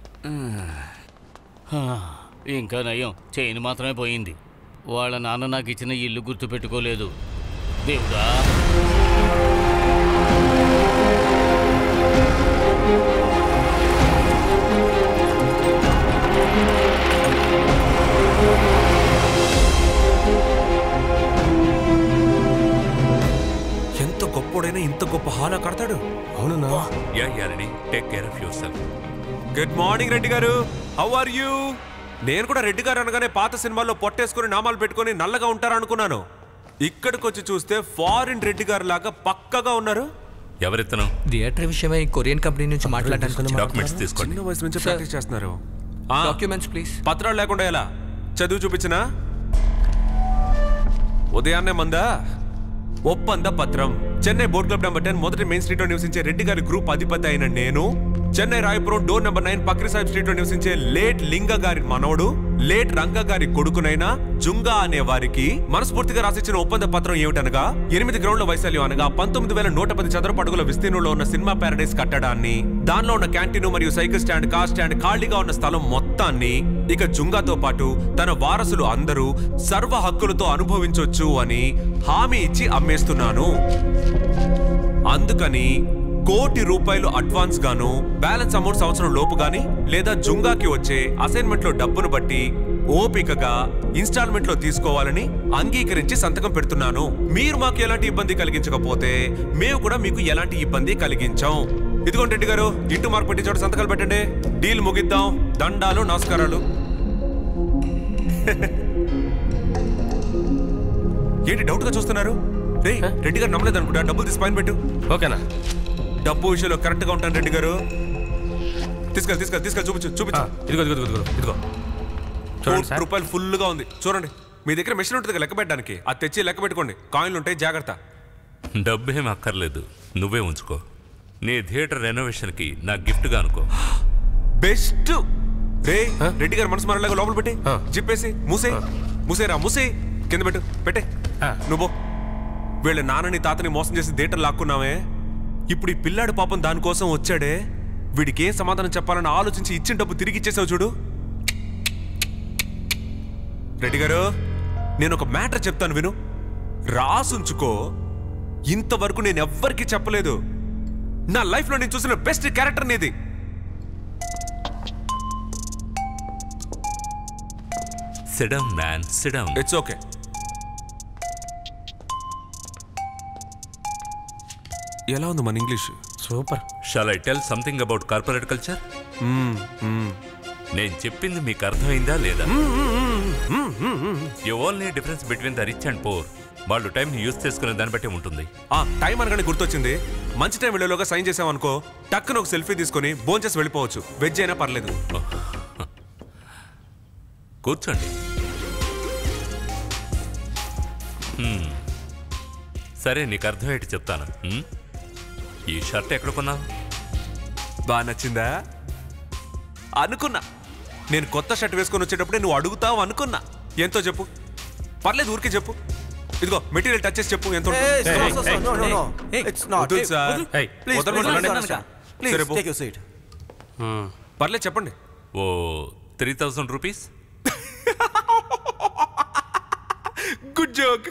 ఇంకా నయం, చైన్ మాత్రమే పోయింది. వాళ్ళ నాన్న నాకు ఇచ్చిన ఇల్లు గుర్తు పెట్టుకోలేదు. దేవుడా, ఎంత గొప్పోడైనా ఇంత గొప్ప హాలా కడతాడు. అవునన్నా. Take care of yourself. Good morning Reddy garu, how are you? నేను కూడా రెడ్డి గారు అనగానే పాత సినిమాల్లో పొట్టేసుకుని నామాలు పెట్టుకుని నల్లగా ఉంటారనుకున్నాను. ఇక్కడికి వచ్చి చూస్తే ఫారిన్ రెడ్డి గారు లాగా పక్కగా ఉన్నారు. ఎవరెత్తను? థియేటర్ విషయమై కొరియన్ కంపెనీ నుంచి మాట్లాడడానికి డాక్యుమెంట్స్ తీసుకోండి. చిన్న వయసు నుంచి ప్రాక్టీస్ చేస్తున్నారు. Documents please. పత్రాలు లేకుండా ఎలా? చదువు చూపించినా? ఉదయాన్నే మందా ఒప్పంద పత్రం. చెన్నై బోర్డ్ క్లబ్ నెంబర్ 10 మొదటి మెయిన్ స్ట్రీట్ లో నివసించే రెడ్డి గారి గ్రూప్ అధిపతి అయిన నేను, Chennai Royapuram door number 9 Pakri Sahib street లో నివసించే లేట్ లింగ గారి మనవడు, లేట్ రంగ గారి కొడుకునైనా జుంగా అనే వారికి మనస్ఫూర్తిగా రాసిచ్చిన ఒప్పంద పత్రం ఏమిటనగా 8 గ్రౌండ్ల వైశాల్యం అనగా 19,110 చదరపు అడుగుల విస్తీర్ణంలో ఉన్న సినిమా ప్యారడైస్ కట్టడాన్ని, దానిలో ఉన్న క్యాంటీన్ మరియు సైకిల్ స్టాండ్, కార్ స్టాండ్, ఖాళీగా ఉన్న స్థలం మొత్తాన్ని ఇక జుంగాతో పాటు తన వారసులు అందరూ సర్వ హక్కులతో అనుభవించొచ్చు అని హామీ ఇచ్చి అమ్మేస్తున్నాను. అందుకని ₹1,00,00,000 అడ్వాన్స్ గాను, బ్యాలెన్స్ అమౌంట్ సంవత్సరం లోపు గాని లేదా జుంగాకి వచ్చే అసైన్మెంట్ లో డబ్బును బట్టి ఓపికగా ఇన్స్టాల్మెంట్ లో తీసుకోవాలని అంగీకరించి సంతకం పెడుతున్నాను. మీరు మాకు ఎలాంటి ఇబ్బంది కలిగించకపోతే మేము కూడా మీకు ఎలాంటి ఇబ్బంది కలిగించాం. ఇదిగోండి రెడ్డి గారు, ఇంటూ మార్క్ పెట్టి చోట సంతకాలు పెట్టండి. డీల్ ముగిద్దాం. దండాలు నమస్కారాలు. ఏంటి డౌట్ గా చూస్తున్నారు? రే రెడ్డి గారు నమ్మలేదు అనుకుంటా. డబ్బులు తీసి పైన పెట్టు. ఓకేనా? డబ్బు విషయంలో కరెక్ట్ గా ఉంటాను రెడ్డి గారు. తీసుకెళ్ళి చూపించు. ఇదిగో ₹1 ఫుల్ గా ఉంది. చూడండి, మీ దగ్గర మెషిన్ ఉంటుంది లెక్క పెట్టడానికి. అది తెచ్చి లెక్క పెట్టుకోండి. కాయిన్లు ఉంటాయి, జాగ్రత్త. డబ్బేం అక్కర్లేదు, నువ్వే ఉంచుకో. నీ థియేటర్ రెనోవేషన్కి నా గిఫ్ట్గా అనుకో. బెస్ట్. రే రెడ్డి గారు మనసు మరలాగా లోపల పెట్టి జిప్పేసి మూసేరా కింద పెట్టే నువ్వు. వీళ్ళ నాన్నని తాతని మోసం చేసి థియేటర్ లాక్కున్నావే. ఇప్పుడు ఈ పిల్లాడు పాపం దానికోసం వచ్చాడే. వీడికి ఏం సమాధానం చెప్పాలని ఆలోచించి ఇచ్చిన డబ్బు తిరిగి ఇచ్చేసావు చూడు. రెడ్డి గారు, నేను ఒక మ్యాటర్ చెప్తాను విను. రాసుంచుకో. ఇంతవరకు నేను ఎవ్వరికీ చెప్పలేదు. నా లైఫ్ లో నేను చూసిన బెస్ట్ క్యారెక్టర్ నీది. Sit down, man. Sit down. It's okay. ఎలా ఉంది మన English? Super. Shall I tell something about corporate culture? నేను చెప్పింది మీకు అర్థమైందా లేదా? You only difference between the rich and poor. వాళ్ళు టైంని యూజ్ చేసుకునే దాన్ని బట్టి ఉంటుంది. టైం అనగానే గుర్తొచ్చింది. మంచి టైం వెళ్ళేలోగా సైన్ చేసామనుకో, టక్కున ఒక సెల్ఫీ తీసుకొని భోంచేసి వెళ్ళిపోవచ్చు. వెజ్ అయినా పర్లేదు. కూర్చోండి. సరే, నీకు అర్థమయ్యేటి చెప్తాను. ఈ షర్ట్ ఎక్కడ కొన్నావు? బాగా నచ్చిందా? అనుకున్నా. నేను కొత్త షర్ట్ వేసుకొని వచ్చేటప్పుడే నువ్వు అడుగుతావు అనుకున్నా. ఎంతో చెప్పు. పర్లేదు, ఊరికే చెప్పు. ఇదిగో మెటీరియల్ టచ్ చేసి చెప్పు. ఎంత పర్లేదు చెప్పండి. ఓ 3000 రూపీస్. Good joke.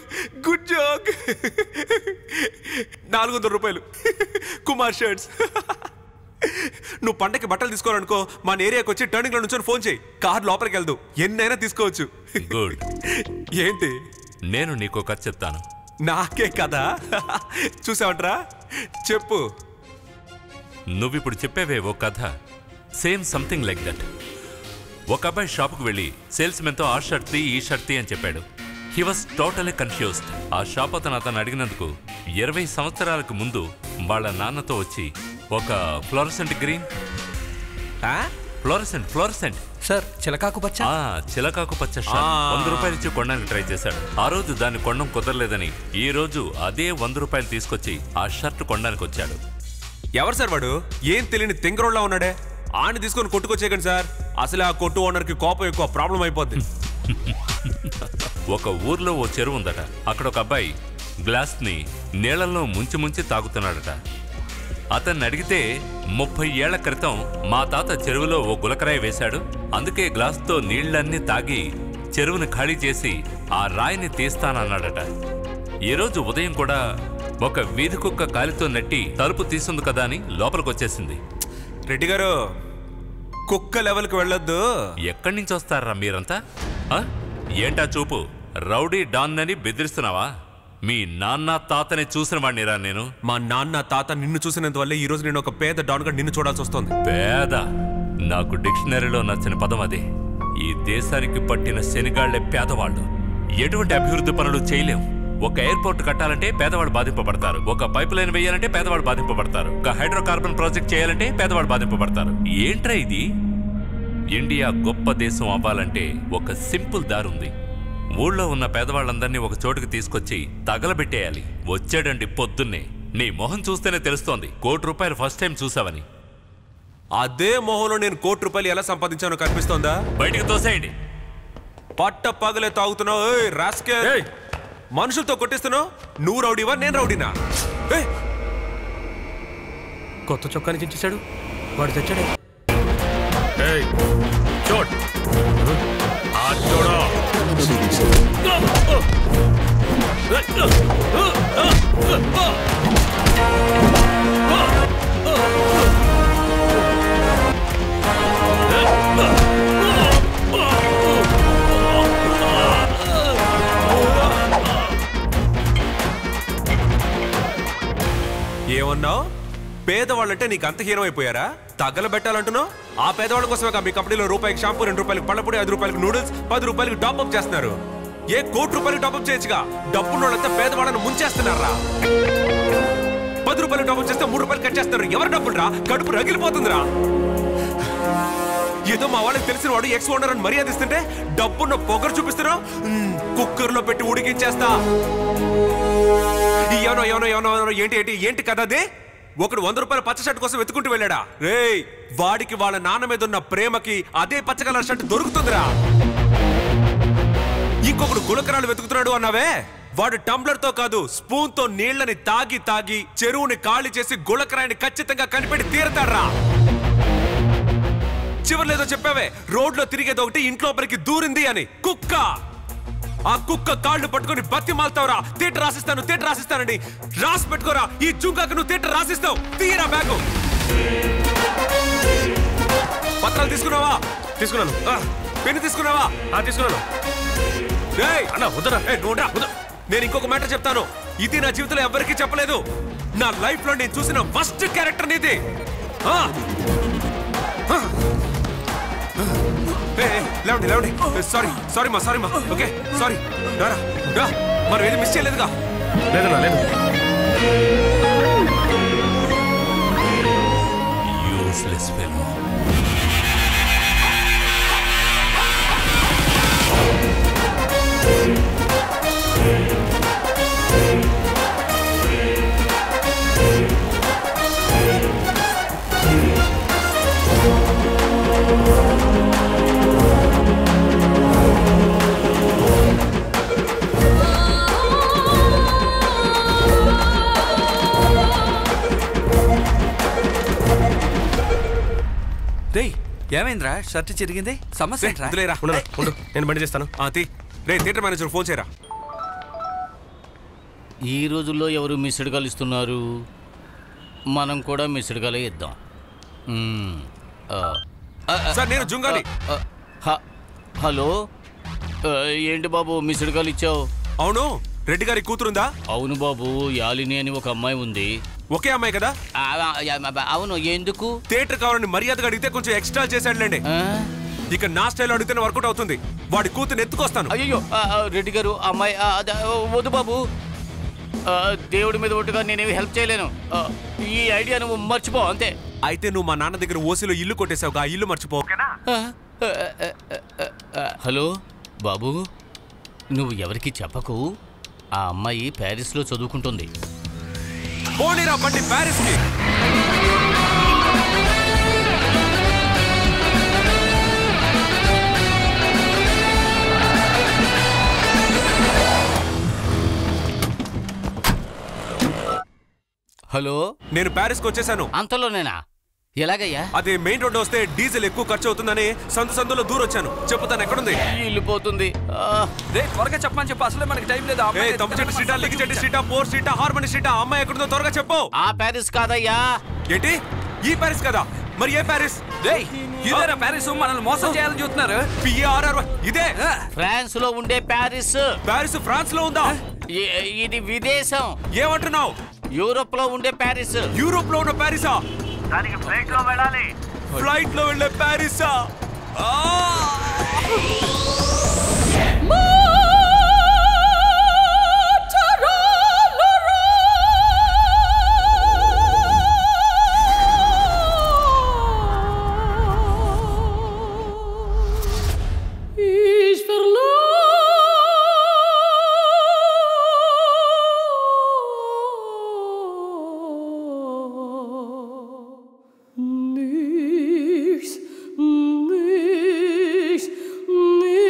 400 రూపాయలు కుమార్ షర్ట్స్. నువ్వు పండకి బట్టలు తీసుకోవాలనుకో, మన ఏరియాకి వచ్చి టర్నింగ్ లో నుంచి ఫోన్ చేయి. కార్ లోపలికి వెళ్దు, ఎన్నైనా తీసుకోవచ్చు. గుడ్. ఏంటి? నేను నీకు కథ చెప్తాను. నాకే కదా? చూసావంట్రా? చెప్పు. నువ్విప్పుడు చెప్పేవే ఓ కథ. Same something like that. ఒక అబ్బాయి షాపుకు వెళ్ళి సేల్స్ మెన్తో ఆ షర్ట్ తీ, ఈ షర్ట్ తీ అని చెప్పాడు. He was totally confused. ఆ షాప్ అతను అడిగినందుకు 20 సంవత్సరాలకు ముందు వాళ్ళ నాన్నతో వచ్చి ఒక ఫ్లోరసెంట్ గ్రీన్, ఫ్లోరసెంట్ సార్, చిలకాకు పచ్చ షర్ట్ 100 రూపాయలు ఇచ్చి కొనడానికి ట్రై చేశాడు. ఆ రోజు దాన్ని కొనడం కుదరలేదని ఈ రోజు అదే 100 రూపాయలు తీసుకొచ్చి ఆ షర్ట్ కొనడానికి వచ్చాడు. ఎవరు సార్ వాడు? ఏం తెలియని తెంగరోళ్ళ ఉన్నాడే. ఆని తీసుకొని కొట్టుకొచ్చేయకండి సార్. అసలు ఆ కొట్టు ఓనర్కి కోపం ఎక్కువ, ప్రాబ్లం అయిపోద్ది. ఒక ఊర్లో ఓ చెరువు ఉందట. అక్కడ ఒక అబ్బాయి గ్లాస్ని నీళ్లలో ముంచి తాగుతున్నాడట. అతన్ని అడిగితే 30 ఏళ్ల క్రితం మా తాత చెరువులో ఓ గులకరాయి వేశాడు, అందుకే గ్లాస్తో నీళ్లన్నీ తాగి చెరువుని ఖాళీ చేసి ఆ రాయిని తీస్తానన్నాడట. ఈరోజు ఉదయం కూడా ఒక వీధి కుక్క కాలితో నెట్టి తలుపు తీసింది కదా అని లోపలికొచ్చేసింది. రెడ్డి గారు, కుక్క లెవెల్కి వెళ్ళొద్దు. ఎక్కడి నుంచి వస్తారా మీరంతా? ఏంటా చూపు? రౌడీ డాన్ అని బెదిరిస్తున్నావా? మీ నాన్న తాతని చూసిన వాడినిరా నేను. మా నాన్న తాత నిన్ను చూసినంత వల్లే ఈ రోజు నేను ఒక పేద డాన్గా నిన్ను చూడాల్సి వస్తుంది. పేద? నాకు డిక్షనరీలో నచ్చిన పదం అదే. ఈ దేశానికి పట్టిన శనిగాళ్లే పేదవాళ్ళు. ఎటువంటి అభివృద్ధి పనులు చేయలేం. ఒక ఎయిర్పోర్ట్ కట్టాలంటే పేదవాళ్ళు బాధింపబడతారు. ఒక పైప్ లైన్ వేయాలంటే పేదవాళ్ళు బాధింపబడతారు. ఒక హైడ్రోకార్బన్ ప్రాజెక్ట్ చేయాలంటే పేదవాళ్ళు బాధింపబడతారు. ఏంట్రా ఇది? ఇండియా గొప్ప దేశం అవ్వాలంటే ఒక సింపుల్ దారుంది. ఊళ్ళో ఉన్న పేదవాళ్ళందరినీ ఒక చోటుకి తీసుకొచ్చి తగలబెట్టేయాలి. వచ్చాడండి పొద్దున్నే. నీ మొహం చూస్తేనే తెలుస్తోంది ₹1 కోటి ఫస్ట్ టైం చూసావని. అదే మొహంలో నేను ₹1 కోటి ఎలా సంపాదించానో కనిపిస్తోందా? బయటికి తోసేయండి. పట్ట పగలే తాగుతున్నావు. మనుషులతో కొట్టిస్తున్నావు. నువ్వు రౌడీవా, నేను రౌడీనా? కొత్త చొక్కాని చించేశాడు వాడు. తెచ్చాడే. చూడు ఏమన్నావు? పేదవాళ్ళంటే నీకు అంత హీనం అయిపోయారా? తగలబెట్టాలంటున్నావు? ఆ పేదవాళ్ళ కోసమే మీ కంపెనీలో రూపాయికి షాంపూ, 2 రూపాయలకి పళ్ళపొడి, 5 రూపాయలకి నూడిల్స్, 10 రూపాయలకి టాప్అప్ చేస్తున్నారు. ఏ కోటి రూపాయలకి టాప్అప్ చేయొచ్చుగా? డబ్బున్నోళ్ళంతా పేదవాళ్ళని ముంచేస్తున్నారా? 10 రూపాయలు టాప్అప్ చేస్తే 3 రూపాయలు కట్ చేస్తున్నారు. ఎవరు డబ్బులు రా? కడుపు రగిలిపోతుందిరా. ఏదో మా వాళ్ళకి తెలిసిన వాడు ఎక్స్ ఓనర్ అని మర్యాద ఇస్తుంటే డబ్బున్న పొగరు చూపిస్తున్నావు. కుక్కర్లో పెట్టి ఉడికించేస్తా. ఏంటి కదా అది? ఒకడు 100 రూపాయల పచ్చ షర్ట్ కోసం వెతుకుంటూ వెళ్ళాడా? రేయ్, వాడికి వాళ్ళ నాన్న మీద ఉన్న ప్రేమకి అదే పచ్చ కలర్ షర్ట్ దొరుకుతుందిరా. ఇంకొకడు గులకరాలు వెతుకుతున్నాడు అన్నావే, వాడు టంబ్లర్ తో కాదు స్పూన్ తో నీళ్లని తాగి తాగి చెరువుని ఖాళీ చేసి గులకరాయిని ఖచ్చితంగా కనిపెట్టి తీరతాడ్రా. చివర్లేదో చెప్పావే, రోడ్లో తిరిగేది ఒకటి, ఇంట్లోపలికి దూరింది అని. కుక్క, ఆ కుక్క కాళ్ళు పట్టుకుని బతి మాల్తావురా. తీట రాసిస్తానని రాసి పెట్టుకోరా. ఈ జుంకాకు నువ్వు తీట రాసిస్తావు. తీరా బ్యాగు. పత్రాలు తీసుకున్నావా? తీసుకున్నాను. పెన్ను తీసుకున్నావా? తీసుకున్నాను. నేను ఇంకొక మ్యాటర్ చెప్తాను. ఇది నా జీవితంలో ఎవరికీ చెప్పలేదు. నా లైఫ్ లో నేను చూసిన ఫస్ట్ క్యారెక్టర్ ఇది. లేవండి. సారీ మా ఓకే సారీ. మనం ఏది మిస్ చేయలేదుగా? లేదన్నా, లేదు. Useless fellow. ఏమైందిరా? షర్ట్ చిరిగింది. సమస్య నేను బండి చేస్తాను. థియేటర్ మేనేజర్ ఫోన్ చేయరా. ఈ రోజుల్లో ఎవరు మిస్డ్ కాల్ ఇస్తున్నారు? మనం కూడా మిస్డ్ కాలే ఇద్దాం. నేను జుంగాలి. హలో, ఏంటి బాబు మిస్డ్ కాల్ ఇచ్చావు? అవును, రెడ్డి గారి కూతురుందా? అవును బాబు, యాలిని అని ఒక అమ్మాయి ఉంది. ఒకే అమ్మాయి కదా? అవును. ఎందుకు? థియేటర్ కావాలని మర్యాదగా అడిగితే కొంచెం ఎక్స్ట్రా చేశాడులేండి. ఇక నా స్టైల్ అడిగితే వర్కౌట్ అవుతుంది. వాడి కూతురు ఎత్తుకొస్తాను. అయ్యో రెడ్డి గారు, అమ్మాయి వద్దు బాబు. దేవుడి మీద ఒట్టుగా నేనేమి హెల్ప్ చేయలేను. ఈ ఐడియా నువ్వు మర్చిపో అంతే. అయితే నువ్వు మా నాన్న దగ్గర ఓసీలో ఇల్లు కొట్టేసావుగా, ఆ ఇల్లు మర్చిపో. హలో బాబు, నువ్వు ఎవరికి చెప్పకు. ఆ అమ్మాయి ప్యారిస్లో చదువుకుంటుంది. పోనీరా బండి ప్యారిస్కి. హలో, నేను ప్యారిస్కి వచ్చేసాను. అంతలోనేనా? ఎలాగయ్యా? అది మెయిన్ రోడ్ వస్తే డీజిల్ ఎక్కువ ఖర్చు అవుతుందని సందులో దూరం వచ్చాను. చెప్పుతాను ఎక్కడుంది. వెళ్ళిపోతుంది. త్వరగా చెప్పమని చెప్పు, అసలే మనకి టైం లేదు. తమ్ముచెట్టు స్ట్రీటా, లింగిచెట్టు స్ట్రీటా, 4 స్ట్రీటా, హార్మోని స్ట్రీటా, అమ్మాయి ఎక్కడుందో త్వరగా చెప్పు. ఆ ప్యారిస్ కాదయ్యా. ఏంటి? ఈ ప్యారిస్ కదా? మరి ఏ ప్యారిస్? ఇదేరా ప్యారిస్? మనల్ని మోసం చేయాలని చూస్తున్నారు. ఇదే ఫ్రాన్స్ లో ఉండే ప్యారిస్. ప్యారిస్ ఫ్రాన్స్ లో ఉందా? ఇది విదేశం. ఏమంటున్నావు? యూరోప్ లో ఉండే ప్యారిస్. యూరోప్ లో ఉన్న ప్యారిసా? దానికి ఫ్లైట్ లో వెళ్ళాలి. ఫ్లైట్ లో వెళ్ళే ప్యారిసా? Nichts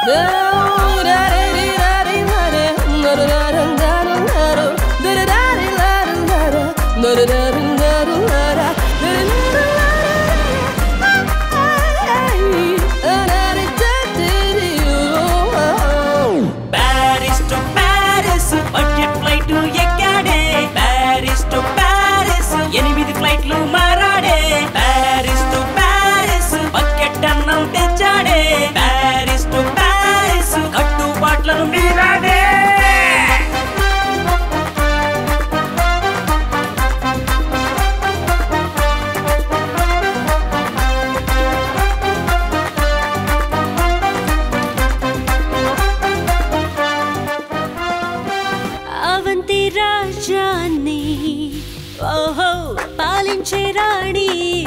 Paris to Paris budget flight ఎక్కాడే ప్యారిస్ టు ప్యారిస్ 8 ఫ్లైట్లు మారాడే ప్యారిస్ టు ప్యారిస్ బకెట్ అన్నం తెచ్చాడే ప్యారిస్ టు ప్యారిస్ కట్టుబాట్లను మీరాడే అవంతి రాజాన్ని ఓహో పాలించే రాణి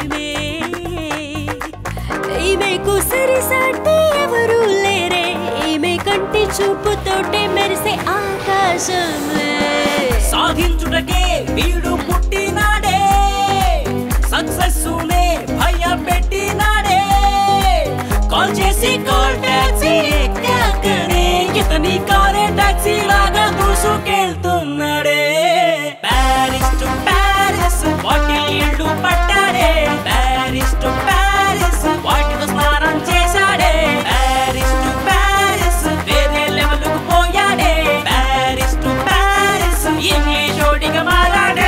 ఈమెకు సరిసాటి ఎవరు లేరే ఈమె కంటి చూపుతోటే మెరిసే ఆకాశంలే సాధించుటకే వీడు పుట్టినాడే సక్సెస్సునే భయపెట్టినాడే కాల్ చేసి కాల్ టాక్సీ ఎక్కాకనే ఇతని కారే టాక్సీ లాగా దూసుకెళ్తున్నాడే ప్యారిస్ టు ప్యారిస్ బాటిల్ ఇళ్ళు పట్టాడే ప్యారిస్ టు ప్యారిస్ వాటితో స్నానం చేశాడే ప్యారిస్ టు ప్యారిస్ వేరే లెవెల్కు పోయాడే ప్యారిస్ టు ప్యారిస్ ఇంగ్లీష్ ఓడిగా మారాడే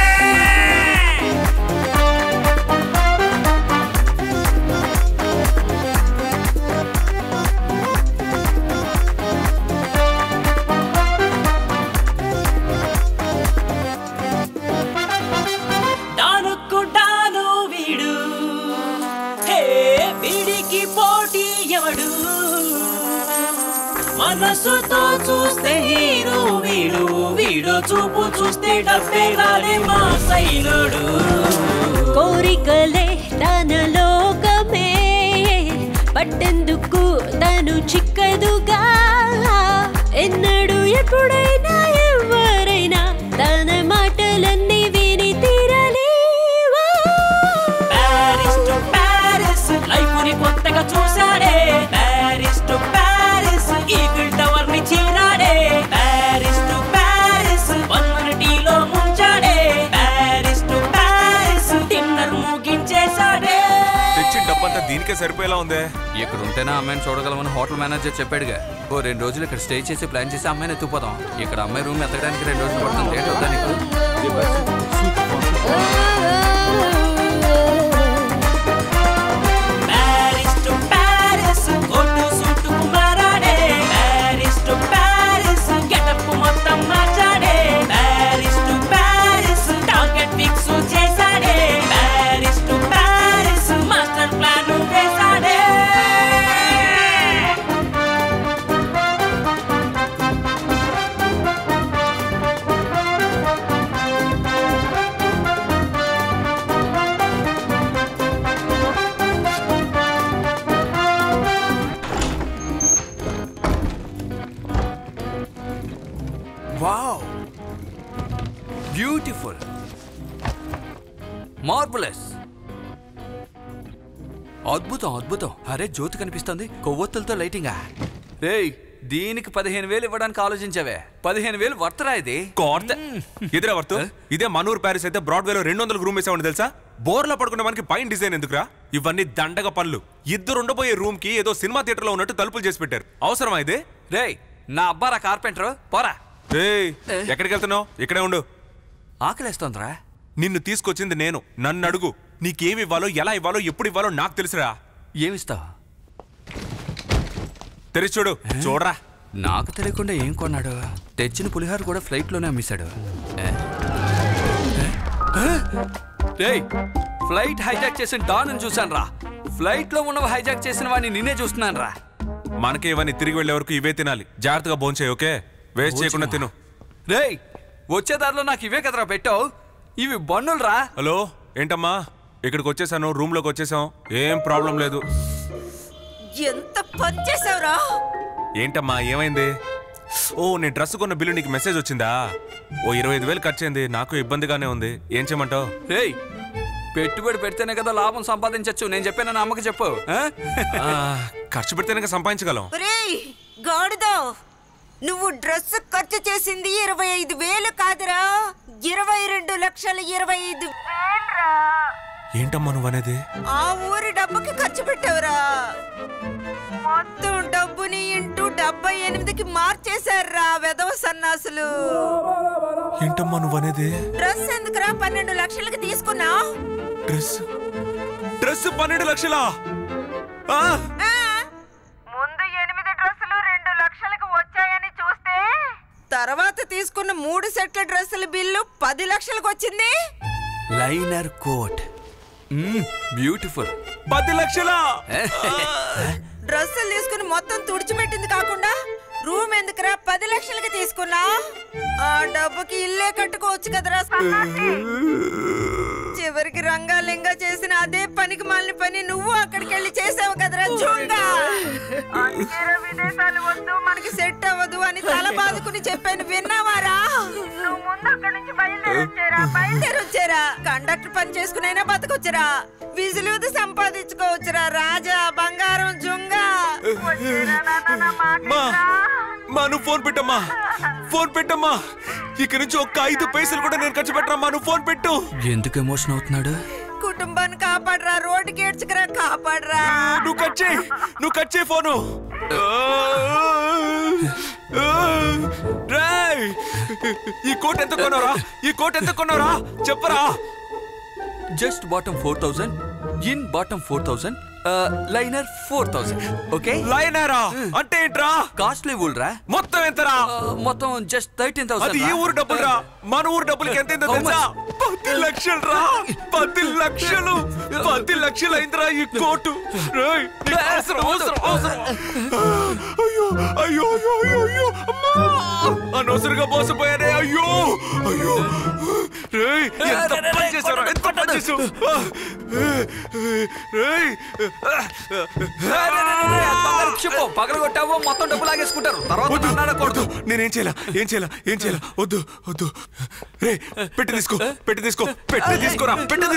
డానుకు డాను వీడు హే వీడికి పోటీ ఎవడు మనసుతో చూస్తే హీరో వీడు వీడు చూపు చూస్తే డబ్బే రాలే మా సైనుడు కోరికలే తన లోకమే పట్టెందుకు తను చిక్కదుగా ఎన్నడు ఎప్పుడైనా ఎవరైనా తన మాటలన్నీ విని తీరలేవా ప్యారిస్ టు ప్యారిస్ లైఫ్ ని కొత్తగా చూసాడే Paris to Paris Eiffel tower ని చీరాడే ప్యారిస్ టు ప్యారిస్ వన్నటిలో ముంచాడే ప్యారిస్ టు ప్యారిస్ డిన్నర్ ముగించేశాడే తెచ్చిన డబ్బంతా దీనికే సరిపోయేలా ఉందే. ఇక్కడ ఉంటేనే అమ్మాయిని చూడగలమని హోటల్ మేనేజర్ చెప్పాడుగా. ఓ 2 రోజులు ఇక్కడ స్టే చేసి ప్లాన్ చేసి అమ్మాయిని ఎత్తుకుపోదాం. ఇక్కడ అమ్మాయి రూమ్ ఎత్తడానికి 2 రోజులు పడుతుంది. లేట్ అవుతా నీకు? Paris to Paris coat suit మారాడే ప్యారిస్ టు ప్యారిస్ గెటప్ మొత్తం మార్చాడే Paris to Paris target fix చేశాడే Paris to Paris master plan వేశాడే వావ్, బ్యూటిఫుల్, మార్వలస్, అద్భుతం అద్భుతం. అరే జ్యోతి కనిపిస్తుంది, కొవ్వొత్తులతో లైటింగా. రేయ్ దీనికి 15,000 ఇవ్వడానికి ఆలోచించావే. 15,000 వర్తరా ఇది? ఎదురా వర్తు. ఇదే మనూర్ ప్యారిస్ అయితే బ్రాడ్వేలో 200 రూమ్ వేసామని తెలుసా? బోర్లో పడుకునే మనకి పైన డిజైన్ ఎందుకురా? ఇవన్నీ దండగ పనులు. ఇద్దరు ఉండబోయే రూమ్ కి ఏదో సినిమా థియేటర్ లో ఉన్నట్టు తలుపులు చేసి పెట్టారు. అవసరమా ఇది? రేయ్ నా అబ్బారా కార్పెంటర్, పోరా. ఎక్కడికి వెళ్తున్నావు? ఇక్కడే ఉండు. ఆకలేస్తోందిరా. నిన్ను తీసుకొచ్చింది నేను. నన్ను అడుగు. నీకేమి ఇవ్వాలో, ఎలా ఇవ్వాలో, ఎప్పుడు ఇవ్వాలో నాకు తెలుసురా. ఏమిస్తావు? తెరిచి చూడు. చూడరా. నాకు తెలియకుండా ఏం కొన్నాడు? తెచ్చిన పులిహార కూడా ఫ్లైట్ లోనే అమ్మేశాడు. రేయ్ ఫ్లైట్ హైజాక్ చేసిన డాన్ చూశాను రా. ఫ్లైట్ లో ఉన్నవి హైజాక్ చేసిన వాడిని నిన్నే చూస్తున్నాను రా. మనకి ఇవన్నీ తిరిగి వెళ్లే వరకు ఇవే తినాలి. జాగ్రత్తగా భోంచేయి, ఓకే? వేస్ట్ చేయకుండా తిను. రేయ్ వచ్చే దారిలో నాకు ఇవే కదరా పెట్టావు. ఇవి బన్నులు రా. హలో ఏంటమ్మా, ఇక్కడికి వచ్చేసాను. రూమ్ లోకి వచ్చేసాం. ఏం ప్రాబ్లం లేదు. ఎంత పని చేసావురా? ఏంటమ్మా ఏమైంది? ఓ నేను డ్రెస్ కొన్న బిల్లు నీకు మెసేజ్ వచ్చిందా? ఓ 25,000 ఖర్చు అయింది. నాకు ఇబ్బందిగానే ఉంది. ఏం చేయమంటావు? రేయ్ పెట్టుబడి పెడితేనే కదా లాభం సంపాదించచ్చు. నేను చెప్పాను నా అమ్మకి చెప్పు. ఖర్చు పెడితేనే సంపాదించగలం. ఒరేయ్, గాడిదో, నువ్వు డ్రెస్ ఖర్చు చేసింది 25,000 కాదురా, 22,25,000. ఏంటమ్మా నువ్వు అనేది? ఆ ఊరి డబ్బుకి ఖర్చు పెట్టావురా. మొత్తం డబ్బుని ఇంటూ 78కి మార్చేశారా వెధవ సన్నాసులు. ఏంటమ్మా నువ్వు అనేది? డ్రెస్ ఎందుకురా 12 లక్షలకి తీసుకున్నా? డ్రెస్ 12 లక్షలా? ముందు 8 డ్రెస్సులు 2 లక్షలకు వచ్చాయని చూస్తే తర్వాత తీసుకున్న 3 సెట్ల డ్రెస్సుల బిల్లు 10 లక్షలకు వచ్చింది. Liner coat beautiful. 10 లక్షలా? డ్రెస్సులు తీసుకుని మొత్తం తుడిచిపెట్టింది కాకుండా రూమ్ ఎందుకురా 10 లక్షలకి తీసుకున్నా? ఆ డబ్బుకి ఇల్లే కట్టుకోవచ్చు కదరా. చివరికి రంగాలింగా చేసిన అదే పనికి మాలిన పని నువ్వు అక్కడికి వెళ్ళి చేసావు కదరా జోంగా. విదేశాలు వద్దు, మనకి సెట్ అవ్వదు అని తల బాదుకుని చెప్పాను, విన్నావారా? నువ్వు ముందు అక్కడి నుంచి బయలుదేరొచ్చారా. కండక్టర్ పని చేసుకునైనా బతకొచ్చురా, విజులుది సంపాదించుకోవచ్చురా రాజా బంగారం జుంగా. నువ్వు ఫోన్ పెట్టమ్మా, ఫోన్ పెట్టమ్మా. ఇక నుంచి ఒక్క 5 పైసలు కూడా నేను ఖర్చు పెట్టరమ్మా. నువ్వు ఫోన్ పెట్టు. ఎందుకు ఎమోషన్ అవుతున్నాడు? కుటుంబాన్ని కాపాడరా, రోడ్డుకి ఏడ్చుకురా, కాపాడరా. నువ్వు కట్ చేయి ఫోను. ఈ కోట్ ఎంత కొన్నారా? చెప్పరా. Just bottom 4,000, in bottom 4,000, liner 4,000. Okay, లైనరా అంటే ఏంట్రా? కాస్ట్లీ ఊల్ రా. మొత్తం ఎంతరా? మొత్తం జస్ట్ 13,000. అది ఈ ఊరు డబ్బులు రా. మన ఊరు డబ్బులకి ఎంత తెలుసా? 10 లక్షలు రా. 10 లక్షలు. 10 లక్షలు అయిందిరా ఈ కోటు. అయ్యో అనవసరంగా మోసపోయానే. అయ్యో ఎంత పని చేశారు, ఎంత పని చేసావు. పగలగొట్టావో మొత్తం డబ్బు లాగేసుకుంటారు. తర్వాత నేనేం చేయాల? వద్దు. రే పెట్టి తీసుకోరా.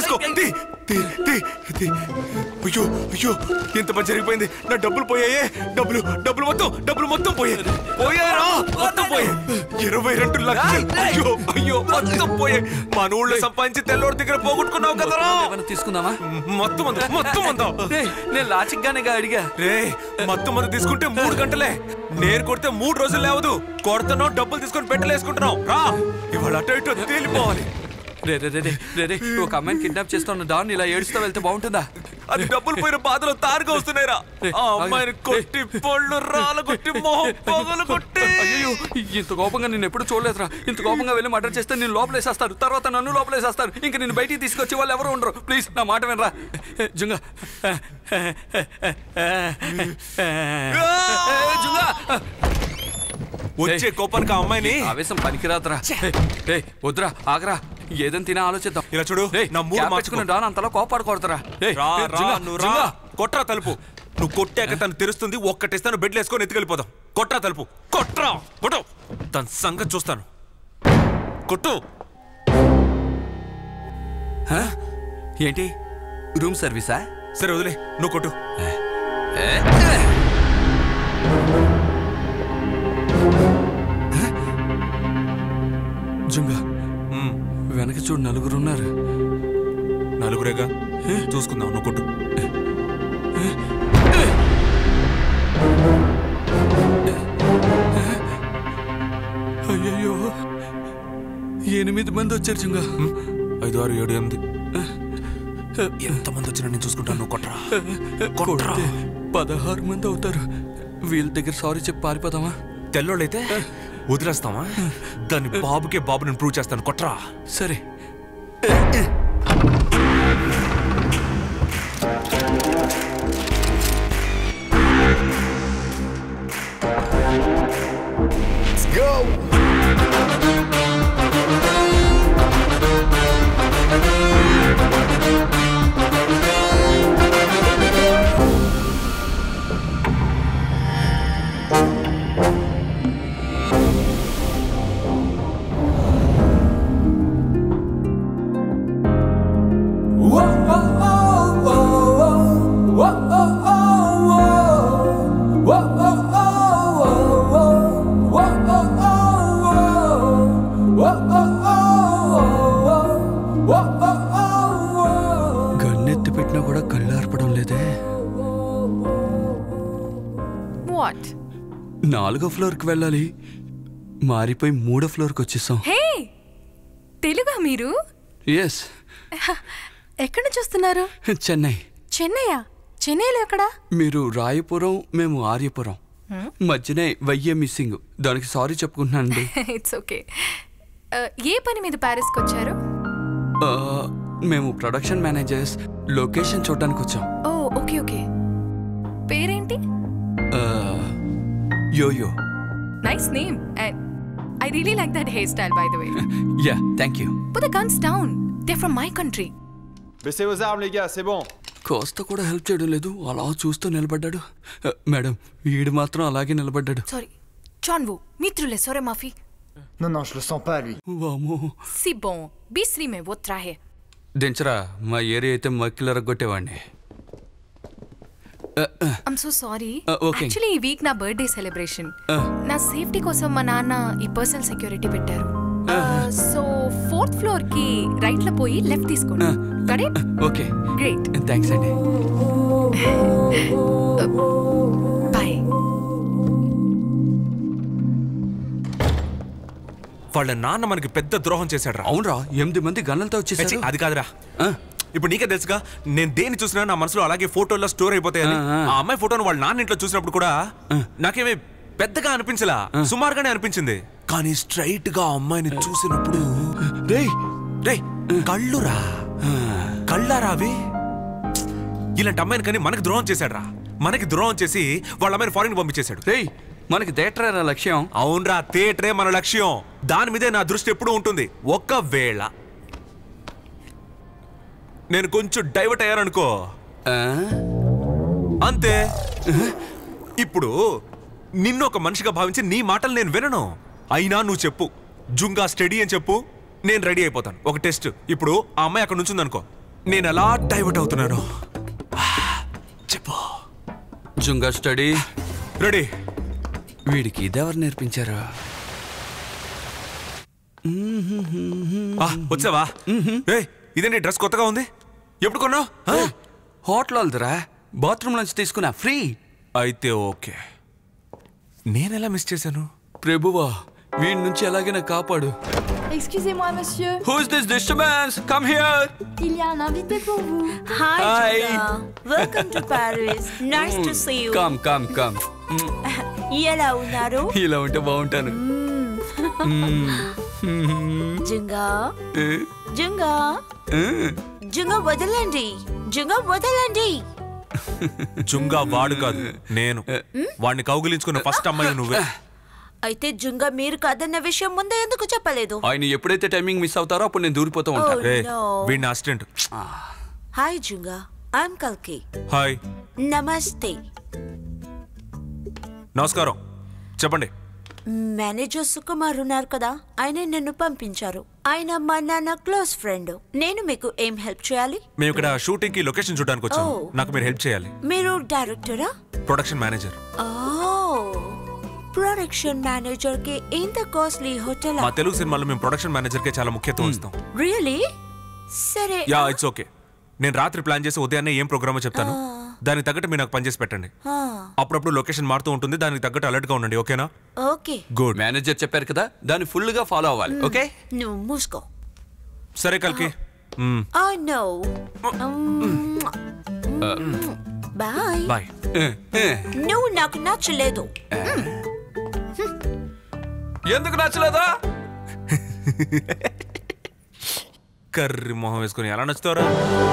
అయ్యో ఎంత పని జరిగిపోయింది. నా డబ్బులు పోయాయే. డబ్బులు మొత్తం పోయారా? మొత్తం పోయాయి. 22 లక్షలు. అయ్యో మొత్తం పోయాయి. మన ఊళ్ళో సంపాదించి తెల్లోడి దగ్గర పోగొట్టుకున్నావు కదరా. తీసుకుందామా? మొత్తం నేను లాజిక్ గానే అడిగా. రే మొత్తం మంది తీసుకుంటే 3 గంటలే. నేను కొడితే 3 రోజులు లేవదు. కొడుతున్నావు, డబ్బులు తీసుకొని పెట్టలేసుకుంటున్నావు. రా ఇవాళ అటు ఇటు తేలిపోవాలి. రే ఒక అమ్మాయిని కిడ్నాప్ చేస్తున్న దాన్ని ఇలా ఏడుస్తూ వెళ్తే బాగుంటుందా? అది డబ్బులు పోయిన బాధలో తారుగా వస్తున్నాయిరా. ఆ అమ్మాయిని కొట్టి పళ్ళు రాలగొట్టి మొహం పగలు కొట్టి. అయ్యో ఇంత కోపంగా నేను ఎప్పుడు చూడలేదురా. ఇంత కోపంగా వెళ్ళి మర్డర్ చేస్తే నేను లోపలేసేస్తారు, తర్వాత నన్ను లోపలేసేస్తారు. ఇంకా నేను బయటికి తీసుకొచ్చి వాళ్ళు ఎవరు ఉండరు. ప్లీజ్ నా మాట వినరా జుంగా. వచ్చే కోపానికి ఆ అమ్మాయిని. ఆవేశం పనికిరాదురా. వద్దురా, ఆగరా. ఏదని తినే ఆలోచిద్దాం. ఇలా చూడు, నా మూడు మార్చుకుని డాన్ అంతలా కోపాడుకోడతారా. కొట్రా తలుపు. నువ్వు కొట్టాక తను తెరుస్తుంది. ఒక్కటేస్తాను, బెడ్లు వేసుకొని ఎత్తుకెళ్ళిపోదాం. కొట్రా తలుపు. కొట్టు. తన సంగతి చూస్తాను. కొట్టు. ఏంటి రూమ్ సర్వీసా? సరే వదిలే, నువ్వు కొట్టు. జుంగా వెనక చూడు, 4 ఉన్నారు. 4రేగా, చూసుకుందాం. నువ్వు కొట్టు. అయ్యయ్యో 8 మంది వచ్చారు జుంగా. 5, 6, 7, 8. ఎంతమంది వచ్చినా నేను చూసుకుంటాను. నువ్వు కొట్రా. కొడితే 16 మంది అవుతారు. వీళ్ళ దగ్గర సారీ చెప్పి పారిపోదామా? తెల్లోళ్ళైతే వదిలేస్తావా? దాని బాబుకే బాబు నేను ప్రూవ్ చేస్తాను. కొట్రా. సరే. వాట్? 4వ ఫ్లోర్కి వెళ్ళాలి, మారిపోయి 3వ ఫ్లోర్కి వచ్చేసాం. హే, తెలుగా మీరు? ఎస్. ఎక్కడి నుంచి వస్తున్నారు? చెన్నై. చెన్నైయా? చెన్నైలో ఎక్కడా? మీరు రాయపురం, మేము ఆర్యపురం, మధ్యనే వయ్యే మిస్సింగ్. దానికి సారీ చెప్పుకుంటున్నానండి. It's okay. ఏ పని మీద ప్యారిస్కి వచ్చారు? మేము ప్రొడక్షన్ మేనేజర్స్, లొకేషన్ చూడడానికి వచ్చాం. Oh okay okay. పేరేంటి? Yoyo. Nice name. I really like that hairstyle, by the way. Yeah, thank you. Put the guns down. They're from my country. Baissez vos armes, les gars, c'est bon. కోస్త కూడా help చేయడం లేదు, అలా చూస్తూ నిలబడ్డాడు. Madam, వీడు మాత్రం అలాగే నిలబడ్డాడు. Sorry. John Woo, mitrule sore mafi. Non, non, je le sens pas, lui. వామో. Si bon. Bisri mein wo trahe. దించరా, మా ఏరియా అయితే మక్కిలరగొట్టేవాడిని. I'm so sorry. Okay. Actually, ఈ వీక్ నా బర్త్డే సెలబ్రేషన్. నా సేఫ్టీ కోసం మా నాన్న ఈ పర్సనల్ సెక్యూరిటీ పెట్టారు. సో 4th ఫ్లోర్ కి రైట్ లో పోయి లెఫ్ట్ తీసుకోండి. Got it? Okay. Great. Thanks అండి. బై. వాళ్ళ నాన్న మనకి పెద్ద ద్రోహం చేశాడు రా. అవునరా, 8 మంది గన్నులతో వచ్చేసారు. అది కాదురా, ఇప్పుడు నీకే తెలుసుగా, నేను దేన్ని చూసినా నా మనసులో అలాగే ఫోటోల్లో స్టోర్ అయిపోతాయని. ఆ అమ్మాయి ఫోటోను వాళ్ళ నాన్న ఇంట్లో చూసినప్పుడు కూడా నాకేమీ పెద్దగా అనిపించలా, సుమారుగానే అనిపించింది. కానీ స్ట్రైట్ గా ఆ అమ్మాయిని చూసినప్పుడు కళ్ళురా, కళ్ళారా అవి. ఇలాంటి అమ్మాయిని కానీ మనకి ద్రోహం చేశాడు రా. మనకి ద్రోహం చేసి వాళ్ళ అమ్మాయిని ఫారిన్ పంపించేశాడు. మనకి థియేటరే లక్ష్యం. అవునరా, థియేటరే మన లక్ష్యం. దాని మీదే నా దృష్టి ఎప్పుడూ ఉంటుంది. ఒకవేళ నేను కొంచెం డైవర్ట్ అయ్యాననుకో అంతే. ఇప్పుడు నిన్ను ఒక మనిషిగా భావించి నీ మాటలు నేను వినను. అయినా నువ్వు చెప్పు, జుంగా స్టడీ అని చెప్పు, నేను రెడీ అయిపోతాను. ఒక టెస్ట్. ఇప్పుడు ఆ అమ్మాయి అక్కడ నుంచి ఉందనుకో, నేను ఎలా డైవర్ట్ అవుతున్నాను చెప్పు. Junga study ready. వీడికి ఇదెవరు నేర్పించారు? వచ్చావా? ఇదేంటి డ్రెస్ కొత్తగా ఉంది, ఎప్పుడు కొన్నావు? హోటల్ వాళ్ళదిరా, బాత్రూమ్ నుంచి తీసుకున్నా, ఫ్రీ. అయితే ఓకే. నేనెలా మిస్ చేశాను? ప్రభువా, వీడి నుంచి ఎలాగైనా కాపాడు. Excusez-moi, monsieur. Who is this disturbance? Come here. Il y a un invité pour vous. Hi, Hi. Julia. Welcome to Paris. Nice to see you. Come, come, come. ఎలా ఉన్నారు? ఇలా ఉంటే బాగుంటాను. జుంగా జుంగా జుంగా వదలండి, జుంగా వదలండి. జుంగా వాడు కాదు, నేను. వాడిని కౌగిలించుకున్న ఫస్ట్ అమ్మాయి నువ్వే. అయితే జుంగా మీరు కాదన్న విషయం ముందే ఎందుకు చెప్పలేదు? ఆయన ఎప్పుడైతే టైమింగ్ మిస్ అవుతారో అప్పుడు నేను దూరిపోతూ ఉంటాను. వీడిని అసిస్టెంట్. హాయ్ జుంగా, ఐఎమ్ కల్కి. హాయ్. నమస్తే. నమస్కారం, చెప్పండి. మేనేజర్ సుకుమార్ ఉన్నారు కదా, ఆయన నన్ను పంపించారు. ఆయన మా నాన్న క్లోజ్ ఫ్రెండ్. నేను మీకు ఏం హెల్ప్ చేయాలి? మేము ఇక్కడ షూటింగ్ కి లొకేషన్ చూడడానికి వచ్చాం. నాకు మీరు హెల్ప్ చేయాలి. మీరు డైరెక్టరా? Production manager. ప్రొడక్షన్ మేనేజర్ కి ఇంత కాస్ట్లీ హోటల్? మా తెలుగు సినిమాలో మేము ప్రొడక్షన్ మేనేజర్ కే చాలా ముఖ్యత్వం ఇస్తాం. రియల్లీ? సరే. Yeah, it's okay. నేను రాత్రి ప్లాన్ చేసి ఉదయాన్నే ఏం ప్రోగ్రామో చెప్తాను. దానికి తగ్గట్టు మీరు నాకు పనిచేసి పెట్టండి. అప్పుడప్పుడు లొకేషన్ మారుతూ ఉంటుంది, దానికి తగ్గట్టు అలర్ట్ గా ఉండండి. ఓకేనా? ఓకే. గుడ్. మేనేజర్ చెప్పారు కదా, దాన్ని ఫుల్ గా ఫాలో అవ్వాలి. ఓకే? నువ్వు మూసుకో. సరే కల్కి. I know. బాయ్. బాయ్. నువ్వు నాకు నచ్చలేదు. ఎందుకు నచ్చలేదా? కర్రీ మొహం వేసుకుని ఎలా నచ్చుతారా?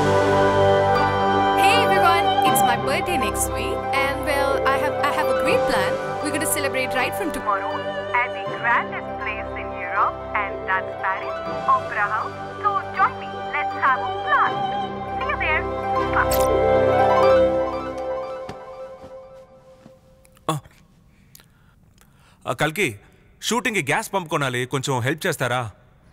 Hey everyone, it's my birthday next week and well, I have a great plan. We're going to celebrate right from tomorrow at the grandest place in Europe and that's Paris, Opera House. So join me. Let's have a blast. See you there. కల్కి, shooting కి gas pump కొనాలి, కొంచెం help చేస్తారా?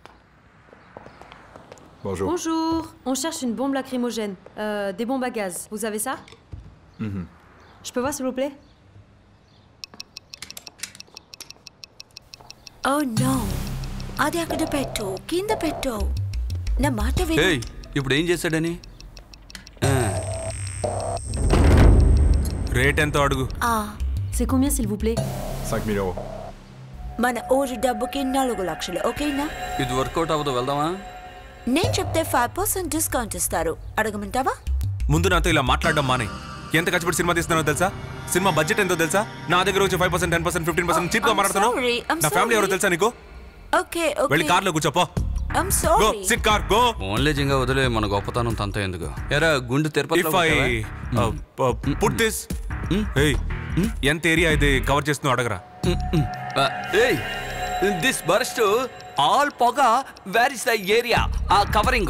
Bonjour. Bonjour. On cherche une bombe lacrymogène. Des bombes à gaz. Vous avez ça? Je peux voir s'il vous plaît? Oh no. అది అక్కడ పెట్టు, కింద పెట్టు. నా మాట విను. ఇప్పుడు ఏం చేశాడని? రేట్ ఎంత అడుగు? C'est combien s'il vous plaît? 5 000 euros. మన ఊరి డబ్బుకి 4 లక్షలు ఓకేనా? ఇది వర్కౌట్ అవ్వదు, వెళ్దామా? నేను చెప్తే 5% డిస్కౌంట్ ఇస్తారు, అడగమంటావా? ముందు నాతో ఇలా మాట్లాడడం మానే. ఎంత కష్టపడి సినిమా తీస్తున్నానో తెలుసా? సినిమా బడ్జెట్ ఎంతో తెలుసా? నా దగ్గర వచ్చి 5%, 10%, 15% చీప్ గా మాట్లాడుతున్నావు. నా ఫ్యామిలీ ఎవరో తెలుసా నీకు? ఓకే వెళ్ళి కార్లో కూర్చోపో. I'm sorry. Go, sit car, go. Only Jinga వదిలే, మన గొప్పతనం తంత ఎందుకు? ఎరా గుండు Tirupati. If I put this, hey, ఎంత ఏరియా ఇది కవర్ చేస్తుందో అడగరా. ఏయ్, దిస్ బర్స్ట్ ఆల్ పొగ, where is the area covering?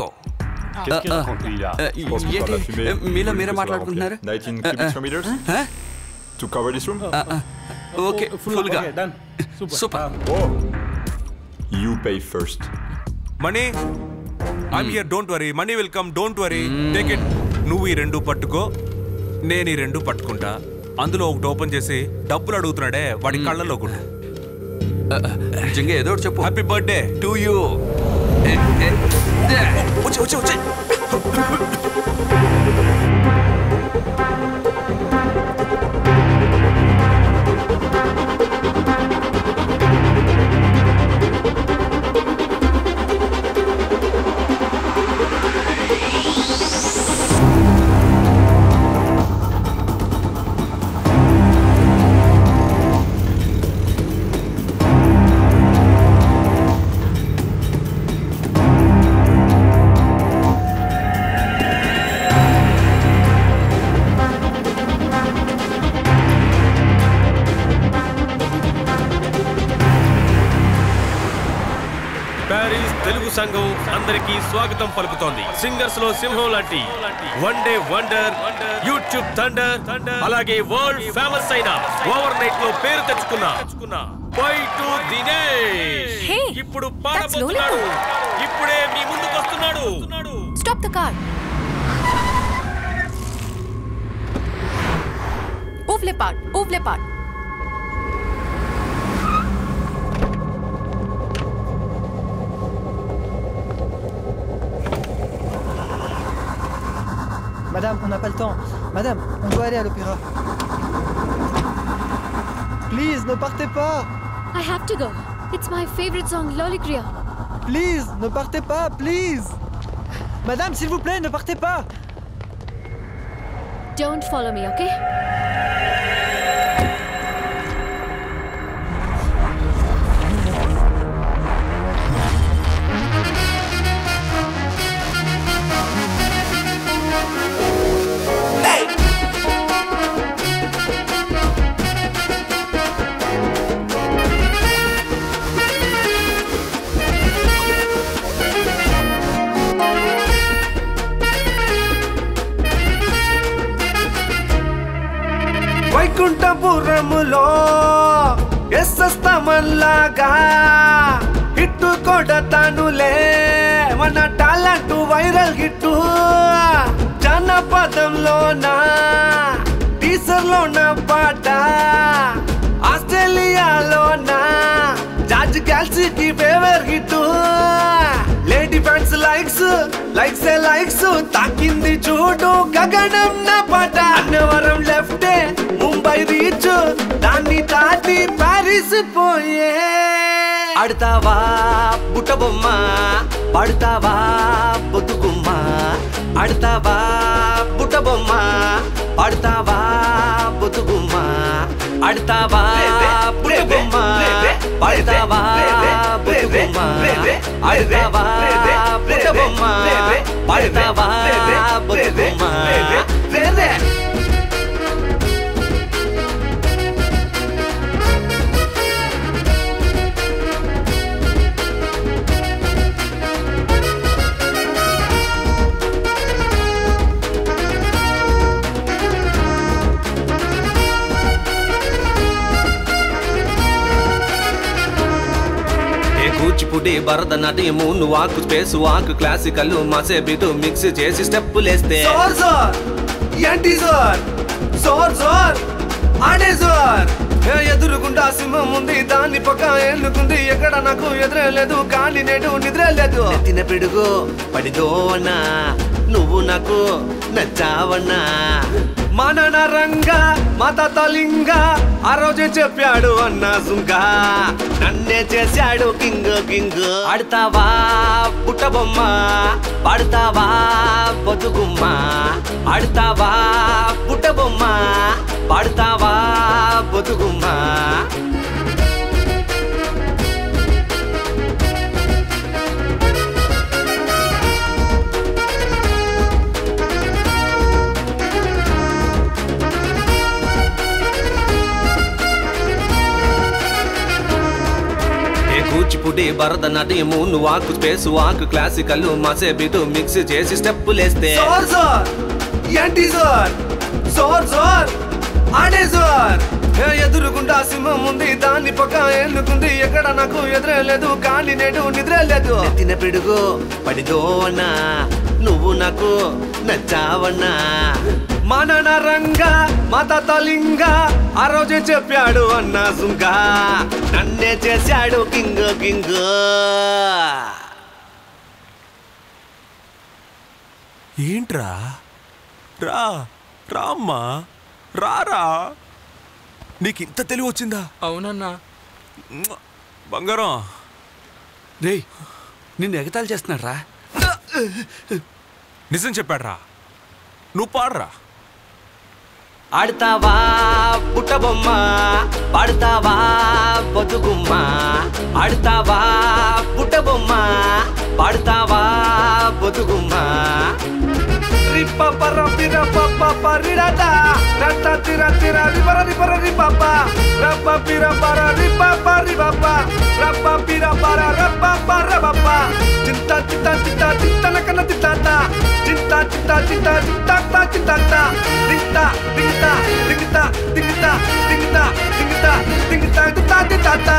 మీలో మీరే మాట్లాడుకుంటున్నారు. 19 cubic meters to cover this room. Okay, full గా super. You pay first. Money, I'm here, don't worry. Money will come, don't worry. Take it. నువ్వు ఈ 2 పట్టుకో, నేను ఈ 2 పట్టుకుంటా. అందులో ఒకటి ఓపెన్ చేసి డబ్బులు అడుగుతున్నాడే వాడి కళ్ళల్లో కూడా. జింగ ఏదో ఒకటి చెప్పు. Happy birthday to you. వచ్చే వచ్చే వచ్చే. సంఘం అందరికీ స్వాగతం పలుకుతోంది. సింగర్స్ లో సింహం లాంటి one day wonder, YouTube thunder, అలాగే వరల్డ్ ఫేమస్ అయిన ఓవర్ నైట్ లో పేరు తెచ్చుకున్న పైటు దినేష్ ఇప్పుడు పాడబోతున్నాడు. ఇప్పుడే మీ ముందుకు వస్తున్నాడు. Stop the car. ఓవ్లే పార్ట్, ఓవ్లే పార్ట్. Madame, on n'a pas le temps. Madame, on doit aller à l'opéra. Please, ne partez pas. I have to go. It's my favorite song, Lolicria. Please, ne partez pas, please. Madame, s'il vous plaît, ne partez pas. Don't follow me, okay? Vaikunthapuramulo ఎస్సస్తమల్లాగా hit కొడతానులే మన talent viral hit జనపదంలోనా టీజర్లోన పాట ఆస్ట్రేలియాలోనా George గ్యాల్సీకి favour hit lady fans likes తాకింది చూడు గగనం నా పాట అన్నవరం లెఫ్టే ముంబై రీచ్ దాన్ని దాటి ప్యారిస్ పోయే ఆడతావా బుట్టబొమ్మ పాడుతావా బొద్దుగుమ్మ ఆడతావా బుట్టబొమ్మ పాడుతావా బొద్దుగుమ్మ ఆడతావా బుట్టబొమ్మ పాడుతావా బొద్దుగుమ్మ ఆడతావా బుట్టబొమ్మ పాడుతావా బొద్దుగుమ్మ కూచిపూడి భరతనాట్యము నువ్వాకు స్పేస్ వాక్ క్లాసికల్ మసే బీటు మిక్స్ చేసి స్టెప్పులేస్తే ఏంటి జోర్ ఆడే జోర్ ఎదురుగుండా సింహం ఉంది దాన్ని పక్క ఎన్నుకుంది ఎక్కడ నాకు ఎదురే లేదు కానీ నేడు నిద్ర లేదు తిన పిడుగు పడిదోనా నువ్వు నాకు నచ్చావన్నా మా నాన్న రంగా మా తాత లింగా ఆ రోజే చెప్పాడు అన్నా సుంగా నన్నే చేశాడు కింగ్ కింగ్ ఆడతావా పుట్టబొమ్మ పాడతావా పొద్దుగుమ్మ ఆడతావా పుట్టబొమ్మ పాడతావా పొద్దుగుమ్మ కూచిపూడి భరతనాట్యము నువ్వు ఆకు స్పేస్ వాకు క్లాసికల్ మాసే బీటు మిక్స్ చేసి స్టెప్పులేస్తే ఏంటి సార్ సార్ ఆడే సార్ ఎదురుగుండా సింహం ఉంది దాన్ని పక్క ఎన్నుకుంది ఎక్కడ నాకు ఎదురే లేదు కానీ నేడు నిద్ర లేదు తిన పిడుగు పడిదో అన్నా నువ్వు నాకు నచ్చావన్నా మా నాన్న రంగా మా తాత లింగా ఆ రోజే చెప్పాడు అన్నా సుంగా నన్నే చేశాడు కింగ్ కింగ్ ఏంట్రా రా రామ్మా రారా నీకు ఇంత తెలివి వచ్చిందా? అవునన్నా. బంగారం రే నిన్ను ఎగతాళి చేస్తున్నాడు రా. నిజం చెప్పాడ్రా. నువ్వు పాడరా. ఆడతావా పుట్టబొమ్మ పాడతావా పొద్దుగుమ్మ ఆడతావా పుట్టబొమ్మ పాడతావా పొద్దుగుమ్మ రిప్ప పర్ర పిర పప్ప పరిడట రట్ట తిర తిర రిపర రిపర రిపప్ప రప్ప పిర పర రిప్ప పరి పప్ప రప్ప పిర పర రప్ప పర పప్ప చింత చింత చింత చింతన కన చింత చింత చింత చింత చింత చింత డింత డింత డింత డింత డింత డింత డింత డింత డింత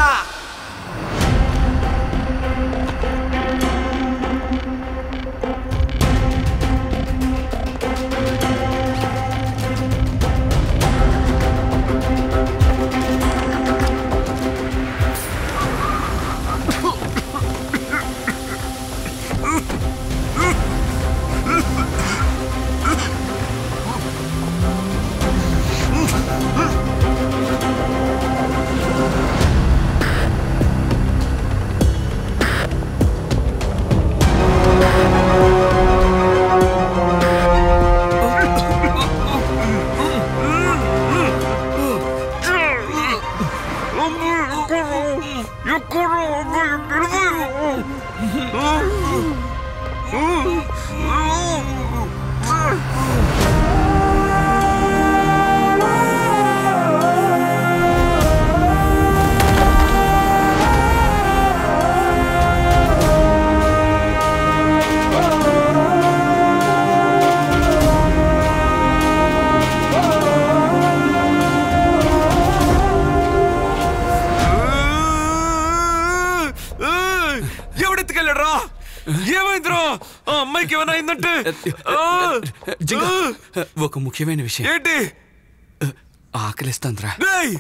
ఒక ముఖ్యమైన విషయం. ఏంటి? ఆకలిస్తుందిరా.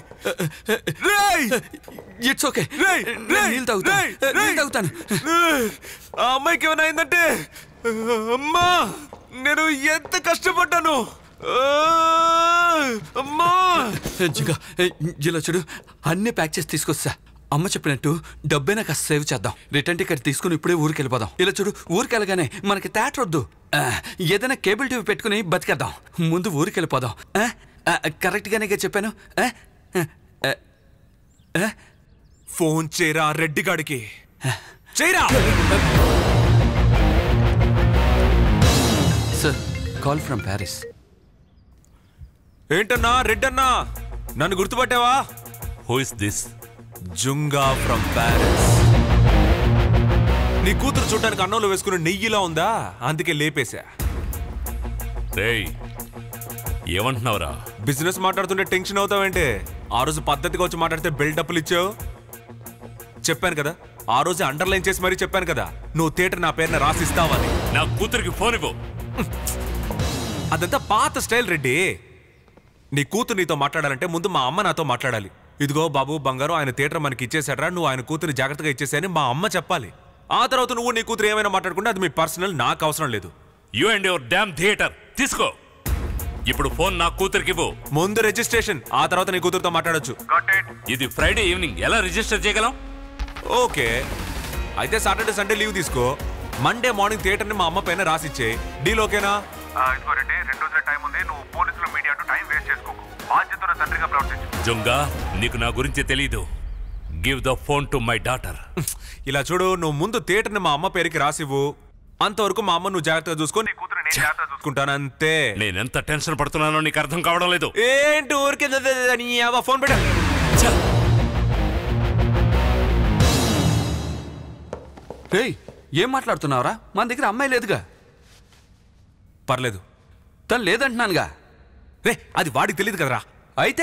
It's okay. నీళ్ళు తాగుతాను. ఆ అమ్మాయికి ఏమైనా అయిందంటే అమ్మా నేను ఎంత కష్టపడ్డాను. అమ్మా జిలో చూడు అన్ని ప్యాక్ చేసి తీసుకొస్తా. అమ్మ చెప్పినట్టు డబ్బైనా కాస్త సేవ్ చేద్దాం. రిటర్న్ టికెట్ తీసుకుని ఇప్పుడే ఊరికి వెళ్ళిపోదాం. ఇలా చూడు ఊరికి వెళ్ళగానే మనకి థియేటర్ వద్దు. ఏదైనా కేబుల్ టీవీ పెట్టుకుని బతికేద్దాం. ముందు ఊరికి వెళ్ళిపోదాం. కరెక్ట్ గానే చెప్పాను. ఫోన్ చేయరా రెడ్డిగాడికి. చేయరా. Sir call from Paris. ఏంటన్నా రెడ్డన్నా నన్ను గుర్తుపట్టావా? Who is this? Junga from Paris. నీ కూతురు చూడడానికి అన్నంలో వేసుకుని నెయ్యిలా ఉందా, అందుకే లేపేశా. రేయ్ ఏమంటున్నావురా? బిజినెస్ మాట్లాడుతుంటే టెన్షన్ అవుతావేంటే? ఆ రోజు పద్ధతిగా వచ్చి మాట్లాడితే బిల్డప్లు ఇచ్చావు. చెప్పాను కదా, ఆ రోజు అండర్లైన్ చేసి మరీ చెప్పాను కదా, నువ్వు థియేటర్ నా పేరున రాసిస్తావని. నా కూతురికి ఫోన్ ఇవ్వు. అదంతా పాత స్టైల్ రెడ్డి. నీ కూతురు నీతో మాట్లాడాలంటే ముందు మా అమ్మ నాతో మాట్లాడాలి. ఇదిగో బాబు బంగారు, ఆయన థియేటర్ మనకి ఇచ్చేసాడరా, నువ్వు ఆయన కూతురు జాగ్రత్తగా ఇచ్చేసాయని మా అమ్మ చెప్పాలి. ఆ తర్వాత నువ్వు నీ కూతురు ఏమైనా మాట్లాడుకుంటే అది మీ పర్సనల్, నాకు అవసరం లేదు. You and your damn theatre తీసుకో. ఇప్పుడు ఫోన్ నా కూతురికి ఇవ్వు. ముందు రిజిస్ట్రేషన్, ఆ తర్వాత నీ కూతురుతో మాట్లాడొచ్చు. ఇది ఫ్రైడే ఈవినింగ్, ఎలా రిజిస్టర్ చేయగలం? ఓకే, అయితే సాటర్డే సండే లీవ్ తీసుకో. మండే మార్నింగ్ థియేటర్ ని మా అమ్మ పైన రాసిచ్చే. డీల్ ఓకేనా? ఇదిగోరండి, 2 రోజుల టైం ఉంది. నువ్వు పోలీసులు మీడియాతో టైం వేస్ట్ చేసుకోకు. బాధ్యతను తండ్రిగా ప్రవర్తించు. జుంగా, నీకు నా గురించి తెలీదు. Give the phone to my daughter. ఇలా చూడు, నువ్వు ముందు థియేటర్ ని మా అమ్మ పేరుకి రాసివ్వు. అంతవరకు మా అమ్మ నువ్వు జాగ్రత్తగా చూసుకో. నీ కూతురు నేను జాగ్రత్తగా చూసుకుంటాను అంతే. నేనెంత టెన్షన్ పడుతున్నానో నీకు అర్థం కావడం లేదు. ఏంటి ఊరికే ఫోన్ పెట్ట. రేయ్, ఏం మాట్లాడుతున్నావురా? మన దగ్గర అమ్మాయి లేదుగా. పర్లేదు, తను లేదంటున్నానుగా. రే, అది వాడికి తెలియదు కదరా. అయితే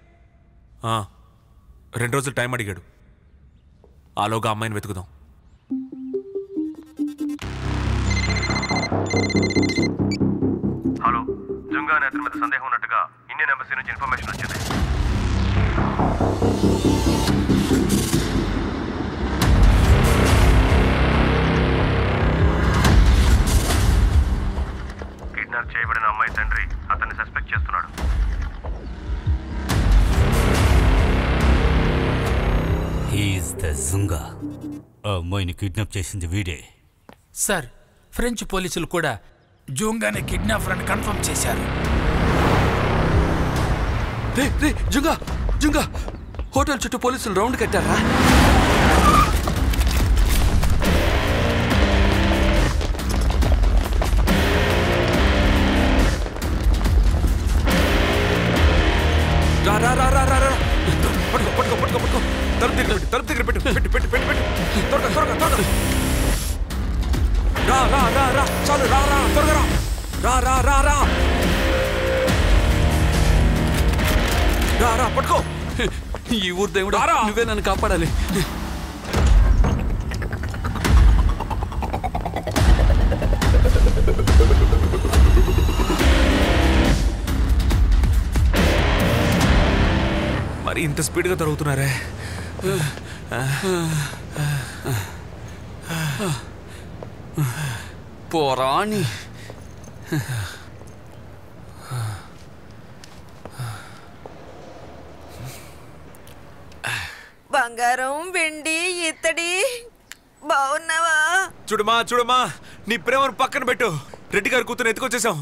2 రోజులు టైం అడిగాడు. ఆలోగా అమ్మాయిని వెతుకుదాం. హలో, జుంగా అనే అతని మీద సందేహం ఉన్నట్టుగా ఇండియన్ ఎంబసీ నుంచి ఇన్ఫర్మేషన్ వచ్చింది. కిడ్నాప్ చేయబడిన అమ్మాయి తండ్రి అతన్ని సస్పెక్ట్ చేస్తున్నాడు. He's the Junga. ఆ అమ్మాయిని కిడ్నాప్ చేసింది వీడే. సార్, ఫ్రెంచ్ పోలీసులు కూడా జుంగాని కిడ్నాపర్ అని కన్ఫర్మ్ చేశారు. రే జుంగా, జుంగా, హోటల్ చుట్టూ పోలీసులు రౌండ్ కట్టారా? పట్టుకో. తలుపు దగ్గర పెట్టు. త్వరగా రా. చాలు, రా త్వరగా రా. పట్టుకో. ఈ ఊరు దేవుడా, నువ్వే నన్ను కాపాడాలి. మరి ఇంత స్పీడ్గా దొరుకుతున్నారే. పోరాని. బంగారం, వెండి, ఇత్తడి, బాగున్నావా? చూడమా, నీ ప్రేమను పక్కన పెట్టు. రెడ్డి గారి కూతురు ఎత్తుకొచ్చేసాం.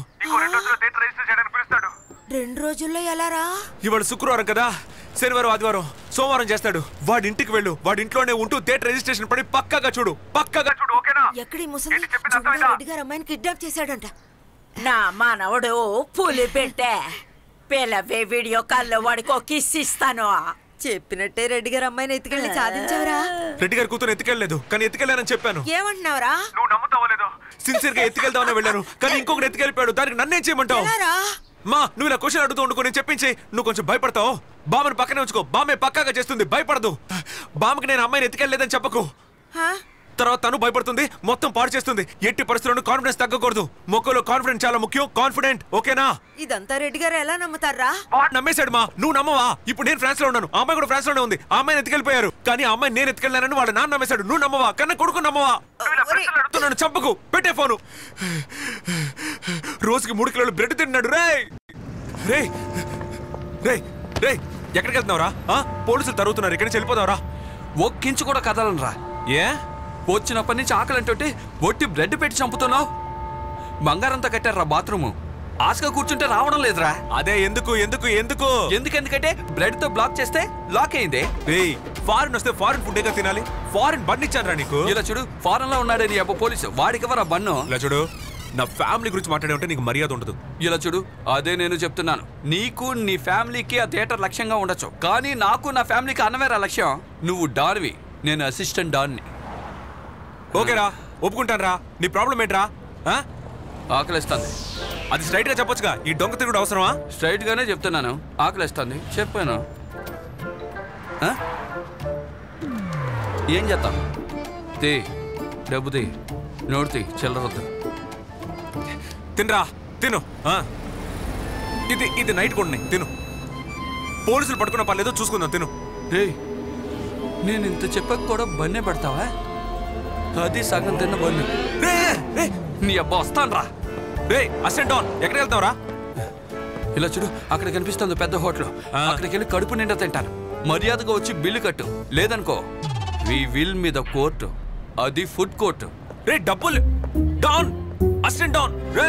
2 రోజుల్లో ఎలా రా? ఇవాళ శుక్రవారం కదా, శనివారం ఆదివారం సోమవారం చేస్తాడు. వాడి ఇంటికి వెళ్ళు. వాడి ఇంట్లోనే ఉంటూ థియేటర్ రిజిస్ట్రేషన్ పడి పక్కాగా చూడు. ఓకేనా? ఎక్కడి ముసలి రెడ్డి గారు అమ్మాయిని కిడ్నాప్ చేశాడంట. నా మనవడు పులి పెట్టే పిల్లవే వీడియో కాల్లో వాడికి కిస్ ఇస్తాను. చెప్పినట్టే రెడ్డి గారు అమ్మాయిని ఎత్తుకెళ్ళి సాధించావురా? రెడ్డి గారి కూతురు ఎత్తుకెళ్ళలేదు, కానీ ఎత్తుకెళ్ళానని చెప్పాను. ఏమంటున్నావురా? నువ్వు నమ్ముతావో లేదో, సిన్సియర్ గా ఎత్తుకెళ్దామని వెళ్ళాను, కానీ ఇంకొకటి ఎత్తుకెళ్ళిపోయాడు. దానికి నన్నేం చేయమంటావు? మా నువ్వు ఇలా క్వశ్చన్ అడుగుతూ ఉండుకో, నేను చెప్పించి నువ్వు కొంచెం భయపడతావు. బామ్మని పక్కనే ఉంచుకో. బామ్మే పక్కాగా చేస్తుంది, భయపడదు. బామ్మకి నేను అమ్మాయిని ఎత్తుకెళ్ళలేదని చెప్పకు. తర్వాత తను భయపడుతుంది, మొత్తం పాడు చేస్తుంది. ఎట్టి పరిస్థితుల్లో కాన్ఫిడెన్స్ తగ్గకూడదు. మొక్కలో కాన్ఫిడెన్స్ చాలా ముఖ్యం. కాన్ఫిడెంట్, ఓకేనా? ఇదంతా రెడ్డి గారు ఎలా నమ్ముతారా? నమ్మేశాడు మా. నువ్వు నమ్మవా? ఇప్పుడు నేను ఫ్రాన్స్ లో ఉన్నాను, ఆ అమ్మాయి కూడా ఫ్రాన్స్ లోనే ఉంది. ఆ అమ్మాయిని ఎత్తుకెళ్ళిపోయారు, కానీ ఆ అమ్మాయి నేను ఎత్తుకెళ్ళానని వాళ్ళ నాన్న నమ్మేశాడు. నువ్వు నమ్మవా? కన్నా కొడుకు నమ్మవా? నన్ను చంపకు, పెట్టే ఫోను. రోజుకి 3 కిలోలు బ్రెడ్ తిన్నాడు. రే ఎక్కడికి వెళ్తున్నావురా? పోలీసులు తరుగుతున్నారు, ఇక్కడి నుంచి వెళ్ళిపోతావురా? ఒక్కించు కూడా కదలనరా. ఏ వచ్చినప్పటి నుంచి ఆకలి అంటే ఒట్టి బ్రెడ్ పెట్టి చంపుతున్నావు. బంగారంతా కట్టారా బాత్రూము. ఆశగా కూర్చుంటే రావడం లేదురా. అదే ఎందుకంటే బ్రెడ్ తో బ్లాక్ చేస్తే లాక్ అయింది. ఫారిన్ వస్తే ఫారిన్ ఫుడ్ ఏగా తినాలి. ఫారిన్ బన్ ఇచ్చాను రా నీకు. ఇలా చూడు, ఫారెన్ లో ఉన్నాడే నీ అబ్బ పోలీసు, వాడికి ఎవరా బన్ను? ఇలా చూడు, నా ఫ్యామిలీ గురించి మాట్లాడే ఉంటే నీకు మర్యాద ఉండదు. ఇలా చూడు, అదే నేను చెప్తున్నాను. నీకు నీ ఫ్యామిలీకి ఆ థియేటర్ లక్ష్యంగా ఉండొచ్చు, కానీ నాకు నా ఫ్యామిలీకి అన్నవేరా లక్ష్యం. నువ్వు డాన్వి, నేను అసిస్టెంట్ డాన్ని. ఓకేరా, ఒప్పుకుంటాను రా. నీ ప్రాబ్లం ఏంట్రా? ఆకలిస్తుంది. అది స్ట్రైట్ గా చెప్పొచ్చుగా. ఈ దొంగ తిరుగుడు అవసరమా? స్ట్రైట్ గానే చెప్తున్నాను, ఆకలిస్తుంది చెప్పాను. ఏం చేద్దాం? తీ డబ్బు తీ, నోటు తీ, చిల్లరొద్దు. తినరా, తిను. ఇది నైట్ కొన్ని తిను. పోలీసులు పట్టుకున్న పర్లేదో చూసుకుందాం, తిను. నేను ఇంత చెప్పక కూడా బన్నే పడతావా? అది సగం తిన్న బన్ను. నీ అబ్బా వస్తాను రా. రే అసిస్టెంట్ డాన్ ఎక్కడికి వెళ్తావురా? ఇలా చూడు, అక్కడ కనిపిస్తుంది పెద్ద హోటల్. అక్కడికి వెళ్ళి కడుపు నిండా తింటాను. మర్యాదగా వచ్చి బిల్లు కట్టు, లేదనుకో వి విల్ మీద కోర్టు. అది ఫుడ్ కోర్టు. రే డబ్బులు డాన్, అసిస్టెంట్ డాన్. రే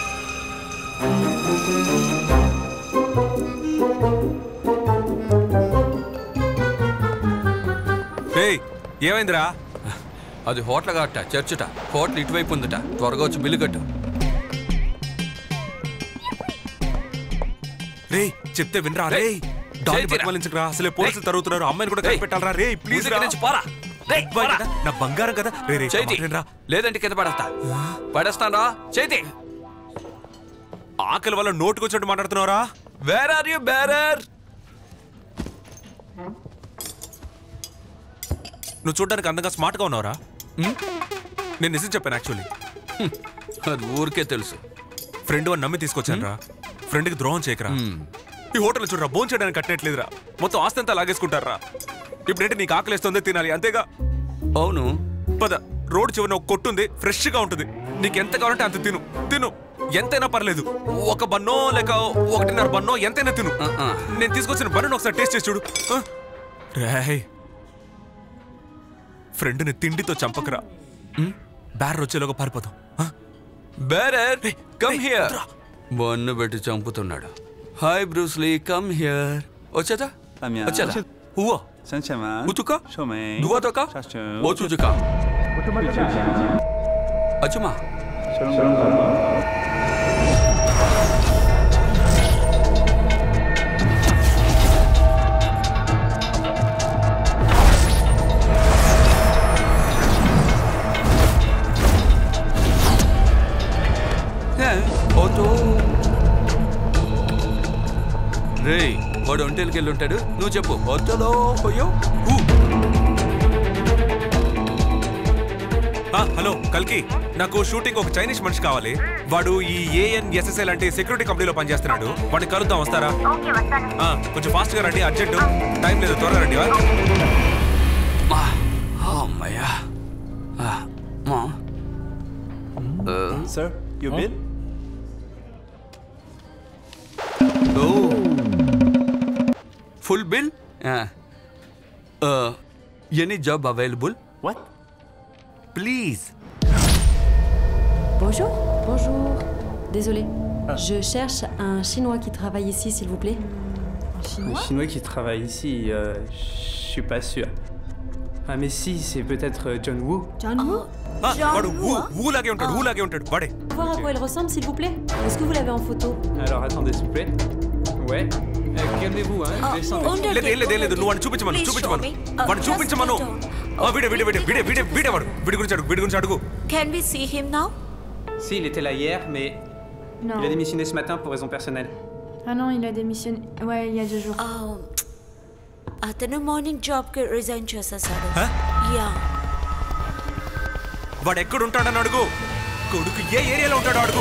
ఏమైందిరా? అది హోటల్ కాట, చర్చుట. హోటల్ ఇటువైపు ఉందట. త్వరగా వచ్చి బిల్లు కట్టు. రే చెప్తే వినరా? రే బతిమాలించకరా, అసలే పోలీసులు తరుగుతున్నారు. అమ్మాయిని కూడా కనిపెట్టాలరా. రే ప్లీజ్ నా బంగారం కదా. రే రా, లేదంటే కింద పడేస్తాను. చేతి ఆకలి వల్ల నోటుకొచ్చినట్టు మాట్లాడుతున్నావురా. Where are you bearer? నువ్వు చూడడానికి అందంగా స్మార్ట్ గా ఉన్నావురా. నేను నిజం చెప్పాను యాక్చువల్లీ. అది ఊరికే తెలుసు. ఫ్రెండ్ అని నమ్మి తీసుకొచ్చాను రా. ఫ్రెండ్కి ద్రోహం చేయకరా. ఈ హోటల్ చూడరా, భోజనం చేయడానికి కట్టట్లేదురా. మొత్తం ఆస్తి అంతా లాగేసుకుంటారా. ఇప్పుడంటే నీకు ఆకలిస్తుందే, తినాలి అంతేగా. అవును పద, రోడ్ చివరిన ఒక కొట్టుంది, ఫ్రెష్ గా ఉంటుంది. నీకు ఎంత కావాలంటే అంత తిను. తిను, ఎంతైనా పర్లేదు. ఒక బన్నో లేక 1.5 బన్నో ఎంతైనా తిను. నేను తీసుకొచ్చిన బన్ను ఒకసారి టేస్ట్ చేసి చూడు. రాయ్, ఫ్రెండ్ని తిండితో చంపకరా. బ్యారర్ వచ్చేలోగా పారిపోతాం. Bearer come here. బన్ను పెట్టి చంపుతున్నాడు. Hi Bruce Lee, come here. వచ్చేదా? వచ్చేదా? హువా ఉతుకా నువ్వా తోకా ఓ చూచుకా అచ్చుమా. రే వాడు ఒంటేలకి వెళ్ళి ఉంటాడు. నువ్వు చెప్పు. హోటలో పోయో. హలో కల్కి, నాకు షూటింగ్ ఒక చైనీస్ మనిషి కావాలి. వాడు ఈ ANSSL లాంటి సెక్యూరిటీ కంపెనీలో పనిచేస్తున్నాడు. వాడిని కలుద్దాం, వస్తారా? కొంచెం ఫాస్ట్ గా రండి, అర్జెంట్, టైం లేదు, త్వరగా రండి. అమ్మయ్యా. Sir, your bill? Full bill? Any job available? What? Please. Bonjour. Bonjour. Désolé. Je cherche un Chinois qui travaille ici, s'il vous plaît. Un Chinois qui travaille ici, je suis pas sûr. Ah mais si, c'est peut-être John Woo. John Woo? వాడు ఊలాగే ఉంటాడు, ఊలాగే ఉంటాడు వాడే. Voir à quoi il ressemble, s'il vous plaît. Est-ce que vous l'avez en photo? Alors attendez, s'il vous plaît. Ouais. Calmez-vous, hein. లేదు, నువ్వు వాడిని చూపించమను. వాడిని చూపించమను. వీడి గురించి అడుగు. Can we see him now? Si, il était là hier, mais Non. il a démissionné ce matin pour raison personnelle. Ah non, il a démissionné. Ouais, il y a 2 jours. అతను morning job కి resign చేసేసాడు. Yeah. వాడు ఎక్కడ ఉంటాడని అడుగు. కొడుకు ఏ ఏరియాలో ఉంటాడో అడుగు.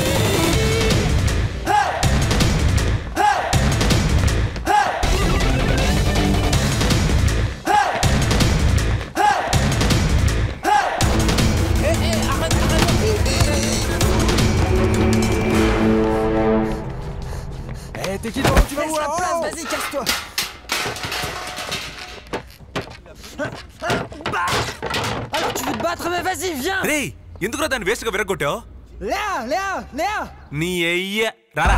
T'es qui devant? Tu vas où? Vas-y, casse-toi. Alors tu veux te battre? Mais vas-y, viens. రే ఎందుకురా దాన్ని వేస్ట్ గా విరగొట్టావు? Léa. నీ అయ్య రారా.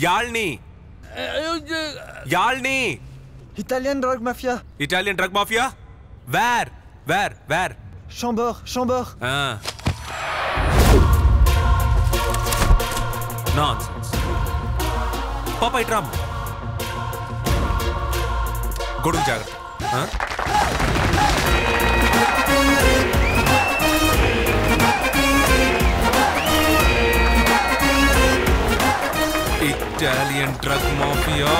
యాల్ని యాల్ని Italian drug mafia. Italian drug mafia? Where? Chambord. Nonsense. Papa, itram. Godu jagrata. Italian drug mafia.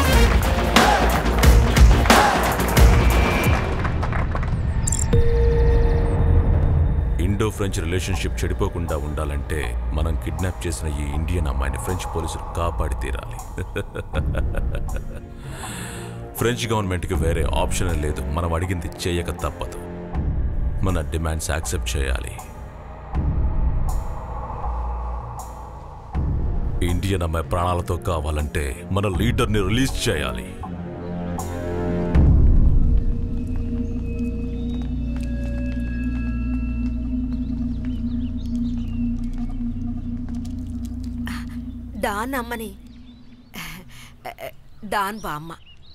Indo French relationship చెడిపోకుండా ఉండాలంటే మనం కిడ్నాప్ చేసిన ఈ ఇండియన్ అమ్మాయిని ఫ్రెంచ్ పోలీసులు కాపాడి తీరాలి. ఫ్రెంచ్ గవర్నమెంట్కి వేరే ఆప్షన్ లేదు. మనం అడిగింది చేయక తప్పదు. మన డిమాండ్స్ యాక్సెప్ట్ చేయాలి. ఇండియన్ అమ్మాయి ప్రాణాలతో కావాలంటే మన లీడర్ని రిలీజ్ చేయాలి. డాన్ అమ్మని డాన్ బామ్మ.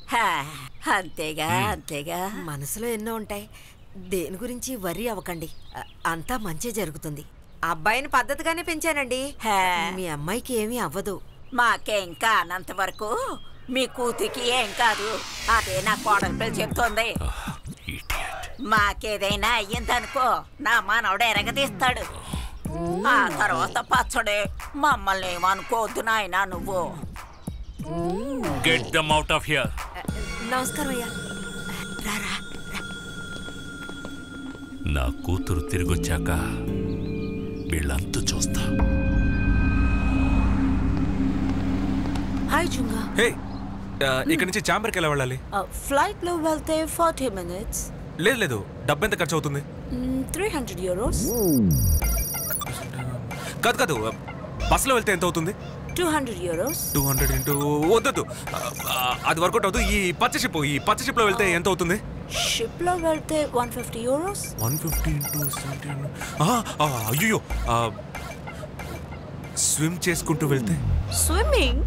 అంతేగా మనసులో ఎన్నో ఉంటాయి. దేని గురించి వర్రీ అవ్వకండి. అంతా మంచి జరుగుతుంది. అబ్బాయిని పద్ధతిగానే పెంచానండి. మీ అమ్మాయికి ఏమీ అవ్వదు. మాకేం కానంత వరకు మీ కూతురికి ఏం కాదు. అదే నా కోడలి పిల్ల చెప్తోంది. మాకేదైనా అయ్యిందనుకో నా మనవడు ఎరగదీస్తాడు. ఆ తర్వాత పచ్చడే. మమ్మల్ని ఏమనుకోవద్దు నాయనా నువ్వు. Get them out of here. నమస్కారం అయ్యా. నా కూతురు తిరిగొచ్చాక వీళ్ళంతా చూస్తా. హాయ్ జుంగా. హే, ఇక్కడ నుంచి చాంబర్కి ఎలా వెళ్ళాలి? ఫ్లైట్ లో వెళ్తే 40 minutes. లేదు డబ్బు ఎంత ఖర్చు అవుతుంది? 300 euros. కాదు బస్సులో వెళ్తే ఎంత అవుతుంది? 200 euros. 200 ఇంటూ వద్దు, అది వర్కౌట్ అవుతుంది. ఈ పచ్చ షిప్ లో వెళ్తే ఎంత అవుతుంది? షిప్ లో వెళ్తే 150 euros. 150 ఇంటూ 17. అయ్యో, స్విమ్ చేసుకుంటూ వెళ్తే? Swimming?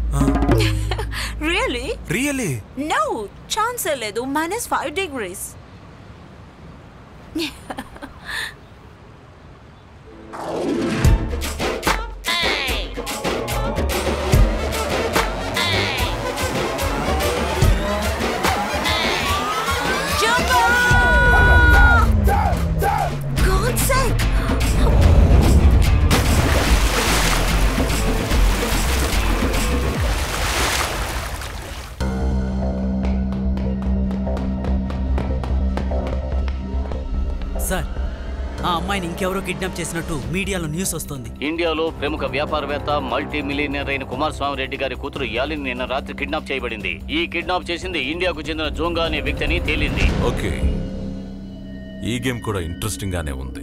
Really? No, chance లేదు. -5 degrees. God's sake! సార్, ఆ అమ్మాయిని ఇంకెవరో కిడ్నాప్ చేసినట్టు మీడియాలో న్యూస్ వస్తుంది. ఇండియాలో ప్రముఖ వ్యాపారవేత్త మల్టీ మిలియనర్ అయిన కుమారస్వామి రెడ్డి గారి కూతురు యాలిని నిన్న రాత్రి కిడ్నాప్ చేయబడింది. ఈ కిడ్నాప్ చేసింది ఇండియాకు చెందిన జోంగా అనే వ్యక్తి అని తేలింది. ఓకే, ఈ గేమ్ కూడా ఇంట్రెస్టింగ్ గానే ఉంది.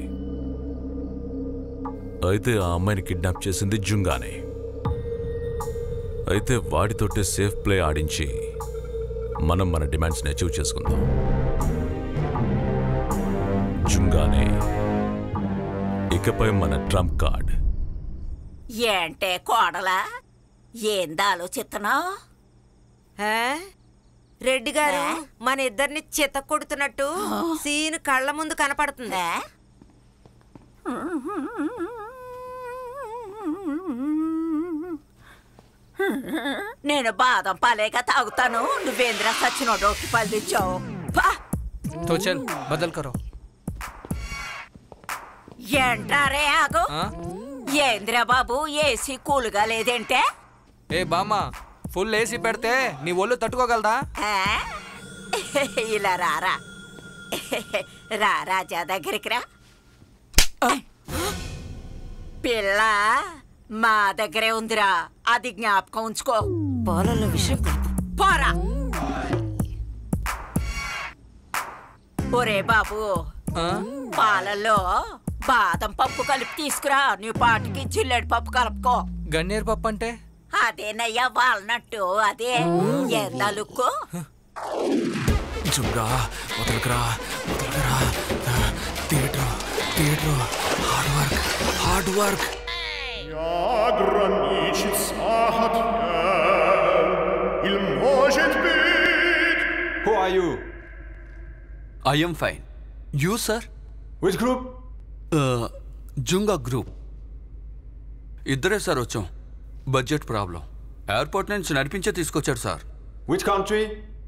అయితే ఆ అమ్మాయిని కిడ్నాప్ చేసింది జుంగానే. అయితే వాడితోటే సేఫ్ ప్లే ఆడించి మనం మన డిమాండ్స్ని అచీవ్ చేసుకుందాం. జుంగానే ఇకపై మన ట్రంప్ కార్డ్. ఏంటే కోడలా, ఏంది ఆలోచిస్తున్నావు? రెడ్డి గారు మన ఇద్దరిని చిత్త కొడుతున్నట్టు సీన్ కళ్ళ ముందు కనపడుతుంది. నేను బాదం పాలేగా తాగుతాను. నువ్వేంద్ర సచ్చినోడు పళ్ళు ఇచ్చావు. तो चल बदल करो. ఏంటారే ఆగు. ఏంద్ర బాబు ఏసీ కూల్గా లేదేంటే? ఏ బామ్మ, ఫుల్ ఏసీ పెడితే నీ ఒళ్ళు తట్టుకోగలదా? ఇలా రారా రాజా దగ్గరికి రా. పిల్ల మా దగ్గరే ఉందిరా, అది జ్ఞాపకం ఉంచుకో. పాలలో విషయం పోరా. ఒరే బాబు, పాలల్లో బాదం పప్పు కలిపి తీసుకురా. నీ పాటికి జిల్లెడు పప్పు కలుపుకో. గన్నేరు పప్పు అంటే? అదేనయ్యా వాల్నట్టు. అదే ఎందలుక్కు. జుంగా వదలకరా. Theatre hard work. Ja, graničica hat Who are you? I am fine. You, sir? Which group? Junga group. ఇద్దరే సార్ వచ్చాం. Budget problem. ఎయిర్పోర్ట్ నుంచి నడిపించే తీసుకొచ్చాడు సార్. Which country?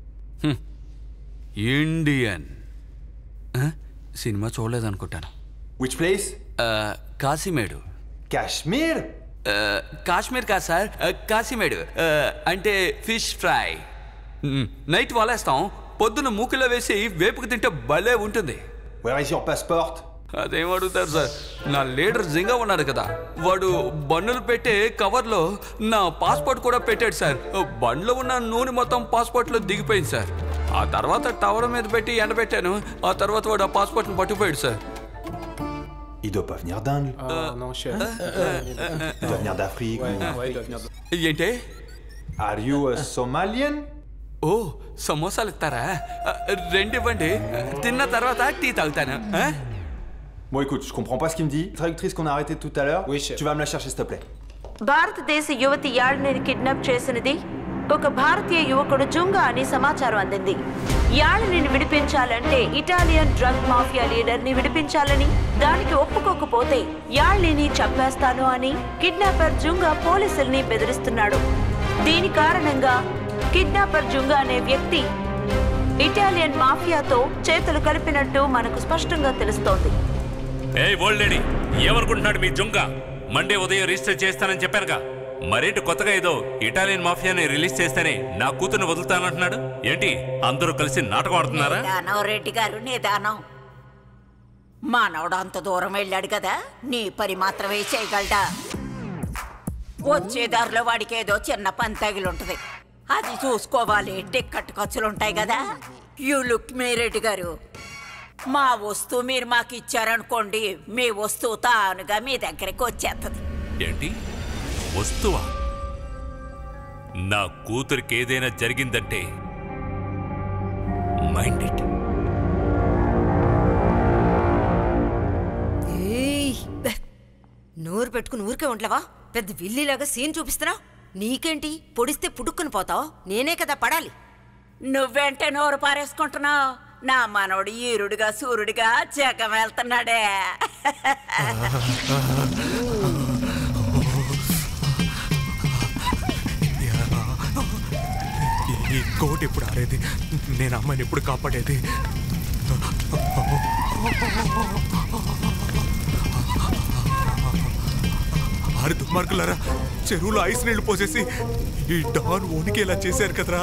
ఇండియన్. సినిమా చూడలేదనుకుంటాను. Which place? కాశీమేడు. కాశ్మీర్? కాశ్మీర్ కాదు సార్, కాశీమేడు. అంటే ఫిష్ ఫ్రై. నైట్ వాలేస్తాం, పొద్దున మూకిలో వేసి వేపుకు తింటే భలే ఉంటుంది. Where is your passport? అదేం అడుగుతారు సార్, నా లీడర్ జింగా ఉన్నాడు కదా, వాడు బండ్లు పెట్టే కవర్లో నా పాస్పోర్ట్ కూడా పెట్టాడు సార్. బండ్లో ఉన్న నూనె మొత్తం పాస్పోర్ట్లో దిగిపోయింది సార్. ఆ తర్వాత టవర్ మీద పెట్టి ఎండబెట్టాను. ఆ తర్వాత వాడు ఆ పాస్పోర్ట్ని పట్టుకుపోయాడు sir. Il doit pas venir d'Inde. Non, chef. Il doit venir d'Afrique. Ouais, il doit venir d'Afrique. ఏంటి? Are you a Somalian? ఓ, సమోసాలు ఇస్తారా? రెండు ఇవ్వండి, తిన్న తర్వాత టీ తాగుతాను. Bon, écoute, je comprends pas ce qu'il me dit. La traductrice qu'on a arrêtée tout à l'heure, oui, tu vas me la chercher, s'il te plaît. భారతదేశ యువతి యాళ్ని కిడ్నాప్ చేసినది ఒక భారతీయ యువకుడు జుంగా అని సమాచారం అందింది. యాళ్ని విడిపించాలంటే ఇటాలియన్ డ్రగ్ మాఫియా లీడర్ ని విడిపించాలని, దానికి ఒప్పుకోకపోతే యాళ్ని చంపేస్తాను అని కిడ్నాపర్ జుంగా పోలీసుల్ని బెదిరిస్తున్నాడు. దీని కారణంగా కిడ్నాపర్ జుంగా అనే వ్యక్తి ఇటాలియన్ మాఫియాతో చేతులు కలిపినట్టు మనకు స్పష్టంగా తెలుస్తోంది. ఏ ఓల్డ్ లేడీ, ఏమనుకుంటున్నాడు మీ జుంగా? మండే ఉదయం రిజిస్టర్ చేస్తానని చెప్పానుగా, మరేంటి కొత్తగా ఏదో ఇటాలియన్ మాఫియాని రిలీజ్ చేస్తేనే నా కూతుర్ని వదులుతానంటున్నాడు? ఏంటి అందరూ కలిసి నాటకం ఆడుతున్నారా? నిదానం రెడ్డి గారు, నిదానం. మానవుడు అంత దూరం వెళ్ళాడు కదా, నీ పని మాత్రమే చేయగలడా? వచ్చే దారిలో వాడికి ఏదో చిన్న పని తగిలుంటది, అది చూసుకోవాలి. టిక్కెట్ ఖర్చులుంటాయి కదా. యూ లుక్ మీ రెడ్డి గారు, మా వస్తువు మీరు మాకు ఇచ్చారనుకోండి, మీ వస్తువు తానుగా మీ దగ్గరికి వచ్చేస్తుంది. ఏంటి వస్తువా? నా కూతురికి ఏదైనా జరిగిందంటే మైండ్ ఇట్. నోరు పెట్టుకుని ఊరికే ఉండలేవా? పెద్ద విల్లిలాగా సీన్ చూపిస్తున్నా. నీకేంటి, పొడిస్తే పుడుక్కుని పోతావు, నేనే కదా పడాలి. నువ్వేంటే నోరు పారేసుకుంటున్నావు? నా మనోడు ఈరుడుగా సూర్యుడిగా జగం వెళ్తున్నాడే. ఈ కోట్ ఎప్పుడు ఆడేది? నేను అమ్మాయిని ఎప్పుడు కాపాడేది? ఆరు దుర్మార్గులారా, చెరువులో ఐస్ నీళ్లు పోసేసి ఈ డాన్ ఓనికి ఇలా చేశారు కదరా.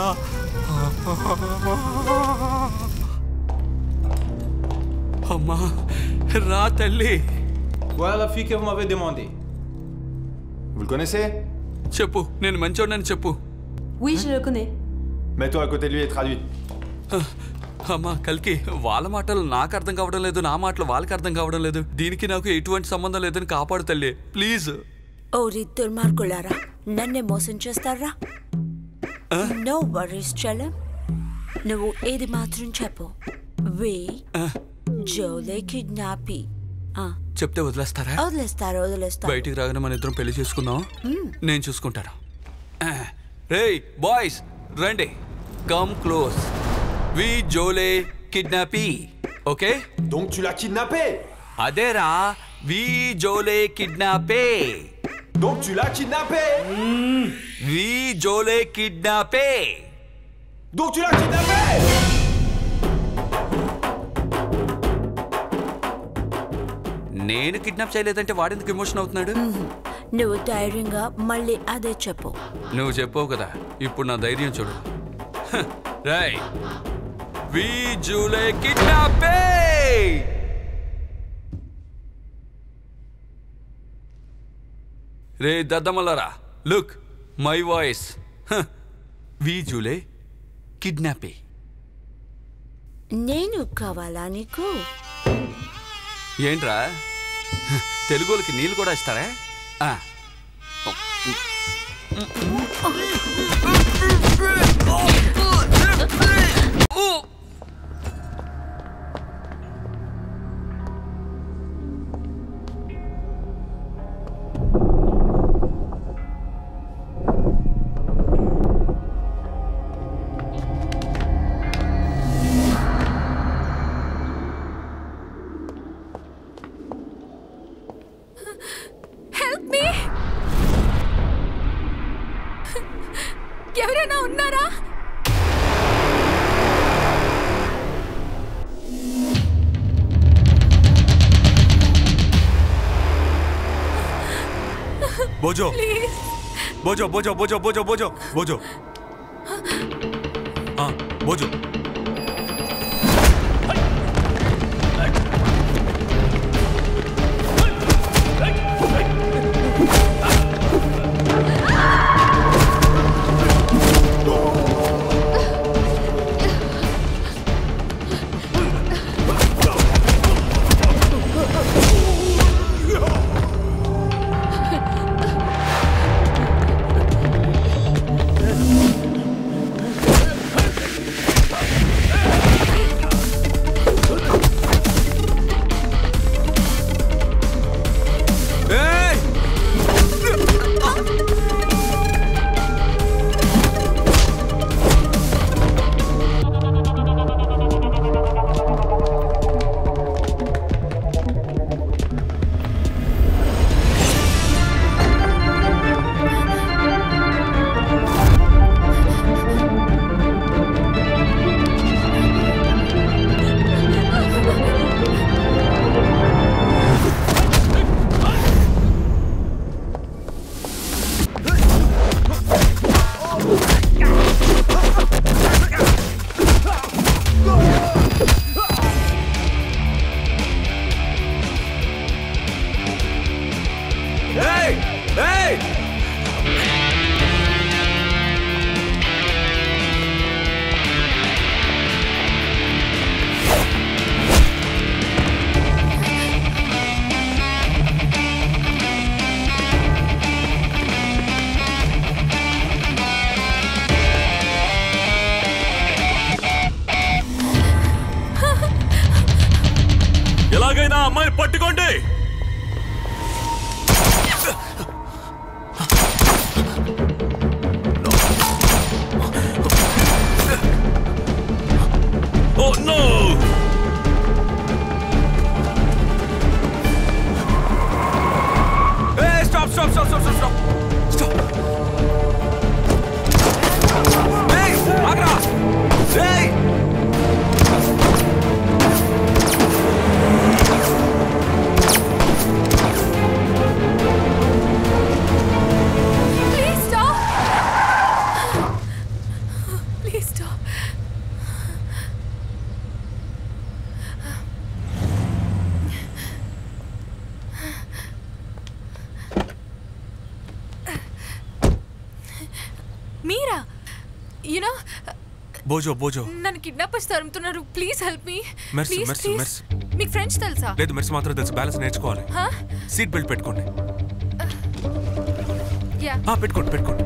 అమ్మా రా తల్లి. Voilà la fille que vous m'avez demandé. Vous le connaissez? చెప్పు, నేను మంచోడని చెప్పు. Oui, je le connais. Mets-toi à côté de lui et traduis. అమ్మా కల్కి, వాళ్ళ మాటలు నాకు అర్థం కావడం లేదు, నా మాటలు వాళ్ళకి అర్థం కావడం లేదు. దీనికి నాకు ఎటువంటి సంబంధం లేదని కాపాడు తల్లి, ప్లీజ్. ఓరి దుర్మార్గులారా, నన్నే మోసం చేస్తారా? నో వరీస్ చలం, నువ్వు ఏది మాత్రం చెప్పు. వి జోలే కిడ్నాపీ. చెప్తే వదిలేస్తారా? వదిలేస్తారు. బయటికి రాగానే మన ఇద్దరం పెళ్లి చేసుకుందాం, నేను చూసుకుంటాను. రేయ్ బాయ్స్ రండి, కమ్ క్లోజ్. వి జోలే కిడ్నాపీ, okay? Donc tu l'as kidnappé? అదేరా, వి జోలే కిడ్నాపే. Donc tu l'as kidnappé? వి జోలే కిడ్నాపే. Donc tu l'as kidnappé? నేను కిడ్నాప్ చేయలేదంటే వాడెందుకు ఎమోషన్ అవుతున్నాడు? నువ్వు ధైర్యంగా మళ్ళీ అదే చెప్పు. నువ్వు చెప్పావు కదా, ఇప్పుడు నా ధైర్యం చూడు. రాయ్, వి జూలే కిడ్నాపే. రే దద్దమల్లారా, లుక్ మై వాయిస్. వి జూలే కిడ్నాపే. నేను కావాలా నీకు? ఏంట్రా, తెలుగులకి నీళ్ళు కూడా ఇస్తారా? बोझो बोझो बोझो बोझो बोझो बोझो बोझो हाँ बोझो ఎలాగైనా అమ్మాయిని పట్టుకోండి. Oh no! Hey, stop, stop, stop, stop, stop, stop. Stop. Hey, Agra. Hey. Please stop. Please stop. మీరా యూనో బోజో బోజో నన్ను కిడ్నాపర్స్ తరుముతున్నారు. Please help me. మెర్సీ మెర్సీ మెర్సీ. మీకు ఫ్రెంచ్ తెలుసా? లేదు మెర్సీ మాత్రం తెలుసు. బ్యాలెన్స్ నేర్చుకోవాలి. సీట్ బెల్ట్ పెట్టుకోండి. యా పెట్టుకోండి పెట్టుకోండి.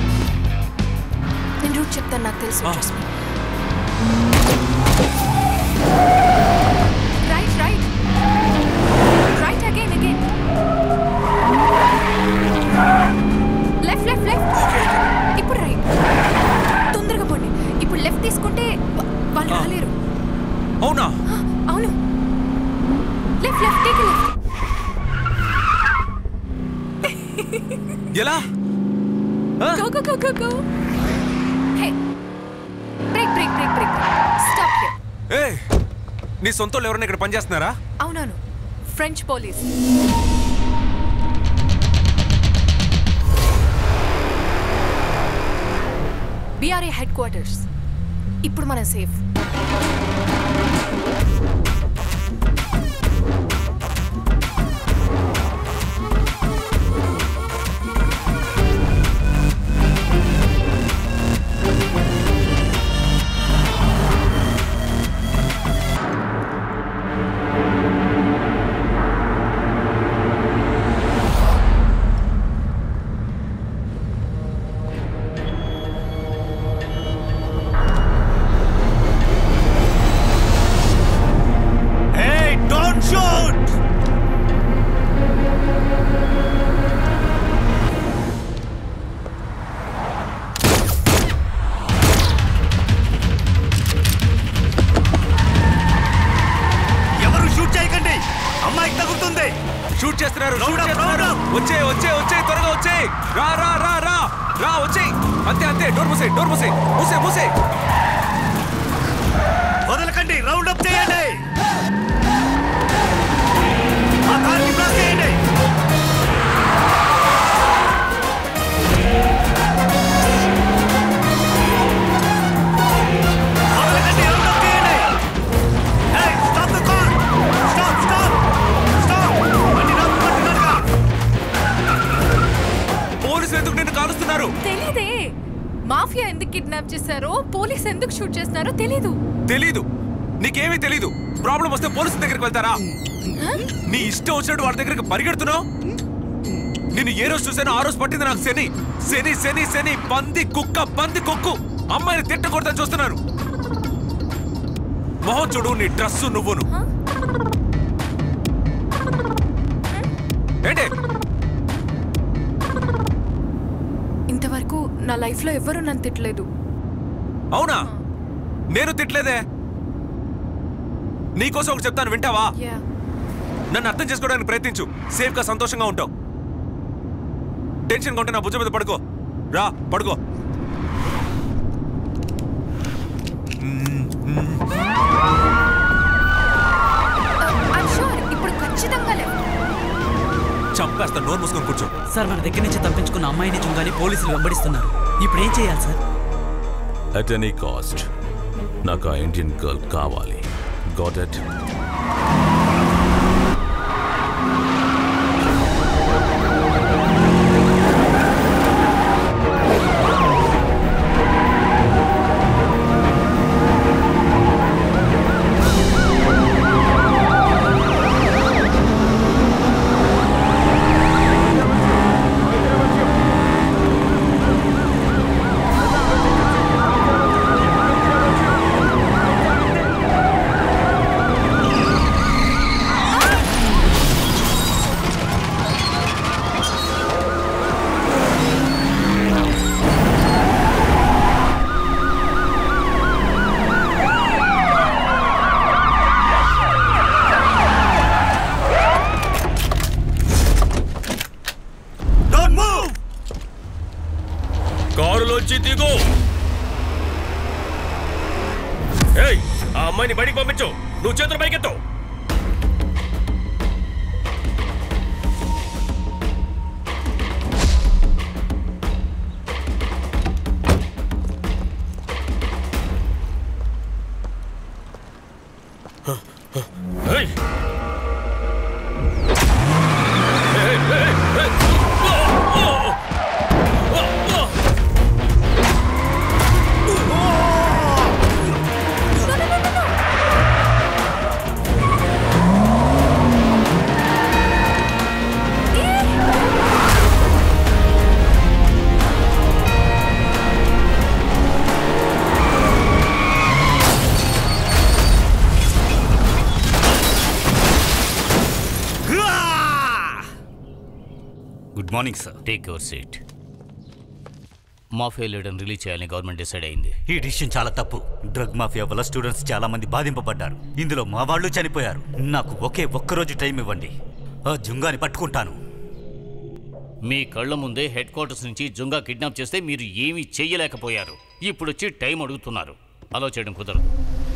చెప్తాను, నాకు తెలుసు. Go, go, go, go, go. Hey. Break, break, break, break. Stop here. ఏ నీ సొంతోళ్ళు ఎవరైనా ఇక్కడ పనిచేస్తున్నారా? అవునవును, French police. BRA headquarters. ఇప్పుడు మనం సేఫ్. షూట్ చేస్తున్నారు వచ్చే వచ్చే వచ్చే త్వరగా వచ్చే రా రా రా రా రా వచ్చే అంతే అంతే డోర్ మూసే డోర్ మూసే మూసే మూసే వదలకండి రౌండ్ అప్ చేయండి ఆ కార్ని బ్లాక్ చేయండి వదలకండి రౌండ్ అప్ చేయండి hey stop the car stop stop stop బండి నాకు పట్టుదలగా పోలీసులు ఎందుకు నిన్ను కాలుస్తున్నారు? తెలీదే. మాఫియా ఎందుకు కిడ్నాప్ చేశారో, పోలీస్ ఎందుకు షూట్ చేస్తున్నారో తెలీదు. తెలీదు? నీకేమీ తెలీదు. ప్రాబ్లం వస్తే పోలీసుల దగ్గరికి వెళ్తారా? నీ ఇష్టం వచ్చినట్టు వాళ్ళ దగ్గరికి పరిగెడుతున్నావు. నిన్ను ఏ రోజు చూసానో ఆ రోజు పట్టింది నాకు శని శని శని శని పంది కుక్క పంది కొక్కు అమ్మాయిని తిట్టకూడదని చూస్తున్నాను. మొహం చూడు, నీ డ్రెస్సు నువ్వును. ఏంటి ఇంతవరకు నా లైఫ్ లో ఎవ్వరూ నన్ను తిట్టలేదు. అవునా? నేను తిట్టలేదే. నీకోసం ఒకటి చెప్తాను, వింటావా? నన్ను అర్థం చేసుకోవడానికి ప్రయత్నించు. సేఫ్ గా సంతోషంగా ఉంటావు. టెన్షన్ కొంటే నా భుజం మీద పడుకో. రా పడుకో. ఇప్పుడు ఖచ్చితంగా లేవు. చంపేస్తా, నోరు మూసుకొని కూర్చో. సార్ మన దగ్గర నుంచి తప్పించుకున్న అమ్మాయిని చుంగాని పోలీసులు వెంబడిస్తున్నారు. ఇప్పుడు ఏం చేయాలి సార్? అట్ ఎనీ కాస్ట్ నాకు ఆ ఇండియన్ గర్ల్ కావాలి. Got it? కారులోంచి దిగు. ఏయ్, ఆ అమ్మాయిని బయటికి పంపించు. నువ్వు చేతులు పైకెత్తు. ఏయ్ good morning sir. Take your seat. Mafia లీడర్ని రిలీజ్ చేయాలని గవర్నమెంట్ డిసైడ్ అయింది. ఈ డిసిషన్ చాలా తప్పు. డ్రగ్ మాఫియా వల్ల స్టూడెంట్స్ చాలా మంది బాధింపబడ్డారు. ఇందులో మా వాళ్ళు చనిపోయారు. నాకు ఒకే ఒక్కరోజు టైం ఇవ్వండి. ఆ జుంగాని పట్టుకుంటాను. మీ కళ్ళ ముందే హెడ్ క్వార్టర్స్ నుంచి జుంగా కిడ్నాప్ చేస్తే మీరు ఏమీ చెయ్యలేకపోయారు. ఇప్పుడు వచ్చి టైం అడుగుతున్నారు. అలా చేయడం కుదరదు.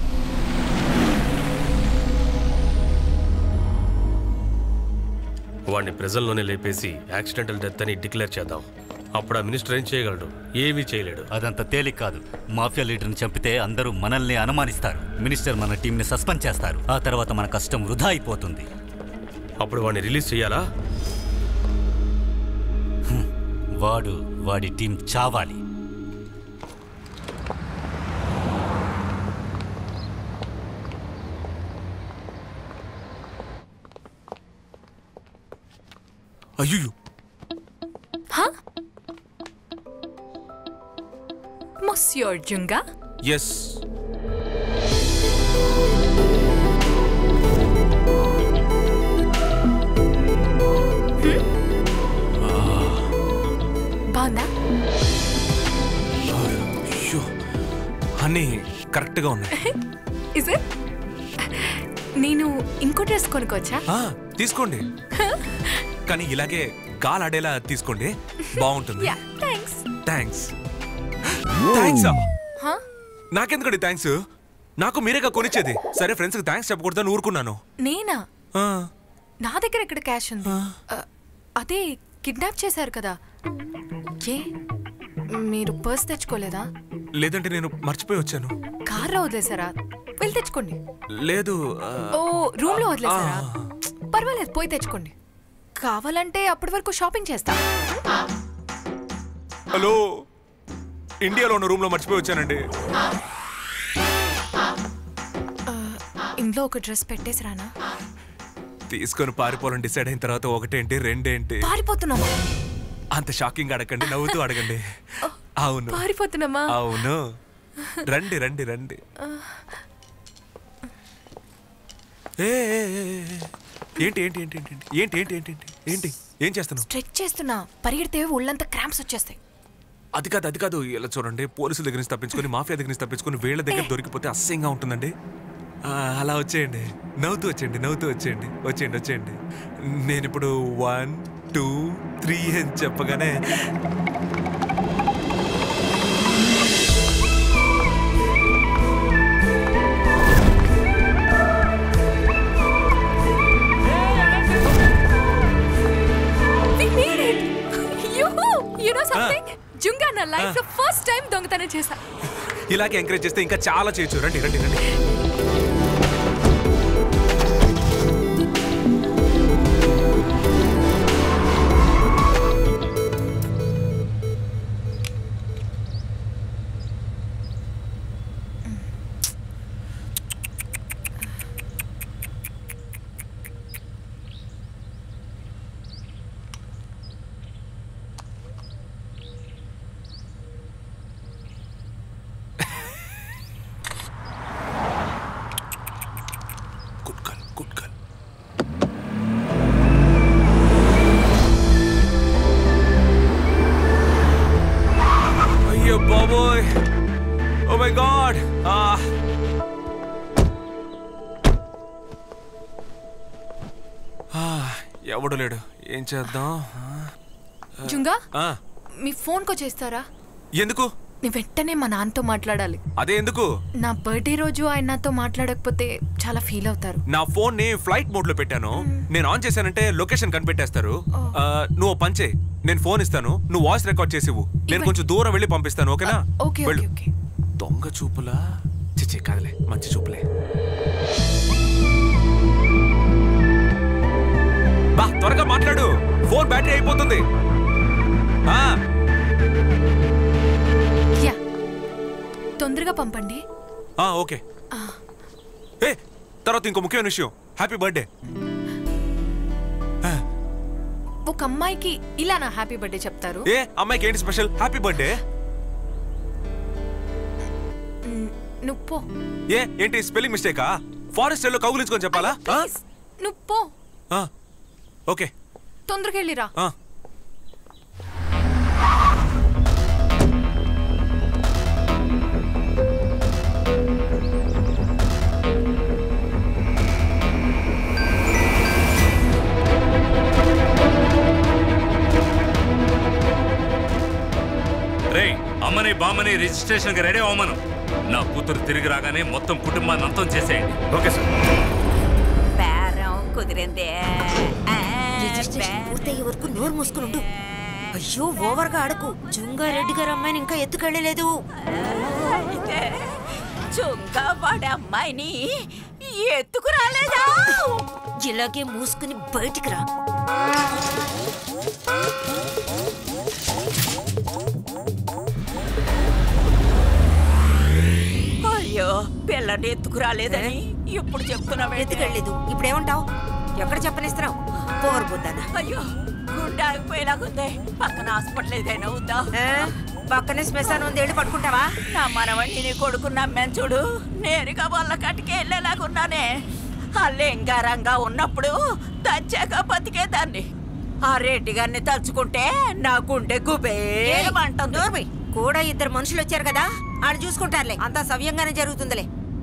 వాడిని ప్రజల్లోనే లేపేసి యాక్సిడెంటల్ డెత్ అని డిక్లేర్ చేద్దాం. అప్పుడు ఆ మినిస్టర్ ఏం చేయగలడు? ఏమీ చేయలేడు. అదంత తేలిక కాదు. మాఫియా లీడర్ని చంపితే అందరూ మనల్ని అనుమానిస్తారు. మినిస్టర్ మన టీంని సస్పెండ్ చేస్తారు. ఆ తర్వాత మన కష్టం వృధా అయిపోతుంది. అప్పుడు వాడిని రిలీజ్ చేయాలా? వాడి టీం చావాలి. అయ్యో Monsieur Junga? Yes. బాగుందా? అన్నీ కరెక్ట్గా ఉన్నాయి. Is it? నేను ఇంకో డ్రెస్ కొనుక్కోవచ్చా? తీసుకోండి, కానీ ఇలాగే గాలాడేలా తీసుకోండి, బాగుంటుంది. థ్యాంక్స్. థ్యాంక్స్. నాకెందుకండి థ్యాంక్స్? నాకు మీరేగా కొనిచ్చేది. సరే ఫ్రెండ్స్కి థ్యాంక్స్ చెప్పకూడదని ఊరుకున్నాను. నేనా? నా దగ్గర ఎక్కడ క్యాష్ ఉంది? అదే కిడ్నాప్ చేశారు కదా, ఏ మీరు పర్స్ తెచ్చుకోలేదా? లేదంటే నేను మర్చిపోయి వచ్చాను. కార్లో వదిలేసారా? వెళ్ళి తెచ్చుకోండి. లేదు. ఓ రూమ్ లో వదిలేసారా? పర్వాలేదు, పోయి తెచ్చుకోండి. కావాలంటే అప్పటి వరకు షాపింగ్ చేస్తా. హలో, ఇండియాలో ఉన్న రూమ్ లో మర్చిపోయి వచ్చానండి. ఇంట్లో ఒక డ్రెస్ పెట్టేసి రానా? తీసుకొని పారిపోవాలని డిసైడ్ అయిన తర్వాత ఒకటేంటి రెండేంటి? పారిపోతున్నామా? అంత షాకింగ్ అడగండి, నవ్వుతూ అడగండి. అవును పారిపోతున్నామా? అవును, రండి రండి రండి. ఏంటి ఏంటి ఏంటి ఏంటి ఏంటి ఏంటి ఏంటి ఏంటి ఏం చేస్తున్నావు? స్ట్రెచ్ చేస్తున్నా, పరిగెడితే ఒళ్ళంతా క్రాంప్స్ వచ్చేస్తాయి. అది కాదు ఇలా చూడండి, పోలీసుల దగ్గర నుంచి తప్పించుకొని మాఫియా దగ్గర నుంచి తప్పించుకొని వీళ్ళ దగ్గర దొరికిపోతే అసహ్యంగా ఉంటుందండి. అలా వచ్చేయండి, నవ్వుతూ వచ్చేయండి. వచ్చేయండి. నేను ఇప్పుడు 1 2 3 అని చెప్పగానే జుంగా నా లైఫ్ లో ఫస్ట్ టైం దొంగతనం చేశా. ఇలాగే ఎంకరేజ్ చేస్తే ఇంకా చాలా చేయొచ్చు. రండి రండి రండి. బాబోయ్, ఓ మై గాడ్. ఎవడు లేడు, ఏం చేద్దాం? జుంగా, మీ ఫోన్ కో చేస్తారా? ఎందుకు? నేను వెంటనే మా నాన్నతో మాట్లాడాలి. అదే ఎందుకు? నా బర్త్డే రోజు ఆయన నాతో మాట్లాడకపోతే చాలా ఫీల్ అవుతారు. నా ఫోన్ ని ఫ్లైట్ మోడ్ లో పెట్టాను. నేను ఆన్ చేశానంటే లొకేషన్ కనిపెట్టేస్తారు. నువ్వు పంచే, నేను ఫోన్ ఇస్తాను, నువ్వు వాయిస్ రికార్డ్ చేసివు. నేను కొంచెం దూరం వెళ్ళి పంపిస్తాను, ఓకేనా? ఓకే. దొంగ చూపులా? చిచ్చి కాదులే, మంచి చూపులే. బా త్వరగా మాట్లాడు, ఫోన్ బ్యాటరీ అయిపోతుంది. తొందరగా పంపండి. ఓకే. తర్వాత ఇంకో ముఖ్యమైన విషయం, హ్యాపీ బర్త్డే. ఒక అమ్మాయికి ఇలా నా హ్యాపీ బర్త్డే చెప్తారు? అమ్మాయికి ఏంటి స్పెషల్? Happy birthday. నువ్వు పో. ఏంటి స్పెల్లింగ్ మిస్టేకా? ఫారెస్ట్ లో కౌగులించుకొని చెప్పాలా? నువ్వు పో. ఓకే, తొందరగా వెళ్ళిరా. రే అమ్మని బామ్మని రిజిస్ట్రేషన్కి రెడీ అవ్వమను. నా కూతురు తిరిగి రాగానే మొత్తం కుటుంబాన్ని అంతం చేసేయండి. Okay sir. బేరం కుదిరిందే. రిజిస్ట్రేషన్ పూర్తయ్యే వరకు నోరు మూసుకుని ఉండు. అయ్యో ఓవర్గా ఆడకు. జుంగారెడ్డి గారు అమ్మాయిని ఇంకా ఎత్తుకెళ్ళలేదు. జుంగా వాడి అమ్మాయిని ఎత్తుకురాలేదా? ఇలాగే మూసుకుని బయటికి రా. అయ్యో పిల్లని ఎత్తుకురాలేదని ఇప్పుడు చెప్తున్నావు. ఎత్తుకెళ్ళలేదు. ఇప్పుడేమంటావు? ఎక్కడ చెప్పనిస్తున్నావు? పోగరబోద్దానా? అయ్యో గుండె ఆగిపోయేలాగుంది. పక్కన హాస్పిటల్ ఏదైనా ఉందా? పక్కనే శ్మశానం ఉంది. వెళ్ళి పట్టుకుంటావా? నా మనవణ్ణి నీ కొడుకు నమ్మాను చూడు. నేరుగా వాళ్ళ కటికి వెళ్ళేలాగున్నానే. ఆ లింగారంగా ఉన్నప్పుడు దచ్చాక బతికేదాన్ని. ఆ రెడ్డి గారిని తలుచుకుంటే నా గుండె గుబేమంటుంది. కూడా ఇద్దరు మనుషులు వచ్చారు కదా, ఆడు చూసుకుంటారులే. అంతా సవ్యంగానే జరుగుతుందిలే.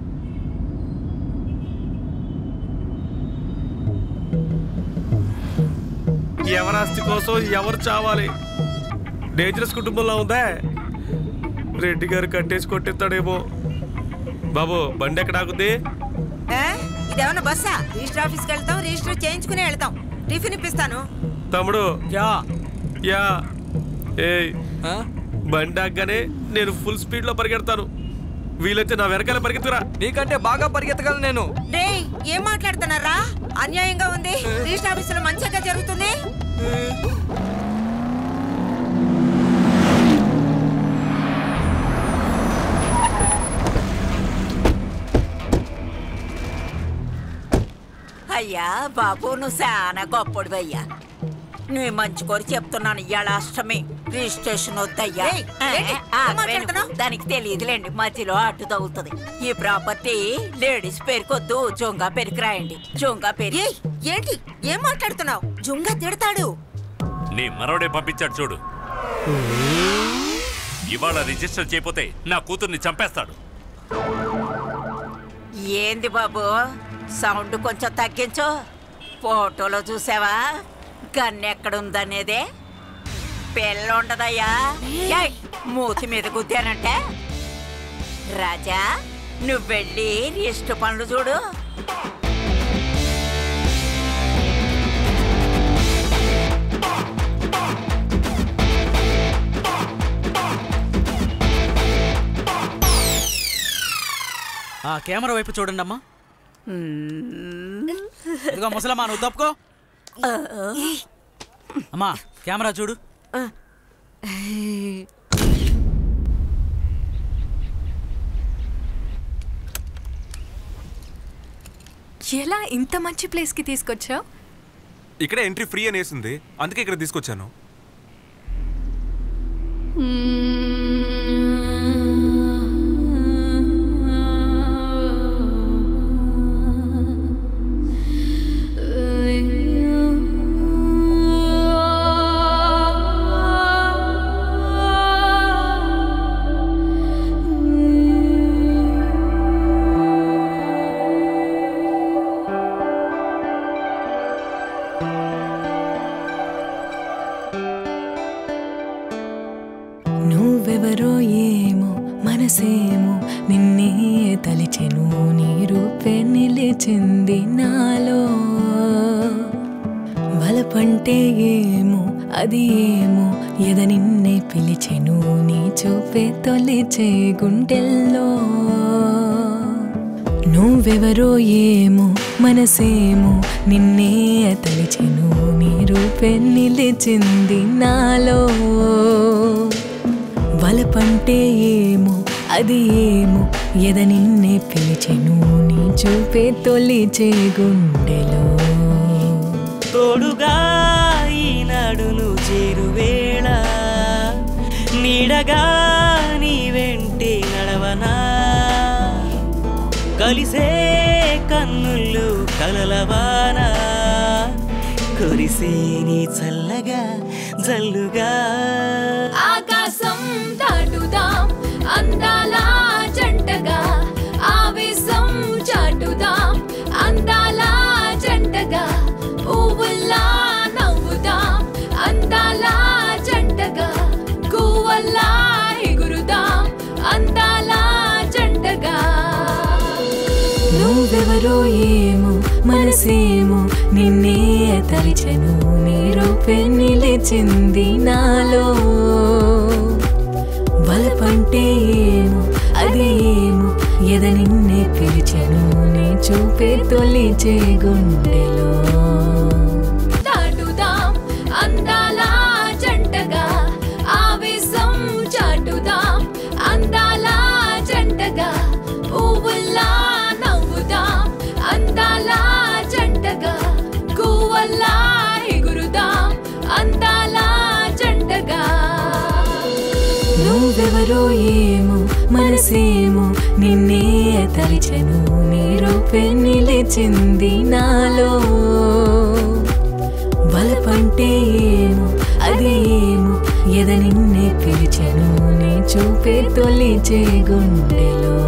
ఎవరాస్తి కోసం ఎవరు చావాలి? డేంజరస్ కుటుంబంలో ఉందా? రెడ్డి గారు కట్టేసి కొట్టేస్తాడేమో. బాబు బండి ఎక్కడ ఆగుద్ది? ఇదేమన్నా బస్సా? రిజిస్టర్ ఆఫీస్కి వెళ్తాం, రిజిస్టర్ చేయించుకుని వెళ్తాం. టిఫిన్ ఇప్పిస్తాను. తమ్ముడు యా ఏ బండి ఆగగానే నేను ఫుల్ స్పీడ్ లో పరిగెడతాను. వీలైతే నా వెనకాల పరిగెత్తురా. నీకంటే బాగా పరిగెత్తగలను నేను. ఏం మాట్లాడుతున్నారా? అన్యాయంగా ఉంది. రిజిస్టర్ ఆఫీసులో మంచిగా జరుగుతుంది. అయ్యా బాబు నువ్వు చాలా గొప్పడు అయ్యా. నువ్వు మంచి కోరి చెప్తున్నాను. ఇవాళ అష్టమి రిజిస్ట్రేషన్ వద్దయ్యా. దానికి తెలియదులేండి, మధ్యలో అడ్డు తగులుతుంది. ఈ ప్రాపర్టీ లేడీస్ పేరుకొద్దు, జొంగా పేరుకి రాయండి. జొంగా పేరు. ఏంటి ఏం మాట్లాడుతున్నావు? జొంగా తిడతాడు. నీ మనవడే పంపించాడు చూడు. ఇవాళ రిజిస్టర్ చేయకపోతే నా కూతుర్ని చంపేస్తాడు. ఏంది బాబు సౌండ్ కొంచెం తగ్గించు. ఫోటోలో చూసావా గన్ను ఎక్కడుందనేదే? పిల్ల ఉండదయ్యా. మూతి మీద గుద్దానంటే రాజా నువ్వు వెళ్ళి రిజిస్టర్ పనులు చూడు. కెమెరా వైపు చూడండి అమ్మా. ఇదిగో ముసలమ్మా, నువ్వు తప్పుకో. అమ్మా కెమెరా చూడు. ఎలా ఇంత మంచి ప్లేస్ కి తీసుకొచ్చావు? ఇక్కడ ఎంట్రీ ఫ్రీ అనేసింది, అందుకే ఇక్కడ తీసుకొచ్చాను. నువ్వెవరో ఏమో మనసేమో నిన్నే తలిచెను, నీ రూపే నిలిచింది నాలో. వలపంటే ఏమో అది ఏమో ఎద నిన్నే పిలిచెను, నీ చూపే తొలిచే గుండెల్లో. నువ్వెవరో ఏమో మనసేమో నిన్నే తలిచెను, నీ రూపే నిలిచింది నాలో. వలపంటే ఏమో అది ఏమో ఎద నిన్నే పిలిచెను, నీ చూపే తొలిచే గుండెలో. తోడుగా ఈనాడు నువ్వు చేరువేళ, నీడగా నీ వెంటే నడవనా. కలిసే కన్నుళ్ళు కలలవాన, కురిసే నీ చల్లగా జల్లుగా. ఆకాశం దాటుదాం అందాల జంటగా, ఆవేశం చాటుదాం అందాల జంటగా. పువ్వుల్లా నవ్వుదాం అందాల జంటగా, గువ్వల్లా రూపే నిలిచింది నాలో వలపంటే ఏమో అది ఏమో ఎద నిన్నే పిలిచెను నీ చూపే తొలిచే గుండెలో దాటుదాం అందాల జంటగా ఆవేశం చాటుదాం అందాల జంటగా పువ్వుల్లా నవ్వుదాం అందాల జంటగా గువ్వల్లా ఎగురుదాం అందాల జంటగా నువ్వెవరో ఏమో మనసేమో నిన్నే తలిచెను నీ రూపే నిలిచింది నాలో వలపంటే ఏమో అది ఏమో ఎద నిన్నే పిలిచెను నీ చూపే తొలిచే గుండెలో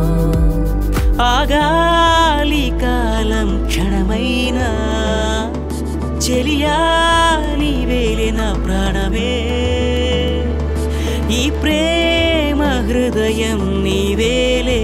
ఆగాలి కాలం క్షణమైనా చెలియా నీవేలే నా ప్రాణమే ఈ ప్రేమ హృదయం నీవేలే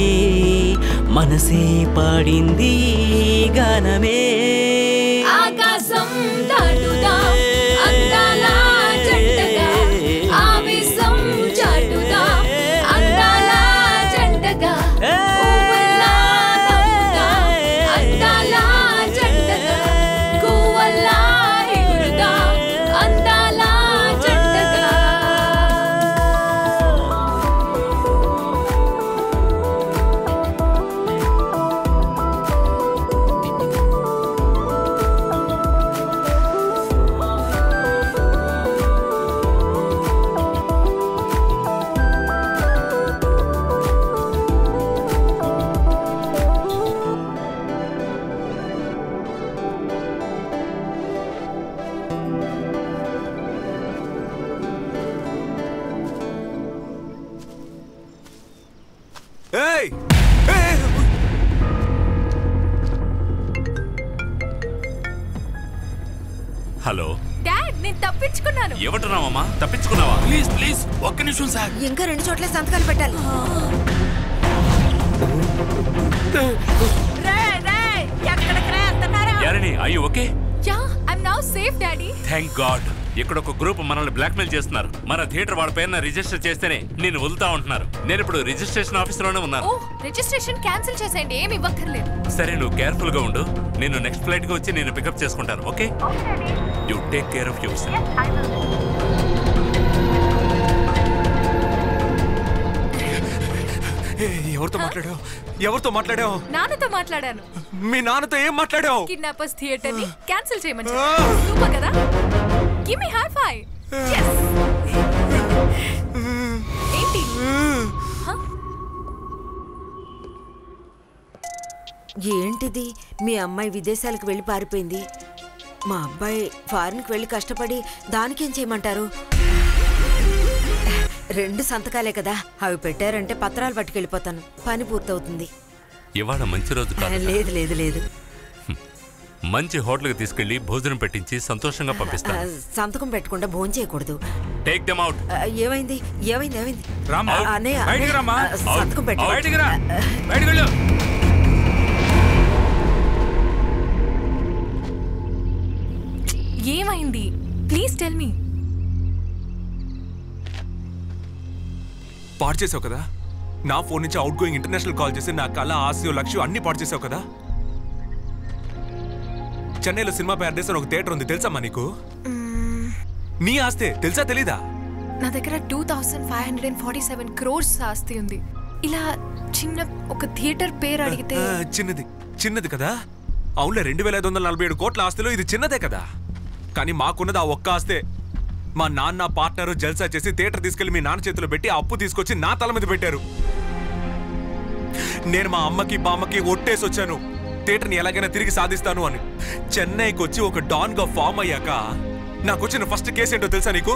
మనసే పాడింది గానమే ఆకాశం దాటుదాం అందాల జంటగా ఆవేశం చాటుదాం అందాల జంటగా పువ్వుల్లా నవ్వుదాం అందాల జంటగా గువ్వల్లా ఎగురుదాం అందాల జంటగా ఏయ్ హలో డాడ్ నేను తప్పించుకున్నాను. ఏమంటున్నావమ్మా? తప్పించుకున్నావా? ప్లీజ్ ప్లీజ్ ఒక్క నిమిషం సార్. ఇంకా 2 చోట్ల సంతకాలు పెట్టాలి. యారిని are you okay? Yeah, I'm now safe, Daddy. Thank God. ఇక్కడ ఒక గ్రూప్ మనల్ని బ్లాక్మెయిల్ చేస్తున్నారు. మన థియేటర్ వాళ్ళ పేరున రిజిస్టర్ చేస్తేనే నేను వదులుతా ఉంటున్నారు. నేను ఇప్పుడు రిజిస్ట్రేషన్ ఆఫీసులోనే ఉన్నాను. ఓ రిజిస్ట్రేషన్ క్యాన్సిల్ చేసేయండి, ఏమి ఇవ్వక్కర్లేదు. సరే నువ్వు కేర్ఫుల్ గా ఉండు. నేను నెక్స్ట్ ఫ్లైట్ కి వచ్చి నేను పికప్ చేసుకుంటాను. Okay you take care of yourself. ఎవరితో మాట్లాడావు? ఎవరితో మాట్లాడావు? నాన్నతో మాట్లాడాను. మీ నాన్నతో ఏం మాట్లాడావు? కిడ్నాపర్స్ థియేటర్ ని క్యాన్సిల్ చేయమని సూపర్ కదా. Give me high five. yes ఏంటి ఏంటిది? మీ అమ్మాయి విదేశాలకు వెళ్ళి పారిపోయింది. మా అబ్బాయి ఫారిన్కి వెళ్ళి కష్టపడి దానికేం చేయమంటారు? 2 సంతకాలే కదా, అవి పెట్టారంటే పత్రాలు పట్టుకెళ్ళిపోతాను. పని పూర్తవుతుంది. ఇవాళ మంచి రోజు కాదు. లేదు లేదు లేదు. మంచి హోటల్కి తీసుకెళ్లి భోజనం పెట్టించి సంతోషంగా పంపిస్తాను. సంతకం పెట్టకుండా భోజనం చేయకూడదు. Take them out. ఏమైంది ఏమైంది ఏమైంది? రామా అన్నయ్య బయటికి రామా. సంతకం పెట్టు. బయటికి రా. బయటికి వెళ్ళు. ఏమైంది? Please tell me. పాడు చేసావు కదా. నా ఫోన్ నుంచి అవుట్ గోయింగ్ ఇంటర్నేషనల్ కాల్ చేసి నా కళ ఆశయం లక్ష్యం అన్ని పాడు చేసావు కదా. చెన్నైలో సినిమా ప్యారడైస్ అని ఒక థియేటర్ ఉంది, తెలుసమ్మా నీకు? నీ ఆస్తే తెలుసా తెలీదా? నా దగ్గర 2547 crores ఆస్తి ఉంది. ఇలా చిన్న ఒక థియేటర్ పేరు అడిగితే చిన్నది కదా. అవునులే, 2547 కోట్ల ఆస్తిలో ఇది చిన్నదే కదా. కానీ మాకున్నది ఆ ఒక్క ఆస్తే. మా నాన్న పార్ట్నరు జల్సా చేసి థియేటర్ తీసుకెళ్లి మీ నాన్న చేతిలో పెట్టి ఆ అప్పు తీసుకొచ్చి నా తల మీద పెట్టారు. నేను మా అమ్మకి బామ్మకి ఒట్టేసి వచ్చాను, థియేటర్ని ఎలాగైనా తిరిగి సాధిస్తాను అని. చెన్నైకి వచ్చి ఒక డాన్ గా ఫామ్ అయ్యాక నాకు వచ్చిన ఫస్ట్ కేసు ఏంటో తెలుసా నీకు?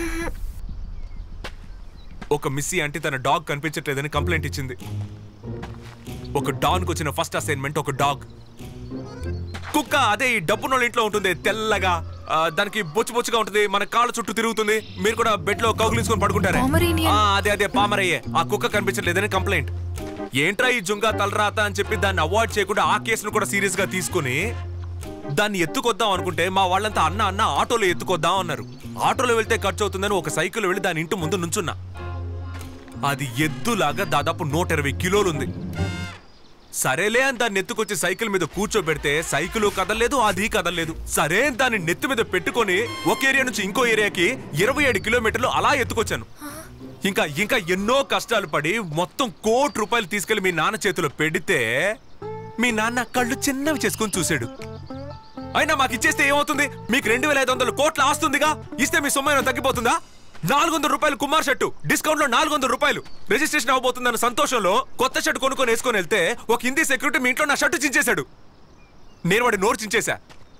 ఒక మిస్సీ అంటే తన డాగ్ కనిపించట్లేదని కంప్లైంట్ ఇచ్చింది. ఒక డాన్ కు వచ్చిన ఫస్ట్ అసైన్మెంట్ ఒక డాగ్. కుక్క అదే ఈ డబ్బున్నోళ్ళ ఇంట్లో ఉంటుంది, తెల్లగా, దానికి బొచ్చుగా ఉంటుంది, మన కాళ్ళ చుట్టూ తిరుగుతుంది. మీరు కూడా బెడ్ లో కౌగులించుకొని పడుకుంటారే, అదే పామరయ్యే. ఆ కుక్క కనిపించట్లేదని కంప్లైంట్. ఏంట్రా ఈ జుంగా తలరాత అని చెప్పి దాన్ని అవాయిడ్ చేయకుండా ఆ కేసును కూడా సీరియస్ గా తీసుకుని దాన్ని ఎత్తుకొద్దాం అనుకుంటే మా వాళ్ళంతా అన్న అన్న ఆటోలో ఎత్తుకొద్దాం అన్నారు. ఆటోలో వెళ్తే ఖర్చు అవుతుందని ఒక సైకిల్ వెళ్ళి దాని ఇంటి ముందు నుంచున్నా. అది ఎద్దులాగా దాదాపు 120 కిలోలుంది. సరేలే అని దాన్ని ఎత్తుకొచ్చి సైకిల్ మీద కూర్చోబెడితే సైకిల్ కదలలేదు, అది కదలలేదు. సరే దాన్ని నెత్తి మీద పెట్టుకొని ఒక ఏరియా నుంచి ఇంకో ఏరియాకి 27 కిలోమీటర్లు అలా ఎత్తుకొచ్చాను. ఇంకా ఎన్నో కష్టాలు పడి మొత్తం ₹1 కోటి తీసుకెళ్లి మీ నాన్న చేతిలో పెడితే మీ నాన్న కళ్ళు చిన్నవి చేసుకొని చూశాడు. అయినా మాకు ఇచ్చేస్తే ఏమవుతుంది? మీకు 2500 కోట్ల ఆస్తుందిగా, ఇస్తే మీ సొమ్మైనా తగ్గిపోతుందా? ₹400 కుమార్ షర్టు డిస్కౌంట్ లో ₹400 రిజిస్ట్రేషన్ అవబోతుందన్న సంతోషంలో కొత్త షర్టు కొనుక్కొని వేసుకొని వెళ్తే ఒక హిందీ సెక్యూరిటీ మీ ఇంట్లో నా షర్టు చించేశాడు. నేను వాడి నోరు చించేశా.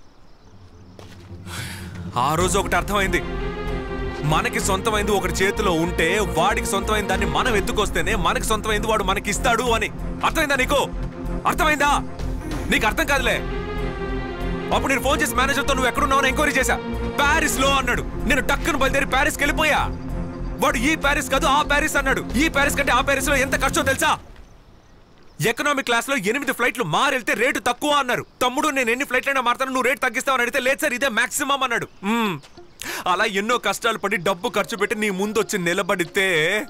ఆ రోజు ఒకటి అర్థమైంది, మనకి సొంతమైంది ఒకటి చేతిలో ఉంటే వాడికి సొంతమైన దాన్ని మనం ఎత్తుకొస్తేనే మనకి సొంతమైంది వాడు మనకి ఇస్తాడు అని. అర్థమైందా నీకు? అర్థమైందా? నీకు అర్థం కాదులే. అప్పుడు నేను ఫోన్ చేసి మేనేజర్తో నువ్వు ఎక్కడున్నావు ఎంక్వైరీ చేశా. ప్యారిస్ లో అన్నాడు. నేను టక్కును బయలుదేరి ప్యారిస్కి వెళ్ళిపోయా. వాడు ఈ ప్యారిస్ కాదు ఆ ప్యారిస్ అన్నాడు. ఈ ప్యారిస్ కంటే ఆ ప్యారిస్ లో ఎంత కష్టం తెలుసా? ఎకనామిక్ క్లాస్ లో 8 ఫ్లైట్లు మారెళ్తే రేటు తక్కువ అన్నారు. తమ్ముడు నేను ఎన్ని ఫ్లైట్లైనా మారుతాను, నువ్వు రేటు తగ్గిస్తావని అడిగితే లేదు సార్ ఇదే మాక్సిమం అన్నాడు. అలా ఎన్నో కష్టాలు పడి డబ్బు ఖర్చు పెట్టి నీ ముందు వచ్చి నిలబడితే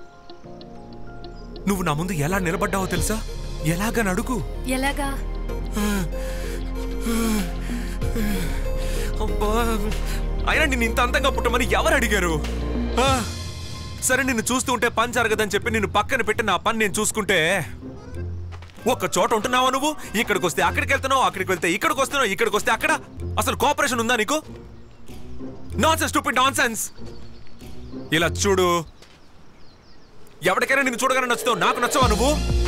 నువ్వు నా ముందు ఎలా నిలబడ్డావో తెలుసా? ఎలాగని అడుగు. ఎలాగా? అయినా నిన్ను ఇంత అందంగా పుట్టమని ఎవరు అడిగారు? సరే నిన్ను చూస్తూ ఉంటే పని జరగదని చెప్పి నిన్ను పక్కన పెట్టి నా పని నేను చూసుకుంటే ఒక్క చోట ఉంటున్నావా నువ్వు? ఇక్కడికి వస్తే అక్కడికి వెళ్తున్నావు, అక్కడికి వెళ్తే ఇక్కడికి వస్తున్నావు, ఇక్కడికి వస్తే అక్కడ. అసలు కోఆపరేషన్ ఉందా నీకు? Nonsense, stupid nonsense. ఇలా చూడు, ఎవరికైనా నిన్ను చూడగానే నచ్చుతావు, నాకు నచ్చవా నువ్వు?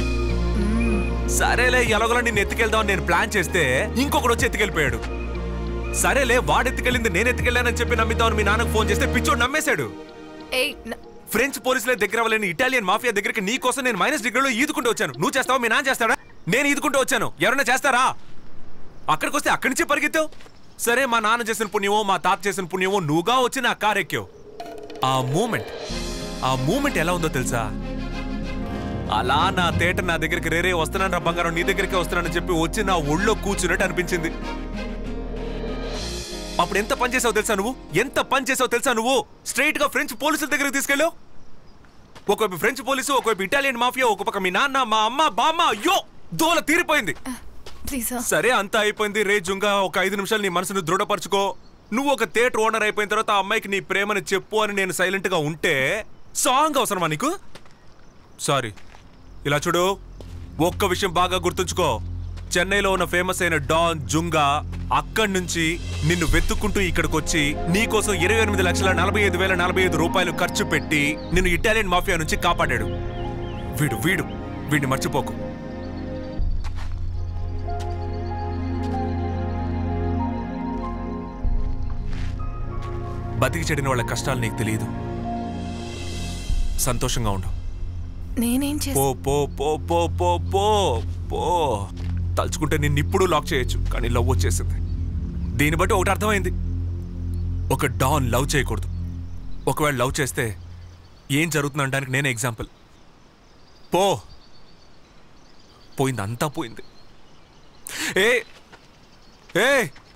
సరేలే ఎలాగోలా నిన్ను ఎత్తుకెళ్దామని నేను ప్లాన్ చేస్తే ఇంకొకడు వచ్చి ఎత్తుకెళ్ళిపోయాడు. సరేలే వాడు ఎత్తుకెళ్ళింది నేను ఎత్తుకెళ్ళానని చెప్పి నమ్మిద్దామని మీ నాన్నకు ఫోన్ చేస్తే పిచ్చోడు నమ్మేశాడు. ఫ్రెంచ్ పోలీసుల దగ్గర వాళ్ళని ఇటాలియన్ మాఫియా దగ్గరికి నీ కోసం నేను -డిగ్రీలో ఈదుకుంటూ వచ్చాను. నువ్వు చేస్తావా? మీ నాన్న చేస్తాడా? నేను ఈదుకుంటూ వచ్చాను. ఎవరైనా చేస్తారా? అక్కడికి వస్తే అక్కడి నుంచి పరిగెత్తావు. సరే మా నాన్న చేసిన పుణ్యమో మా తాత చేసిన పుణ్యమో నువ్వుగా వచ్చి నా కార్ ఎక్కావు. ఆ మూమెంట్ ఎలా ఉందో తెలుసా? అలా నా తేట నా దగ్గరికి రేరే వస్తున్నాను రా బంగారం నీ దగ్గరికి వస్తున్నానని చెప్పి వచ్చి నా ఒళ్ళో కూర్చున్నట్టు అనిపించింది. అప్పుడు ఎంత పని చేసావు తెలుసా నువ్వు? స్ట్రైట్ గా ఫ్రెంచ్ పోలీసుల దగ్గరికి తీసుకెళ్ళావు. ఒకవైపు ఫ్రెంచ్ పోలీసు, ఒకవైపు ఇటాలియన్ మాఫియా, ఒక పక్క మీ నాన్న, మా అమ్మ, బామ్మ. అయ్యో దోల తీరిపోయింది. సరే అంతా అయిపోయింది. రే జుంగా, ఒక 5 నిమిషాలు నీ మనసును దృఢపరచుకో. నువ్వు ఒక థియేటర్ ఓనర్ అయిపోయిన తర్వాత ఆ అమ్మాయికి నీ ప్రేమని చెప్పు అని నేను సైలెంట్ గా ఉంటే సాంగ్ అవసరమా నీకు? సారీ, ఇలా చూడు, ఒక్క విషయం బాగా గుర్తుంచుకో. చెన్నైలో ఉన్న ఫేమస్ అయిన డాన్ జుంగా అక్కడి నుంచి నిన్ను వెతుక్కుంటూ ఇక్కడికి వచ్చి నీకోసం 28,45,045 రూపాయలు ఖర్చు పెట్టి నిన్ను ఇటాలియన్ మాఫియా నుంచి కాపాడాడు. వీడిని మర్చిపోకు. బతికి చెడిన వాళ్ళ కష్టాలు నీకు తెలియదు. సంతోషంగా ఉండు. నేనేం పో పో పో పో పో పో పో. తలుచుకుంటే నిన్ను ఇప్పుడు లాక్ చేయొచ్చు, కానీ లవ్ వచ్చేసింది. దీన్ని బట్టి ఒకటి అర్థమైంది, ఒక డాన్ లవ్ చేయకూడదు. ఒకవేళ లవ్ చేస్తే ఏం జరుగుతుందనడానికి నేనే ఎగ్జాంపుల్. పోయింది, అంతా పోయింది. ఏ ఏ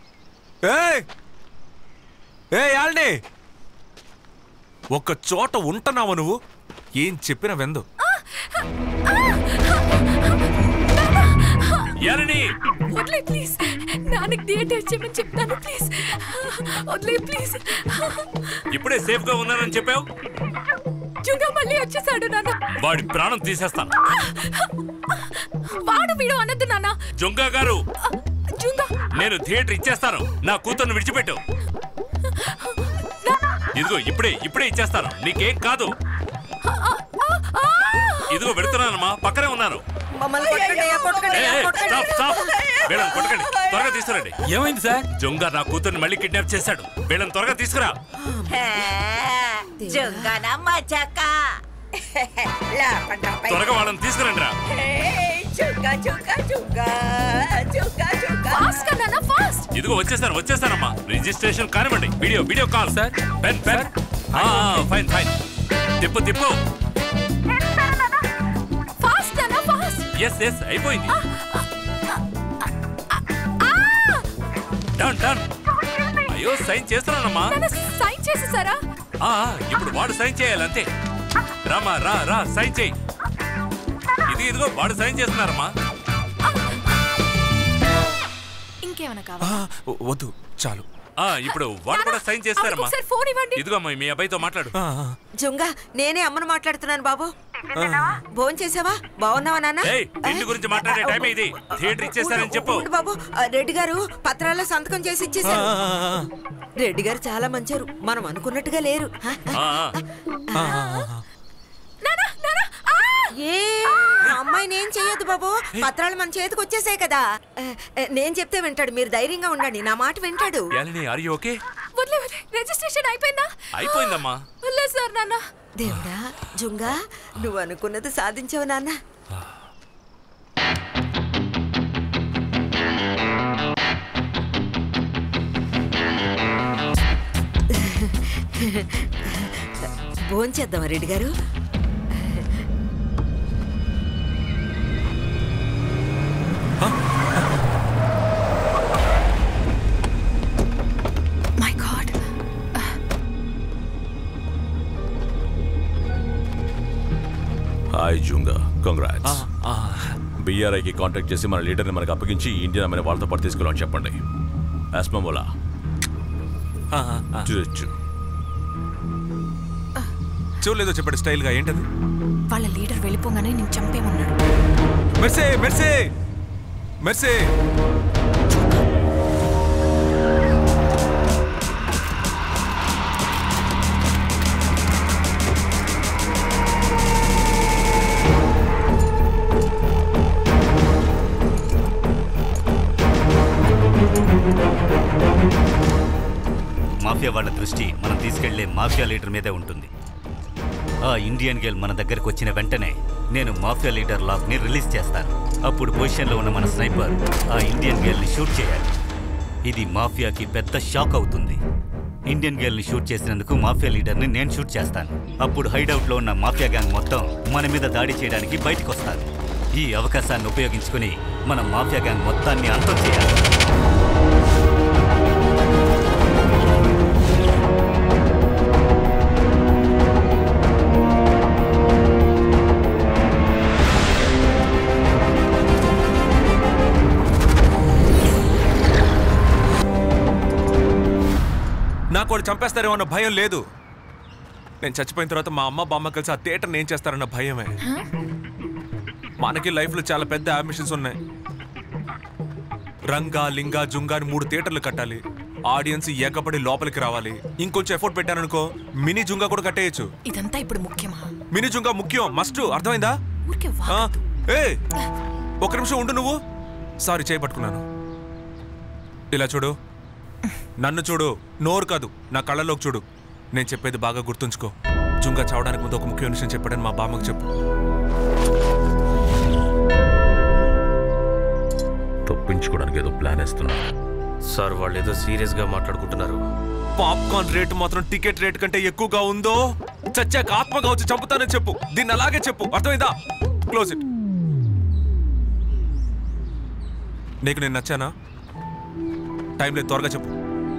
ఏ యాల్ని, ఒక్క చోట ఉంటున్నావు నువ్వు? ఏం చెప్పినా వెందు. వదిలే ప్లీజ్, నాన్నకి థియేటర్ చేయమని చెప్తాను ప్లీజ్. వదిలే ప్లీజ్. ఇప్పుడే సేఫ్ గా ఉన్నానని చెప్పావు. జుంగా మళ్ళీ వచ్చేసాడు నాన్న. వాడి ప్రాణం తీసేస్తాను. వాడు వీడు అనద్దు నాన్న. జుంగా గారు, జుంగా, నేను థియేటర్ ఇచ్చేస్తాను. నా కూతుర్ని విడిచిపెట్టు. ఇదిగో ఇప్పుడే ఇచ్చేస్తాను. నీకేం కాదు. ఇదిగో పెడుతున్నానమ్మా, పక్కనే ఉన్నాను. వీళ్ళని కొట్టకండి, త్వరగా తీసుకురండి. ఏమైంది సార్? జుంగా నా కూతుర్ని మళ్ళీ కిడ్నాప్ చేశాడు. వీళ్ళని త్వరగా తీసుకురా. త్వరగా వాళ్ళని తీసుకురండి రా. ఇదిగో వచ్చేస్తానమ్మా. రిజిస్ట్రేషన్ కానివ్వండి. Video call sir. Pen fine. తిప్పు. ఎస్ అయిపోయింది. Done done. అయ్యో సైన్ చేస్తున్నానమ్మా. సైన్ చేసేసారా? ఇప్పుడు వాడు సైన్ చేయాలంతే. రామా రా రా సైన్ చేయి. ఇదిగో వాడు సైన్ చేస్తున్నారమ్మా. ఇంకేమైనా కావాలా? వద్దు చాలు. ఇప్పుడు వాడు కూడా సైన్ చేస్తారమ్మా. ఫోన్ ఇవ్వండి. ఇదిగో మీ అబ్బాయితో మాట్లాడు. జుంగా నేనే అమ్మను మాట్లాడుతున్నాను బాబు. భోజనం చేసావా? బాగున్నావా నాన్న? ఇంటి గురించి మాట్లాడే టైం ఇది. థియేటర్ ఇచ్చేస్తారని చెప్పు. బాబు రెడ్డి గారు పత్రాల్లో సంతకం చేసి ఇచ్చేసారు. రెడ్డి గారు చాలా మంచారు, మనం అనుకున్నట్టుగా లేరు. ఏ అమ్మాయిని ఏం చెయ్యొద్దు బాబు, పత్రాలు మన చేతికి వచ్చేసాయి కదా. నేను చెప్తే వింటాడు, మీరు ధైర్యంగా ఉండండి, నా మాట వింటాడు. రిజిస్ట్రేషన్ అయిపోయిందా? అయిపోయిందమ్మా. సార్ నాన్న. దేవుడా జుంగా, నువ్వు అనుకున్నది సాధించావు నాన్న. భోంచేద్దామా రెడ్డి గారు? Hi Junga, congrats. బిఆర్ఐకి కాంటాక్ట్ చేసి మన లీడర్ని మనకు అప్పగించి ఇండియన్ అమ్మాయిని వాళ్ళతో పాటు తీసుకెళ్ళమని చెప్పండి. ఆస్మోలా చూడలేదో చెప్పండి స్టైల్గా. ఏంటది? వాళ్ళ లీడర్ వెళ్ళిపోగానే నేను చంపేమన్నాడు. మెర్సే మెర్సే మెర్సే. మాఫియా వాళ్ళ దృష్టి మనం తీసుకెళ్లే మాఫియా లీడర్ మీదే ఉంటుంది. ఆ ఇండియన్ గర్ల్ మన దగ్గరకు వచ్చిన వెంటనే నేను మాఫియా లీడర్ లాక్ని రిలీజ్ చేస్తాను. అప్పుడు పొజిషన్లో ఉన్న మన స్నైపర్ ఆ ఇండియన్ గర్ల్ని షూట్ చేయాలి. ఇది మాఫియాకి పెద్ద షాక్ అవుతుంది. ఇండియన్ గర్ల్ని షూట్ చేసినందుకు మాఫియా లీడర్ని నేను షూట్ చేస్తాను. అప్పుడు హైడౌట్లో ఉన్న మాఫియా గ్యాంగ్ మొత్తం మన మీద దాడి చేయడానికి బయటకు వస్తారు. ఈ అవకాశాన్ని ఉపయోగించుకుని మన మాఫియా గ్యాంగ్ మొత్తాన్ని అంతం చేయాలి. నాకు వాళ్ళు చంపేస్తారేమో అన్న భయం లేదు. నేను చచ్చిపోయిన తర్వాత మా అమ్మ బామ్మ కలిసి ఆ థియేటర్ని ఏం చేస్తారన్న భయమే. మనకి లైఫ్లో చాలా పెద్ద అంబిషన్స్ ఉన్నాయి. రంగా లింగా జుంగా అని 3 థియేటర్లు కట్టాలి. ఆడియన్స్ ఏకపడి లోపలికి రావాలి. ఇంకొంచెం ఎఫర్ట్ పెట్టాననుకో మినీ జుంగా కూడా కట్టేయచ్చు. ఇదంతా ఇప్పుడు ముఖ్యమా? మినీ జుంగా ముఖ్యం, మస్ట్. అర్థమైందా? ఒక నిమిషం ఉండు. నువ్వు సారీ చేయబట్టుకున్నాను. ఇలా చూడు, నన్ను చూడు, నోరు కాదు, నా కళ్ళలోకి చూడు. నేను చెప్పేది బాగా గుర్తుంచుకో. జుంగా చావడానికి ముందు ఒక ముఖ్యమైన విషయం చెప్పాడని మా బామ్మకు చెప్పు. తప్పించుకోవడానికి ఏదో ప్లాన్ వేస్తున్నా సార్. వాళ్ళు ఏదో సీరియస్ గా మాట్లాడుకుంటున్నారు. పాప్కార్న్ రేటు మాత్రం టికెట్ రేట్ కంటే ఎక్కువగా ఉందో చచ్చాక ఆత్మగా వచ్చి చంపుతానని చెప్పు. దీన్ని అలాగే చెప్పు. అర్థమైందా? Close it. నీకు నేను నచ్చానా? టైం లేదు, త్వరగా చెప్పు.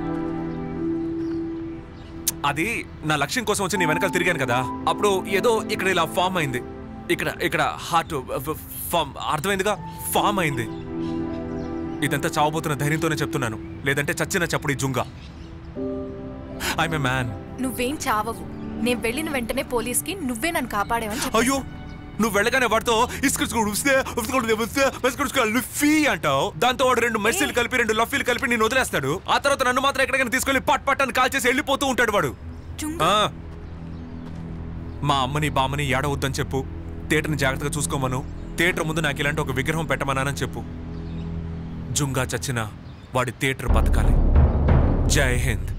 అది నా లక్ష్యం కోసం వచ్చి నీ వెనకాల తిరిగాను కదా, అప్పుడు ఏదో ఇక్కడ ఇలా ఫామ్ అయింది. ఇక్కడ ఇక్కడ హార్ట్ ఫామ్, అర్థమైందిగా? ఫామ్ అయింది. ఇదంతా చావబోతున్న ధైర్యంతోనే చెప్తున్నాను, లేదంటే చచ్చిన చప్పుడు ఈ జుంగా. I'm a man. నువ్వేం చావవు. నేను వెళ్ళిన వెంటనే పోలీస్కి నువ్వే నన్ను కాపాడేవని చెప్పు. అయ్యో, నువ్వు వెళ్ళగానే వాడితో ఫీ అంటావు. దాంతో వాడు 2 మెస్సీలు కలిపి 2 లఫీలు కలిపి నేను వదిలేస్తాడు. ఆ తర్వాత నన్ను మాత్రం ఎక్కడికైనా తీసుకెళ్లి పట్ పట్ అని కాల్ చేసి వెళ్ళిపోతూ ఉంటాడు వాడు. మా అమ్మని బామ్మని ఏడవద్దని చెప్పు. థియేటర్ని జాగ్రత్తగా చూసుకోమను. థియేటర్ ముందు నాకు ఇలాంటి ఒక విగ్రహం పెట్టమన్నానని చెప్పు. జుంగా చచ్చిన వాడి థియేటర్ బతకాలి. జై హింద్.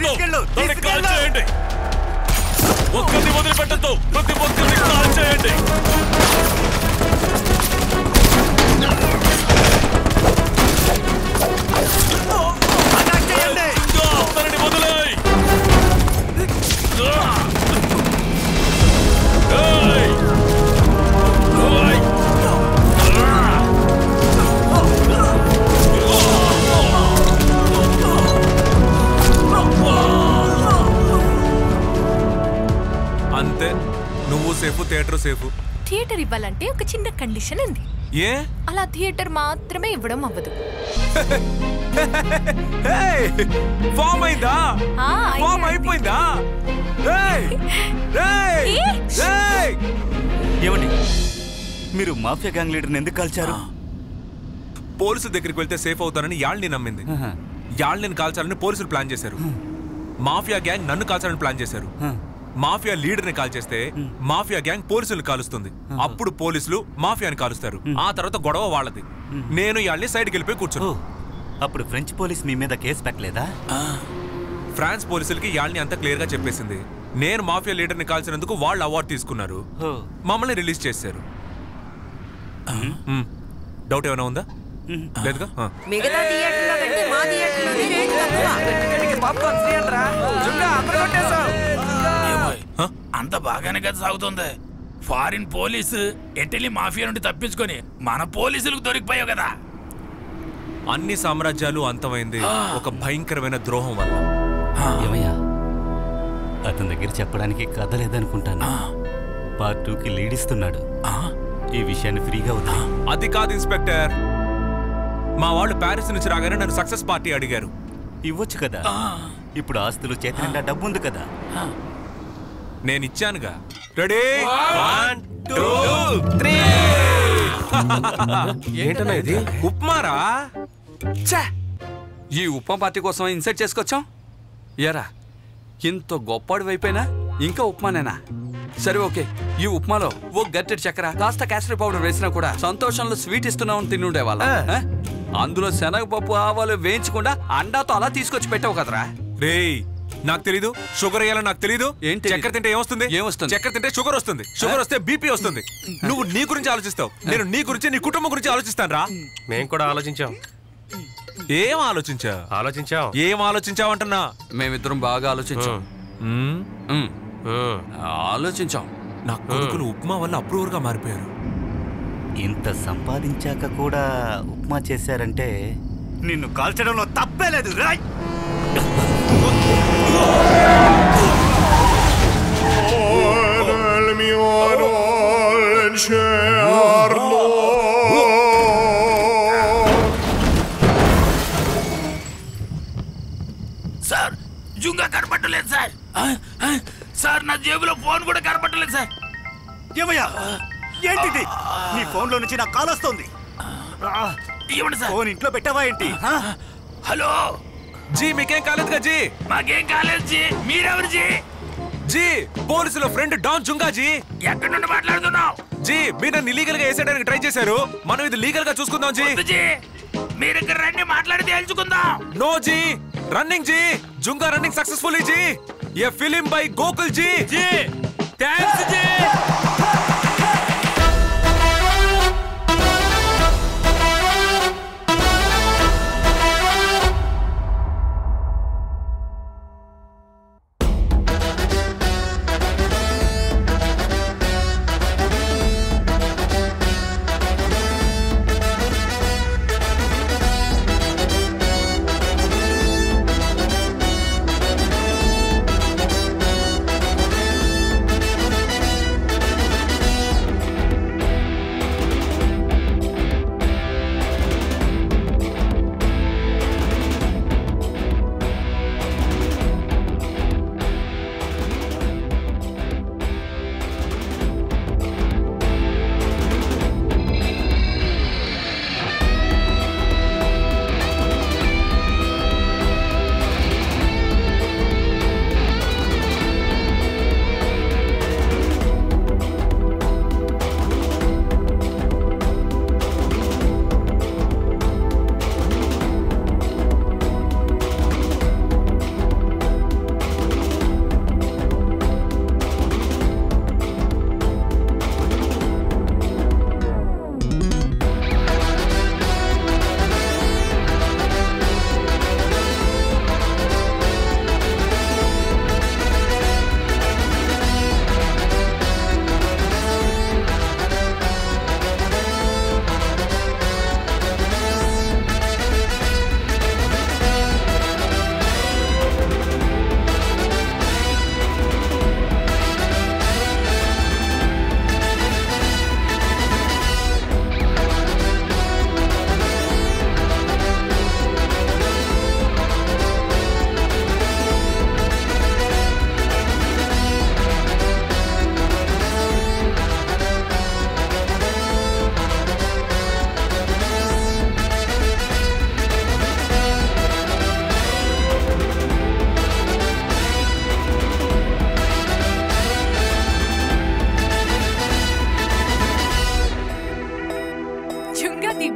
కాల్ చేయండి. ఒక్కరిని వదిలిపెట్టద్దు, ప్రతి ఒక్కరిని కాల్ చేయండి. అందరిని వదిలేయ్. అంతే, నువ్వు సేఫ్, థియేటర్ సేఫ్. థియేటర్ ఇవ్వాలంటే ఒక చిన్న కండిషన్ ఉంది. ఏ? అలా థియేటర్ మాత్రమే ఇవ్వడం అవ్వదు. ఫామ్ అయిందా? ఫామ్ అయిపోయిందా? ఏమండి, మీరు మాఫియా గ్యాంగ్ లీడర్ని ఎందుకు కాల్చారు? పోలీసుల దగ్గరికి వెళ్తే సేఫ్ అవుతానని యాళ్ళని నమ్మింది. యాళ్ళని కాల్చాలని పోలీసులు ప్లాన్ చేశారు. మాఫియా గ్యాంగ్ నన్ను కాల్చాలని ప్లాన్ చేశారు. మాఫియా లీడర్ని కాల్ చేస్తే మాఫియా గ్యాంగ్ పోలీసులు కాలుస్తుంది. అప్పుడు పోలీసులు మాఫియాని కాలుస్తారు. ఆ తర్వాత గొడవ వాళ్ళది. నేను యాళ్ళని సైడ్కి వెళ్ళిపోయి కూర్చో. అప్పుడు ఫ్రెంచ్ పోలీస్ మీ మీద కేసు పెట్టలేదా? ఫ్రాన్స్ పోలీసులకి యాళ్ళని అంతా క్లియర్ గా చెప్పేసింది. నేను మాఫియా లీడర్ని కాల్చినందుకు వాళ్ళు అవార్డు తీసుకున్నారు, మమ్మల్ని రిలీజ్ చేశారు. డౌట్ ఏమైనా ఉందా? లేదుగా. మిగతా థియేటర్లో కంటే మా థియేటర్లోనే రేట్ తక్కువ. అంత బాగానే కదా సాగుతుంది. ఫారిన్ పోలీసు ఇటలీ మాఫియా నుండి తప్పించుకొని మన పోలీసులకు దొరికిపోయావు కదా. అన్ని సామ్రాజ్యాలు అంతమైంది ఒక భయంకరమైన ద్రోహం వల్ల. ఏమయ్యా, అతని దగ్గర చెప్పడానికి కథ లేదనుకుంటాను. పార్ట్ 2కి లీడ్ ఇస్తున్నాడు. ఈ విషయాన్ని ఫ్రీగా వద్దా? అది కాదు ఇన్స్పెక్టర్, మా వాళ్ళు ప్యారిస్ నుంచి రాగానే నన్ను సక్సెస్ పార్టీ అడిగారు. ఇవ్వచ్చు కదా. ఇప్పుడు ఆస్తులు చేతి నిండా డబ్బు ఉంది కదా. నేను ఇచ్చానుగా. రెడీ? 1 2 3. ఏంటన్నా ఇది? ఉప్మారా? ఈ ఉప్మా పార్టీ కోసం ఇన్సైట్ చేసుకొచ్చాం. ఎరా, ఇంత గొప్పడి వైపోయినా ఇంకా ఉప్మానేనా? సరే ఓకే, ఈ ఉప్మాలో ఓ గట్టెడు చక్కెర కాస్త క్యాసరీ పౌడర్ వేసినా కూడా సంతోషంలో స్వీట్ ఇస్తున్నామని తిని ఉండేవాళ్ళ. అందులో శనగపప్పు ఆవాలు వేయించకుండా అండాతో అలా తీసుకొచ్చి పెట్టావు కదరా. రేయ్, నాకు తెలీదు. షుగర్ వేయాలని నాకు తెలీదు. ఏంటి? చక్కెర తింటే ఏమొస్తుంది? చక్కెర తింటే షుగర్ వస్తుంది. షుగర్ వస్తే బీపీ వస్తుంది. నువ్వు నీ గురించి ఆలోచిస్తావు, నేను నీ గురించి, నీ కుటుంబం గురించి ఆలోచిస్తాను రా. మేము కూడా ఆలోచించాం. ఏం ఆలోచించావు? ఏం ఆలోచించావంటున్నా? మేమిద్దరం బాగా ఆలోచించాం. ఆలోచించాం. నా కొడుకులు ఉప్మా వల్ల అప్రూవర్ గా మారిపోయారు. ఇంత సంపాదించాక కూడా ఉప్మా చేశారంటే నిన్ను కాల్చడంలో తప్పే లేదు. రాయ్, సార్, జుంగా కనపట్టలేదు సార్. సార్, నా జేబులో ఫోన్ కూడా కనపట్టలేదు సార్. ఏమయ్యా, ఏంటిది? నీ ఫోన్లో నుంచి నాకు కాల్ వస్తుంది. ఇవ్వండి సార్. ఫోన్ ఇంట్లో పెట్టావా ఏంటి? హలో జీ, మీకేం కాలేదుగా జీ? మాకేం కాలేదు జీ. మీరెవరు జీ? జీ, పోలీసుల ఫ్రెండ్ డాన్ జుంగా జీ. ఎక్కడి నుండి మాట్లాడుతున్నావు? జీ, మీరు నన్ను ఇల్లీగల్ గా వేసేయడానికి ట్రై చేశారు. మనం ఇది లీగల్ గా చూసుకుందాం జీ. మీరు ఇక్కడ రండి, మాట్లాడి తేల్చుకుందాం. నో జీ, రన్నింగ్ జీ. జుంగా రన్నింగ్ సక్సెస్ఫుల్లీ జీ. ये film by Gokul ji. Thanks जी.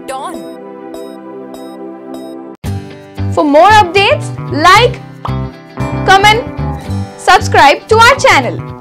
Dawn. For more updates, like, comment, subscribe to our channel.